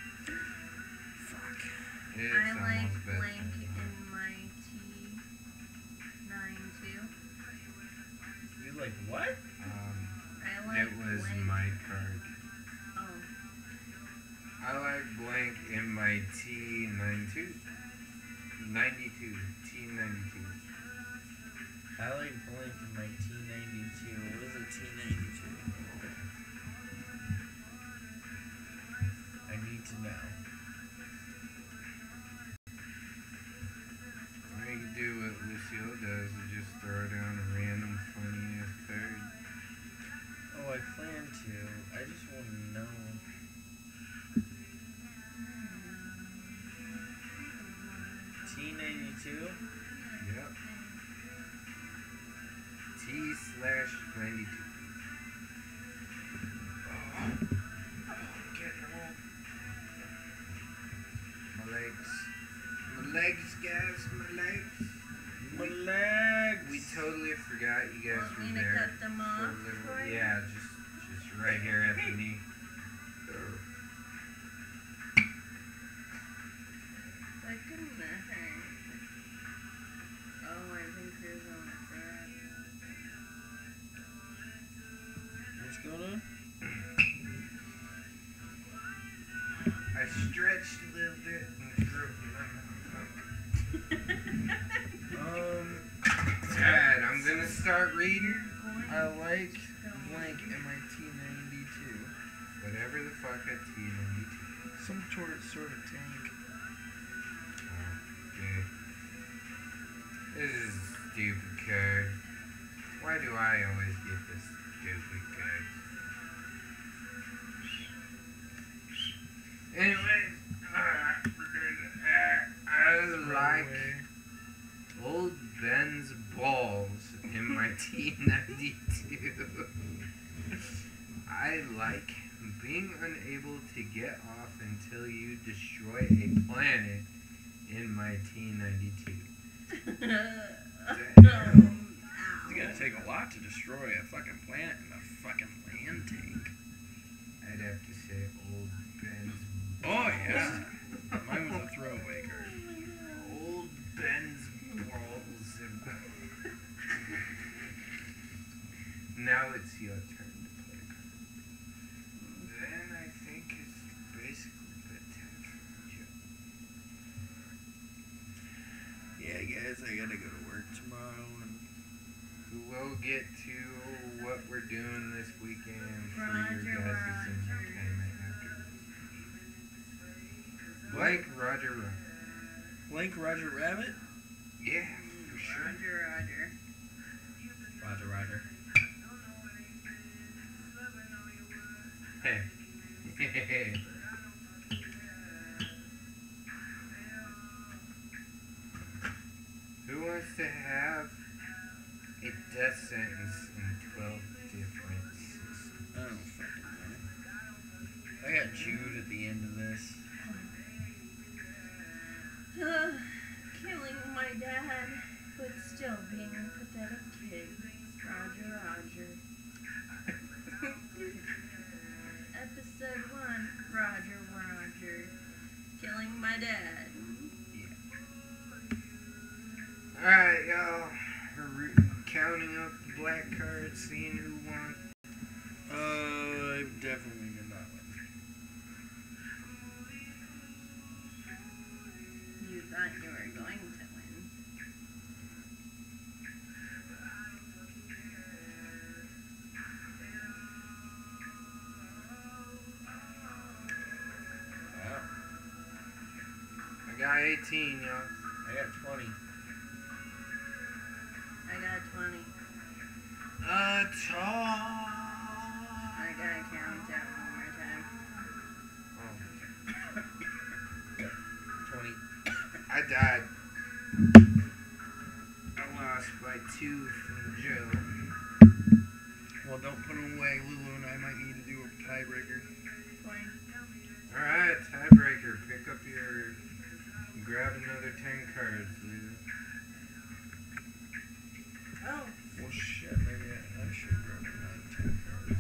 Speaker 1: Fuck.
Speaker 3: It's
Speaker 2: I like
Speaker 3: almost bedtime.
Speaker 2: blank in my T nine two.
Speaker 1: You like what?
Speaker 3: Um,
Speaker 2: I like
Speaker 3: it was
Speaker 2: blank.
Speaker 3: my card.
Speaker 2: Oh.
Speaker 3: I like blank in my T ninety-two. ninety-two. T ninety-two.
Speaker 1: I like blank in my T ninety-two. What is a T ninety-two? I need to know.
Speaker 3: Or you can do what Lucille does and just throw down a random funny ass card.
Speaker 1: Oh, I plan to. I just want to know. T ninety-two?
Speaker 3: Yep. T slash ninety-two. Oh, oh, getting old. My legs. My legs, guys, my legs.
Speaker 1: My legs!
Speaker 3: we totally forgot you guys
Speaker 2: Want
Speaker 3: were
Speaker 2: me to
Speaker 3: there.
Speaker 2: cut them
Speaker 3: for a
Speaker 2: off
Speaker 3: little-
Speaker 2: for you?
Speaker 3: Yeah, just just right here at the knee.
Speaker 2: That couldn't hurt. Oh, I think there's on the front.
Speaker 1: What's going on?
Speaker 3: I stretched a little bit and broke
Speaker 1: Um,
Speaker 3: Dad, I'm gonna start reading.
Speaker 1: I like blank M I T ninety-two.
Speaker 3: Whatever the fuck a T ninety-two.
Speaker 1: Some sort sort of tank.
Speaker 3: Okay. This is a stupid card. Why do I always get this stupid card? Anyways, uh, uh, I like old Ben's balls in my T ninety-two. I like being unable to get off until you destroy a planet in my T ninety-two.
Speaker 2: Damn.
Speaker 4: It's gonna take a lot to destroy a fucking planet in a fucking land tank.
Speaker 3: I'd have to say old Ben's
Speaker 4: Oh yeah. Mine was a throwaway card.
Speaker 3: Old Ben's balls. Now it's your turn to play a card. Then I think it's basically bedtime for Joe.
Speaker 4: Yeah, guys, I gotta go to work tomorrow, and
Speaker 3: We'll get to what we're doing this weekend for
Speaker 2: Roger,
Speaker 3: your guys'
Speaker 2: Roger.
Speaker 3: entertainment after. Blank Roger Roger.
Speaker 1: Blank Roger Rabbit?
Speaker 3: Yeah, for sure.
Speaker 2: Roger, Roger.
Speaker 4: Roger, Roger.
Speaker 3: Hey. Who wants to have a death sentence in twelve different systems?
Speaker 4: I don't fucking know. I got Jude at the end of this.
Speaker 2: Uh, killing my dad, but still being a pathetic kid. Roger, Roger. Episode one, Roger, Roger. Killing my dad.
Speaker 3: Alright, y'all. We're re- counting up the black cards, seeing who won.
Speaker 4: Uh, I definitely did not win.
Speaker 2: You thought you were going to win.
Speaker 4: Wow.
Speaker 3: I got eighteen, y'all.
Speaker 4: I got twenty.
Speaker 2: I got twenty.
Speaker 3: A tall.
Speaker 2: I gotta count that one more time.
Speaker 4: twenty.
Speaker 3: I died. I lost by two from Joe.
Speaker 4: Well, don't put them away. Lulu and I might need to do a tiebreaker.
Speaker 2: Point.
Speaker 3: Alright, tiebreaker. Pick up your. Grab another ten cards, Lulu.
Speaker 2: Oh,
Speaker 4: Well, shit. Maybe I, I should grab another ten cards.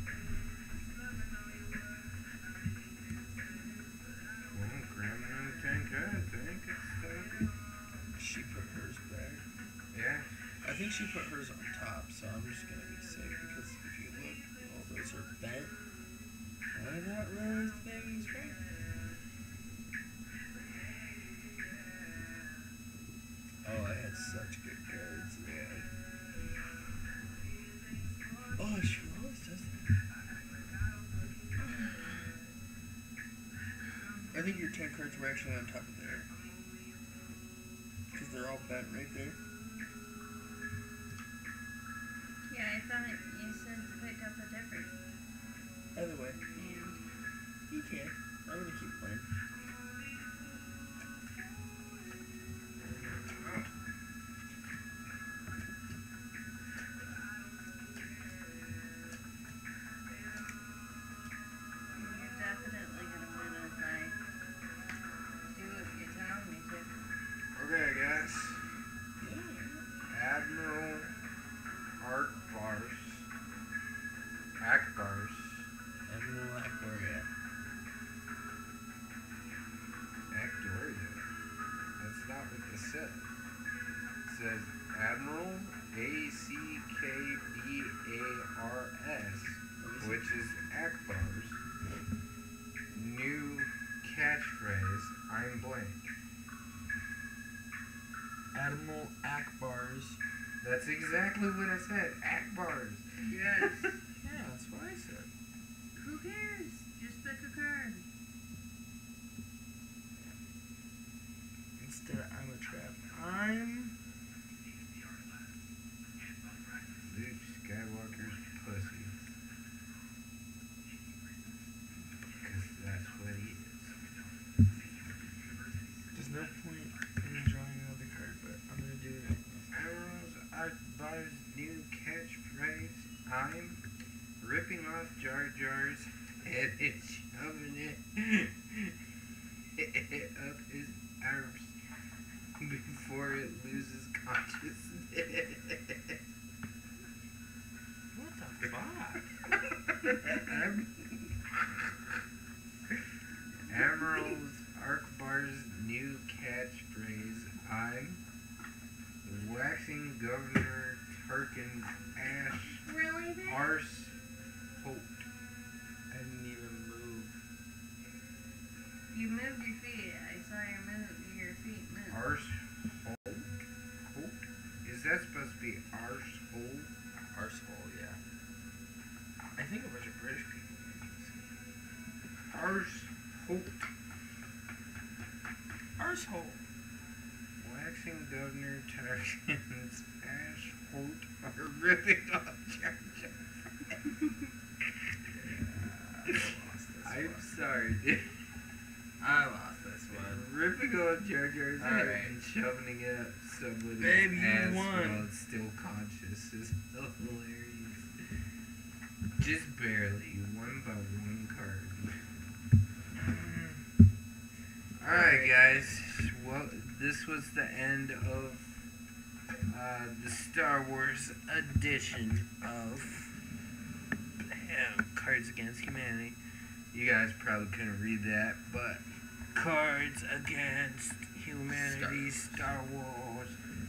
Speaker 3: Well, grab another ten cards. I think it's time.
Speaker 4: She put hers back.
Speaker 3: Yeah.
Speaker 4: I think she put hers on top, so I'm just gonna be safe because if you look, all those are bent. I did not realize the baby was bent. Oh, I had such good cards, man. Oh, she always does that. I think your ten cards were actually on top of there. Because they're all bent right there.
Speaker 2: yeah, I thought you said to pick up a different
Speaker 4: Either way,
Speaker 2: hand.
Speaker 4: you can. I'm gonna keep playing.
Speaker 2: You're definitely gonna win if I do what you tell me to.
Speaker 3: Okay, guys.
Speaker 4: Yeah.
Speaker 3: Admiral That's exactly what I said. Akbars.
Speaker 2: Yes.
Speaker 1: Yeah, that's what I said.
Speaker 2: Who cares? Just pick a card.
Speaker 1: Instead of I'm a trap, I'm...
Speaker 3: Luke Skywalker's pussy. Because that's what he is.
Speaker 1: There's no point in drawing another card, but I'm gonna do it.
Speaker 3: Arrows Akbar's new catchphrase. I'm ripping off Jar Jar's head and shoving it up his arse before it loses consciousness.
Speaker 1: What the fuck?
Speaker 3: Am- Admiral's Akbar's new catchphrase. I'm waxing Governor Tarkin's ash
Speaker 2: Really, babe?
Speaker 3: arse hope.
Speaker 1: I didn't even move.
Speaker 2: You moved your feet. I saw your move. Your feet move.
Speaker 3: Arse hope? Hope? Is that supposed to be arse hole?
Speaker 1: Arsehole, yeah. I think a bunch of British people maybe say
Speaker 3: Arse hope.
Speaker 1: arsehole.
Speaker 3: Waxing Governor Tarkin's ash hope are ripping off Jar Jar.
Speaker 1: I lost this
Speaker 3: I'm
Speaker 1: one.
Speaker 3: sorry, dude.
Speaker 1: I lost this one.
Speaker 3: Ripping off Jar Jar's head
Speaker 1: Alright.
Speaker 3: and shoving it up somebody's
Speaker 1: Baby, you
Speaker 3: ass
Speaker 1: won.
Speaker 3: while it's still conscious is hilarious. Just barely. You won by one card. Alright, guys. Well, this was the end of uh, the Star Wars edition of Damn, Cards Against Humanity. You guys probably couldn't read that, but Cards Against Humanity Star Wars.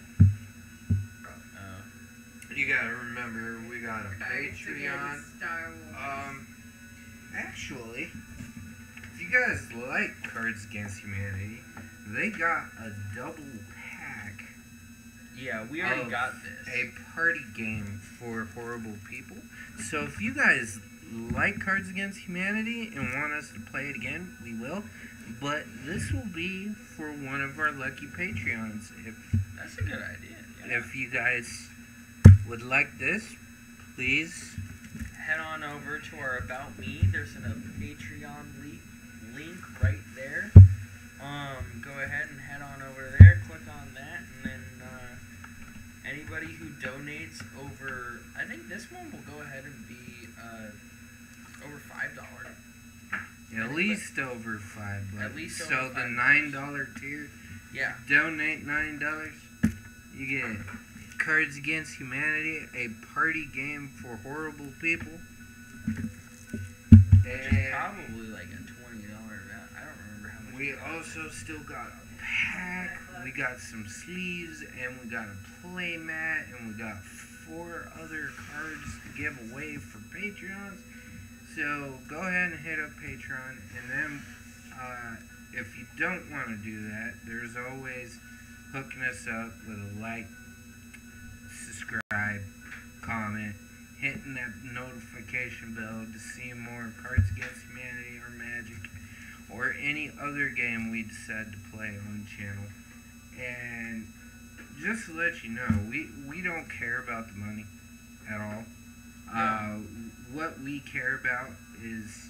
Speaker 1: Uh,
Speaker 3: You gotta remember, we got a
Speaker 2: Cards
Speaker 3: Patreon.
Speaker 2: Against Star Wars.
Speaker 3: Um, actually, if you guys like Cards Against Humanity, they got a double pack.
Speaker 1: yeah, we already
Speaker 3: of
Speaker 1: got this.
Speaker 3: A party game for horrible people. So if you guys like Cards Against Humanity and want us to play it again, we will. But this will be for one of our lucky Patreons. If
Speaker 1: That's a good idea. Yeah.
Speaker 3: if you guys would like this, please.
Speaker 1: Head on over to our About Me. There's a Patreon link, link right there. Um, go ahead and head on over there. Click on that, and then uh, anybody who donates over, I think this one will go ahead and be uh, over five dollars.
Speaker 3: At least over five bucks.
Speaker 1: At least
Speaker 3: so
Speaker 1: over
Speaker 3: the
Speaker 1: five
Speaker 3: nine dollar tier,
Speaker 1: Yeah.
Speaker 3: donate nine dollars. You get Cards Against Humanity, a party game for horrible people.
Speaker 1: Which is
Speaker 3: And
Speaker 1: probably like a twenty dollar amount. I don't remember how much.
Speaker 3: we
Speaker 1: it was.
Speaker 3: also still got a pack. We got some sleeves, and we got a playmat, and we got four other cards to give away for Patreons. So go ahead and hit up Patreon, and then uh, if you don't want to do that, there's always hooking us up with a like, subscribe, comment, hitting that notification bell to see more Cards Against Humanity or Magic or any other game we decide to play on the channel. And just to let you know, we, we don't care about the money at all. Uh, what we care about is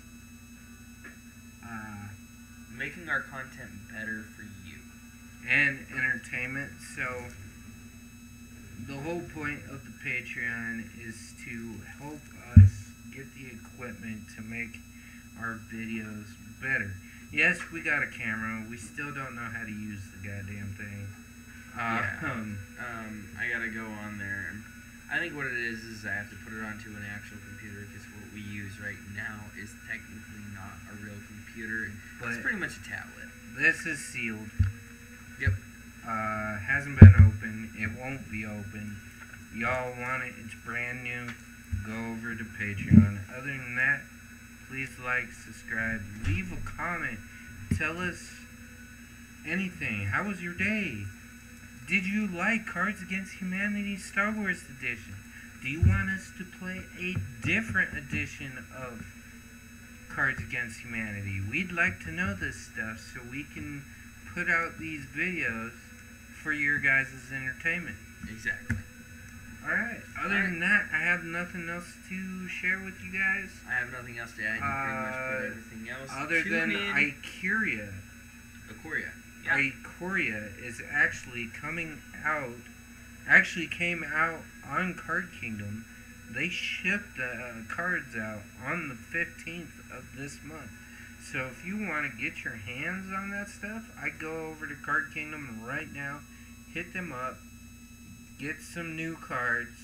Speaker 3: uh,
Speaker 1: Making our content better for you.
Speaker 3: and entertainment. So the whole point of the Patreon is to help us get the equipment to make our videos better. Yes, we got a camera. We still don't know how to use the goddamn thing. Uh,
Speaker 1: Yeah.
Speaker 3: um,
Speaker 1: Um, I gotta go on there. And I think what it is is I have to put it onto an actual computer because what we use right now is technically not a real computer.
Speaker 3: But
Speaker 1: It's pretty much a tablet.
Speaker 3: this is sealed.
Speaker 1: Yep.
Speaker 3: Uh, hasn't been open. It won't be open. Y'all want it? It's brand new. Go over to Patreon. Other than that, please like, subscribe, leave a comment. Tell us anything. How was your day? Did you like Cards Against Humanity Star Wars Edition? Do you want us to play a different edition of Cards Against Humanity? We'd like to know this stuff so we can put out these videos for your guys' entertainment.
Speaker 1: Exactly.
Speaker 3: Alright, other
Speaker 1: Alright.
Speaker 3: than that, I have nothing else to share with you guys.
Speaker 1: I have nothing else to add. You pretty much
Speaker 3: Uh,
Speaker 1: put everything else.
Speaker 3: Other
Speaker 1: Tune
Speaker 3: than
Speaker 1: in.
Speaker 3: Ikeria.
Speaker 1: Ikoria. Yeah.
Speaker 3: Ikoria is actually coming out, actually came out on Card Kingdom. They shipped the uh, cards out on the fifteenth of this month. So if you want to get your hands on that stuff, I go over to Card Kingdom right now, hit them up, get some new cards.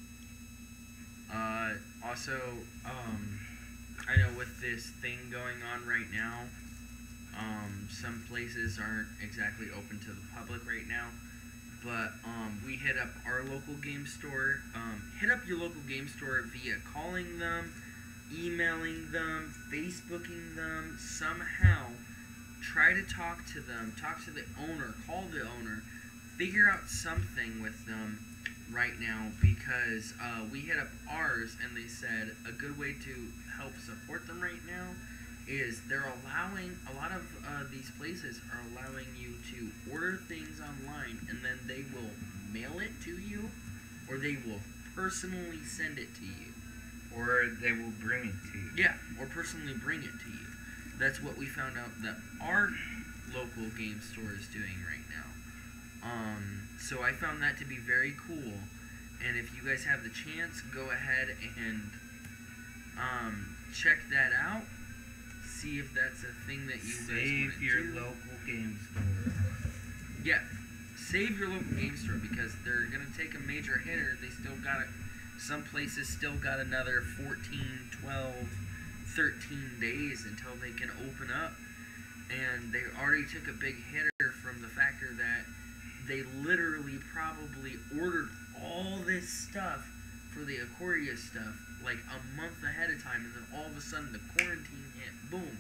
Speaker 1: Uh, also, um, I know with this thing going on right now, um, some places aren't exactly open to the public right now, but um, we hit up our local game store. Um, hit up your local game store via calling them, emailing them, Facebooking them, somehow. Try to talk to them, talk to the owner, call the owner, figure out something with them right now, because uh, we hit up ours and they said a good way to help support them right now is they're allowing, a lot of uh, these places are allowing you to order things online and then they will mail it to you, or they will personally send it to you.
Speaker 3: Or they will bring it to you.
Speaker 1: Yeah, or personally bring it to you. That's what we found out that our local game store is doing right now. Um, so I found that to be very cool. And if you guys have the chance, go ahead and um, check that out. See if that's a thing that you guys want
Speaker 3: Save
Speaker 1: to
Speaker 3: your
Speaker 1: do.
Speaker 3: local game store.
Speaker 1: Yeah, save your local game store, because they're gonna take a major hitter. They still got it. Some places still got another fourteen, twelve, thirteen days until they can open up, and they already took a big hitter from the factor that they literally probably ordered all this stuff for the Ikoria stuff like a month ahead of time, and then all of a sudden the quarantine hit, boom,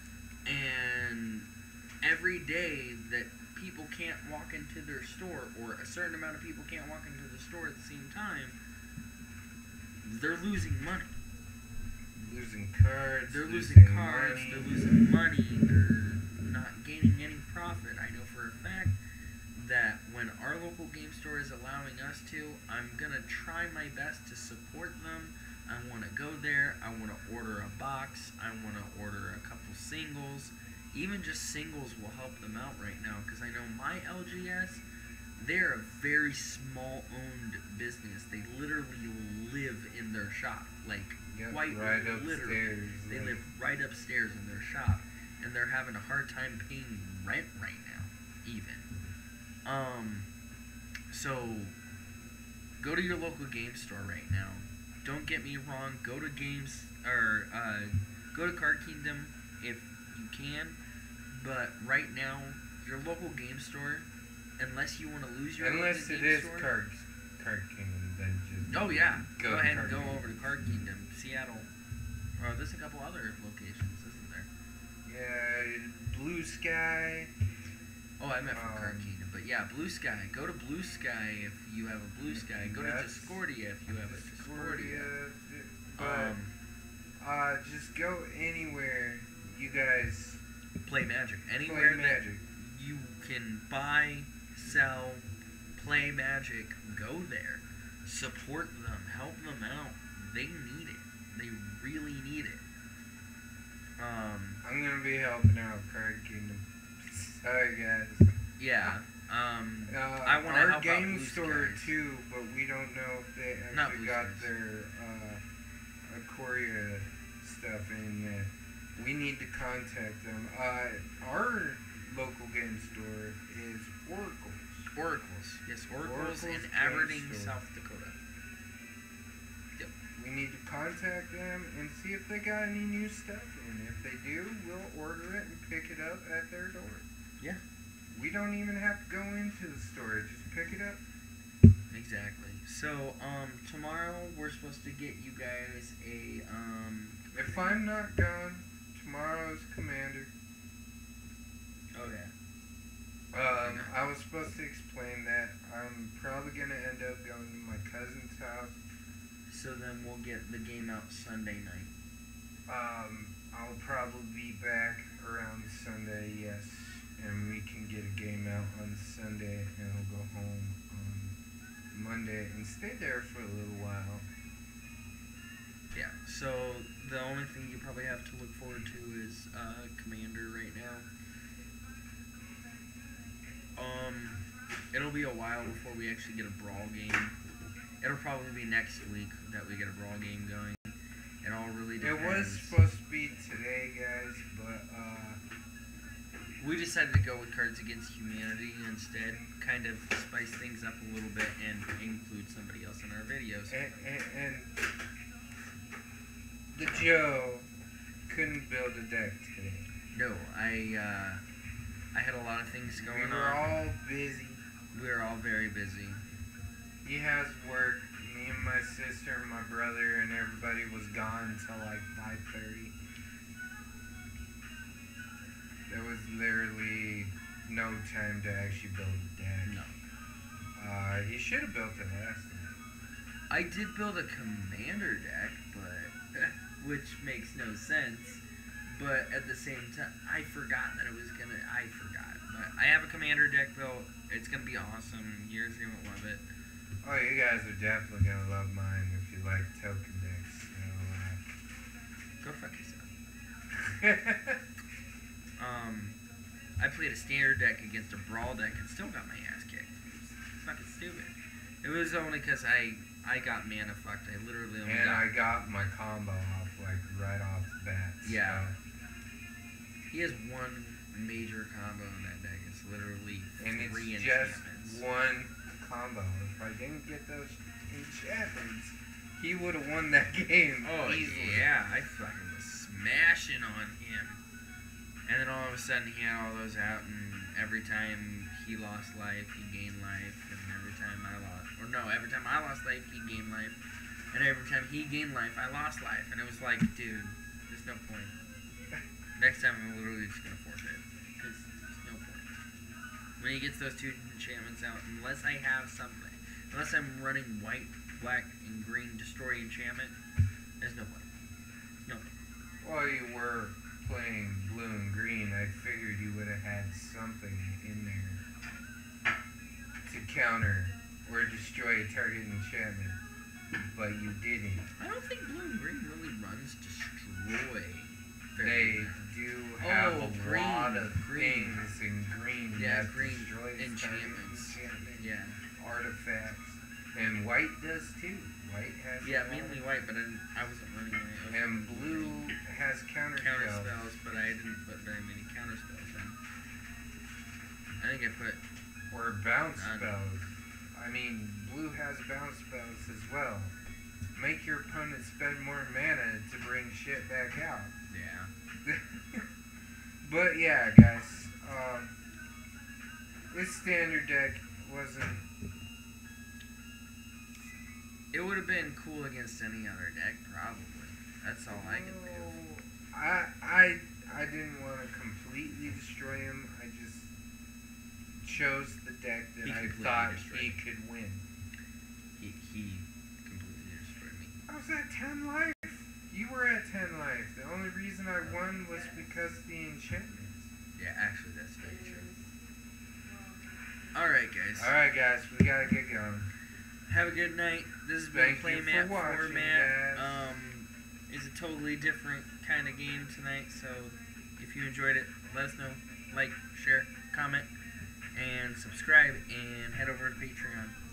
Speaker 1: and every day that people can't walk into their store, or a certain amount of people can't walk into the store at the same time, they're losing money.
Speaker 3: Losing cards.
Speaker 1: They're losing cards,
Speaker 3: money.
Speaker 1: they're losing money, they're not gaining any profit. I know for a fact that when our local game store is allowing us to, I'm going to try my best to support them. I want to go there, I want to order a box, I want to order a couple singles. Even just singles will help them out right now, because I know my L G S, they're a very small owned business. They literally live in their shop, like
Speaker 3: Yep,
Speaker 1: quite
Speaker 3: right
Speaker 1: literally.
Speaker 3: upstairs.
Speaker 1: They
Speaker 3: like-
Speaker 1: live right upstairs in their shop, and they're having a hard time paying rent right now, even. Um, so go to your local game store right now. Don't get me wrong. Go to games or uh, go to Card Kingdom if you can. But right now, your local game store, unless you want to lose your
Speaker 3: Unless
Speaker 1: local
Speaker 3: it
Speaker 1: game
Speaker 3: is
Speaker 1: store,
Speaker 3: Card, Card Kingdom, then just.
Speaker 1: Oh yeah, go,
Speaker 3: to
Speaker 1: ahead
Speaker 3: Card
Speaker 1: and go
Speaker 3: Kingdom.
Speaker 1: over to Card Kingdom, Seattle. Oh, there's a couple other locations, isn't there?
Speaker 3: Yeah, Blue Sky.
Speaker 1: Oh, I meant from
Speaker 3: Um,
Speaker 1: Card Kingdom, but yeah, Blue Sky. Go to Blue Sky if you have a Blue Sky. Go to
Speaker 3: That's-
Speaker 1: Discordia if you have a Discordia.
Speaker 3: Discordia, But
Speaker 1: Um,
Speaker 3: uh, just go anywhere you guys
Speaker 1: play Magic.
Speaker 3: play
Speaker 1: Anywhere that
Speaker 3: Magic.
Speaker 1: you can buy, sell, play Magic, go there. Support them. Help them out. They need it. They really need it. Um,
Speaker 3: I'm gonna be helping out Card Kingdom. Sorry guys.
Speaker 1: yeah. Um,
Speaker 3: Uh,
Speaker 1: I wanna
Speaker 3: our
Speaker 1: help out
Speaker 3: game
Speaker 1: Blue
Speaker 3: store
Speaker 1: Skies.
Speaker 3: too, but we don't know if they
Speaker 1: Not
Speaker 3: actually
Speaker 1: Blue
Speaker 3: got
Speaker 1: Skies.
Speaker 3: their uh, Ikoria stuff in yet. We need to contact them. Uh, our local game store is Oracles.
Speaker 1: Oracles. Yes, Oracles,
Speaker 3: Oracles
Speaker 1: in
Speaker 3: Game
Speaker 1: Aberdeen,
Speaker 3: Store.
Speaker 1: South Dakota.
Speaker 3: We need to contact them and see if they got any new stuff in. If they do, we'll order it and pick it up at their door.
Speaker 1: Yeah.
Speaker 3: We don't even have to go into the store. Just pick it up.
Speaker 1: Exactly. So, um, tomorrow we're supposed to get you guys a, um...
Speaker 3: If I'm not gone, tomorrow's Commander.
Speaker 1: Oh, yeah.
Speaker 3: Um, I was supposed to explain that I'm probably gonna end up going to my cousin's house.
Speaker 1: So then we'll get the game out Sunday night.
Speaker 3: Um, I'll probably be back around Sunday, yes, and we can get a game out on Sunday, and I'll go home on Monday and stay there for a little while.
Speaker 1: Yeah, so the only thing you probably have to look forward to is uh, Commander right now. Um, it'll be a while before we actually get a brawl game. It'll probably be next week that we get a brawl game going. It all really depends.
Speaker 3: It was supposed to be today, guys, but uh,
Speaker 1: we decided to go with Cards Against Humanity instead. Kind of spice things up a little bit and include somebody else in our videos.
Speaker 3: And, and, and the Joe couldn't build a deck today.
Speaker 1: No, I uh, I had a lot of things going on.
Speaker 3: We were all busy.
Speaker 1: We were all very busy.
Speaker 3: He has work. Me and my sister and my brother and everybody was gone until like five thirty. There was literally no time to actually build a deck.
Speaker 1: No.
Speaker 3: Uh, he should have built it last night.
Speaker 1: I did build a commander deck, but which makes no sense. But at the same time, I forgot that it was gonna. I forgot, but I have a commander deck built. It's gonna be awesome. You guys are gonna love it.
Speaker 3: Oh, you guys are definitely gonna love mine if you like token decks. So, uh...
Speaker 1: Go fuck yourself. um, I played a standard deck against a brawl deck and still got my ass kicked. It was fucking stupid. It was only because I I got mana fucked. I literally only
Speaker 3: and
Speaker 1: got.
Speaker 3: I got my combo off like right off the bat.
Speaker 1: Yeah.
Speaker 3: So.
Speaker 1: He has one major combo in that deck. It's literally
Speaker 3: and
Speaker 1: three
Speaker 3: it's
Speaker 1: enchantments.
Speaker 3: just one combo. If I didn't get those enchantments, he would have won that game
Speaker 1: Oh
Speaker 3: easily.
Speaker 1: yeah, I fucking was smashing on him. And then all of a sudden he had all those out, and every time he lost life, he gained life, and every time I lost, or no, every time I lost life, he gained life, and every time he gained life, I lost life, and it was like, dude, there's no point. Next time I'm literally just gonna forfeit, because there's no point. When he gets those two enchantments out, unless I have something, unless I'm running white, black, and green destroy enchantment, there's no point. No point.
Speaker 3: While you were playing blue and green, I figured you would have had something in there to counter or destroy a target enchantment, but you didn't.
Speaker 1: I don't think blue and green really runs destroy.
Speaker 3: They do have
Speaker 1: Oh,
Speaker 3: a
Speaker 1: green,
Speaker 3: lot of
Speaker 1: green.
Speaker 3: things in green
Speaker 1: Yeah,
Speaker 3: that
Speaker 1: green
Speaker 3: destroys
Speaker 1: enchantments.
Speaker 3: enchantment,
Speaker 1: Yeah.
Speaker 3: artifacts, and white does too. White has
Speaker 1: Yeah,
Speaker 3: a lot.
Speaker 1: mainly white, but I, didn't, I wasn't running white. I was
Speaker 3: and
Speaker 1: running
Speaker 3: blue
Speaker 1: green.
Speaker 3: has counter,
Speaker 1: counter
Speaker 3: spells.
Speaker 1: spells, but I didn't put very many counter spells in. I think I put.
Speaker 3: Or bounce
Speaker 1: None.
Speaker 3: spells. I mean, blue has bounce spells as well. Make your opponent spend more mana to bring shit back out.
Speaker 1: Yeah.
Speaker 3: But yeah, guys, um, this standard deck wasn't.
Speaker 1: It would have been cool against any other deck, probably. That's all I can think of.
Speaker 3: I I I didn't want to completely destroy him. I just chose the deck that
Speaker 1: He
Speaker 3: I
Speaker 1: completely
Speaker 3: thought
Speaker 1: destroyed
Speaker 3: he
Speaker 1: me.
Speaker 3: could win.
Speaker 1: He, he completely destroyed me.
Speaker 3: I was at ten life. You were at ten life. The only reason I won was because of the enchantments.
Speaker 1: Yeah, actually, that's very true. Alright, guys.
Speaker 3: Alright, guys, we gotta get going.
Speaker 1: Have a good night. This has been
Speaker 3: Thank you for
Speaker 1: Playmat
Speaker 3: watching,
Speaker 1: format.
Speaker 3: guys.
Speaker 1: Um, it's a totally different kind of game tonight, so if you enjoyed it, let us know. Like, share, comment, and subscribe, and head over to Patreon.